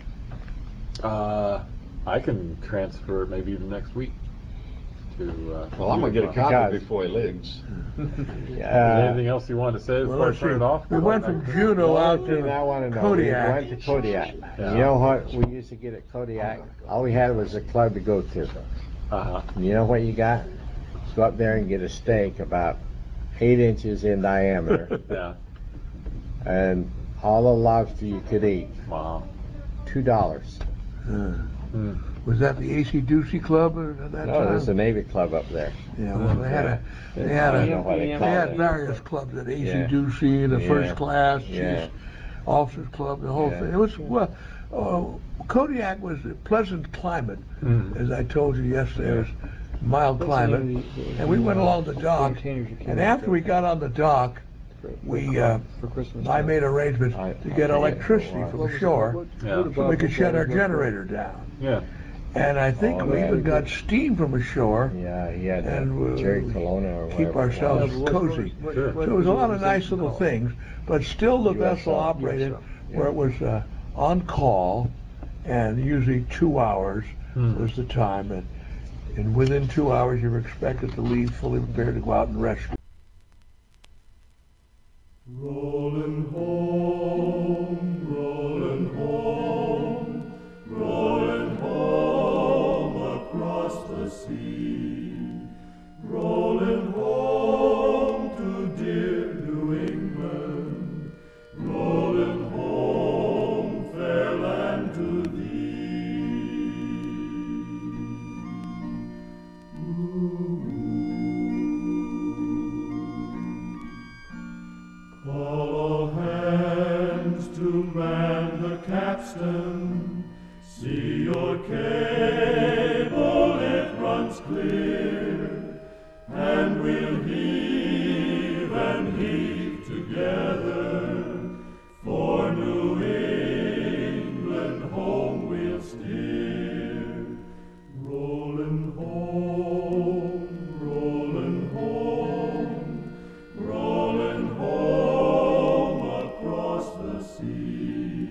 I can transfer it maybe even next week to. Well, I'm gonna get a Because- copy before he leaves. Anything else you want to say before I let's turn see. it off? We went from Juneau out The thing I to want to know, Kodiak. we went to Kodiak. Yeah. You know what we used to get at Kodiak? All we had was a club to go to. Uh-huh. And you know what you got? Go up there and get a steak about 8 inches in diameter Yeah. and all the lobster you could eat. Wow. $2. Was that the AC Ducey Club at that No, time? there's a Navy club up there. Yeah, well, they had I don't know what they they call had it. various clubs at AC Yeah. Ducey, the Yeah. First Class, Yeah. Chiefs Officers Club, the whole Yeah. thing. It was Kodiak was a pleasant climate, as I told you yesterday. It was mild climate, and we went along the dock. And after we got on the dock, for Christmas. I made arrangements I to get forget electricity what it from was. the shore, Yeah. so we could shut our generator down. Yeah. And I think Oh, we yeah. even got steam from ashore. Yeah, he had And Jerry Colonna or whatever. Keep it was. ourselves cozy. Sure. So it was a lot of nice little things, but still the vessel operated where it was on call, and usually 2 hours was the time, and within 2 hours you were expected to leave fully prepared to go out and rescue. Rolling home, rolling home, rolling home across the sea, rolling home to dear New England, rolling home, fair land to thee. Call all hands to man the capstan. See your cable, it runs clear, and we'll heave and heave together. For New England home we'll steer. Rolling home, rolling home, rolling home across the sea,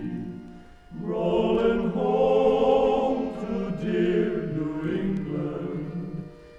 rolling home to dear New England,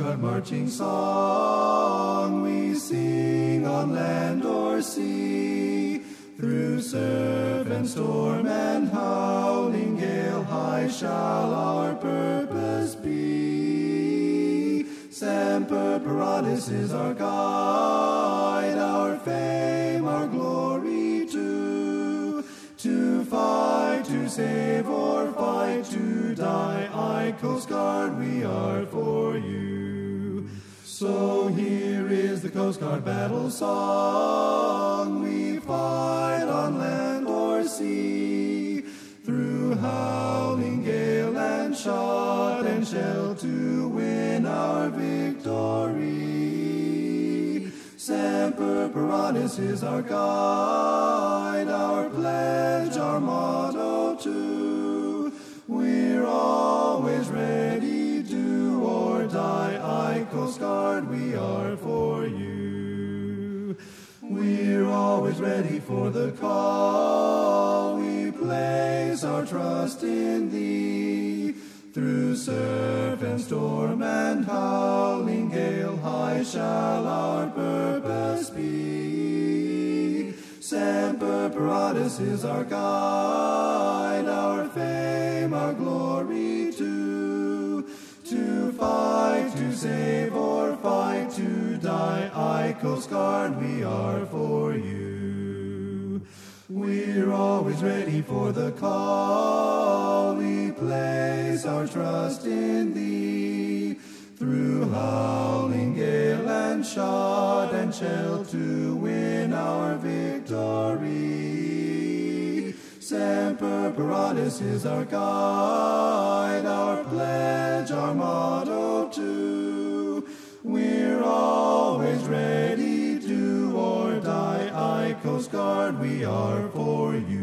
Guard marching song we sing on land or sea. Through surf and storm and howling gale, high shall our purpose be. Semper Paratus is our guide, our fame, our glory too. To fight, to save, or fight, to die, I, Coast Guard, we are for you. So here is the Coast Guard battle song. We fight on land or sea, through howling gale and shot and shell to win our victory. Semper Paratus is our guide, our pledge, our motto too. We're always ready, do or die, I, Coast Guard, we are for you. We're always ready for the call, we place our trust in thee. Through surf and storm and howling gale, high shall our purpose be. Semper Paratus is our guide, our fame, our glory too. To fight, to save, or fight, to die, I, Coast Guard, we are for you. We're always ready for the call, we place our trust in thee. Through howling gale and shot and shell to win our victory. Semper Paratus is our guide, our pledge, our motto too. We're always ready, do or die, I, Coast Guard, we are for you.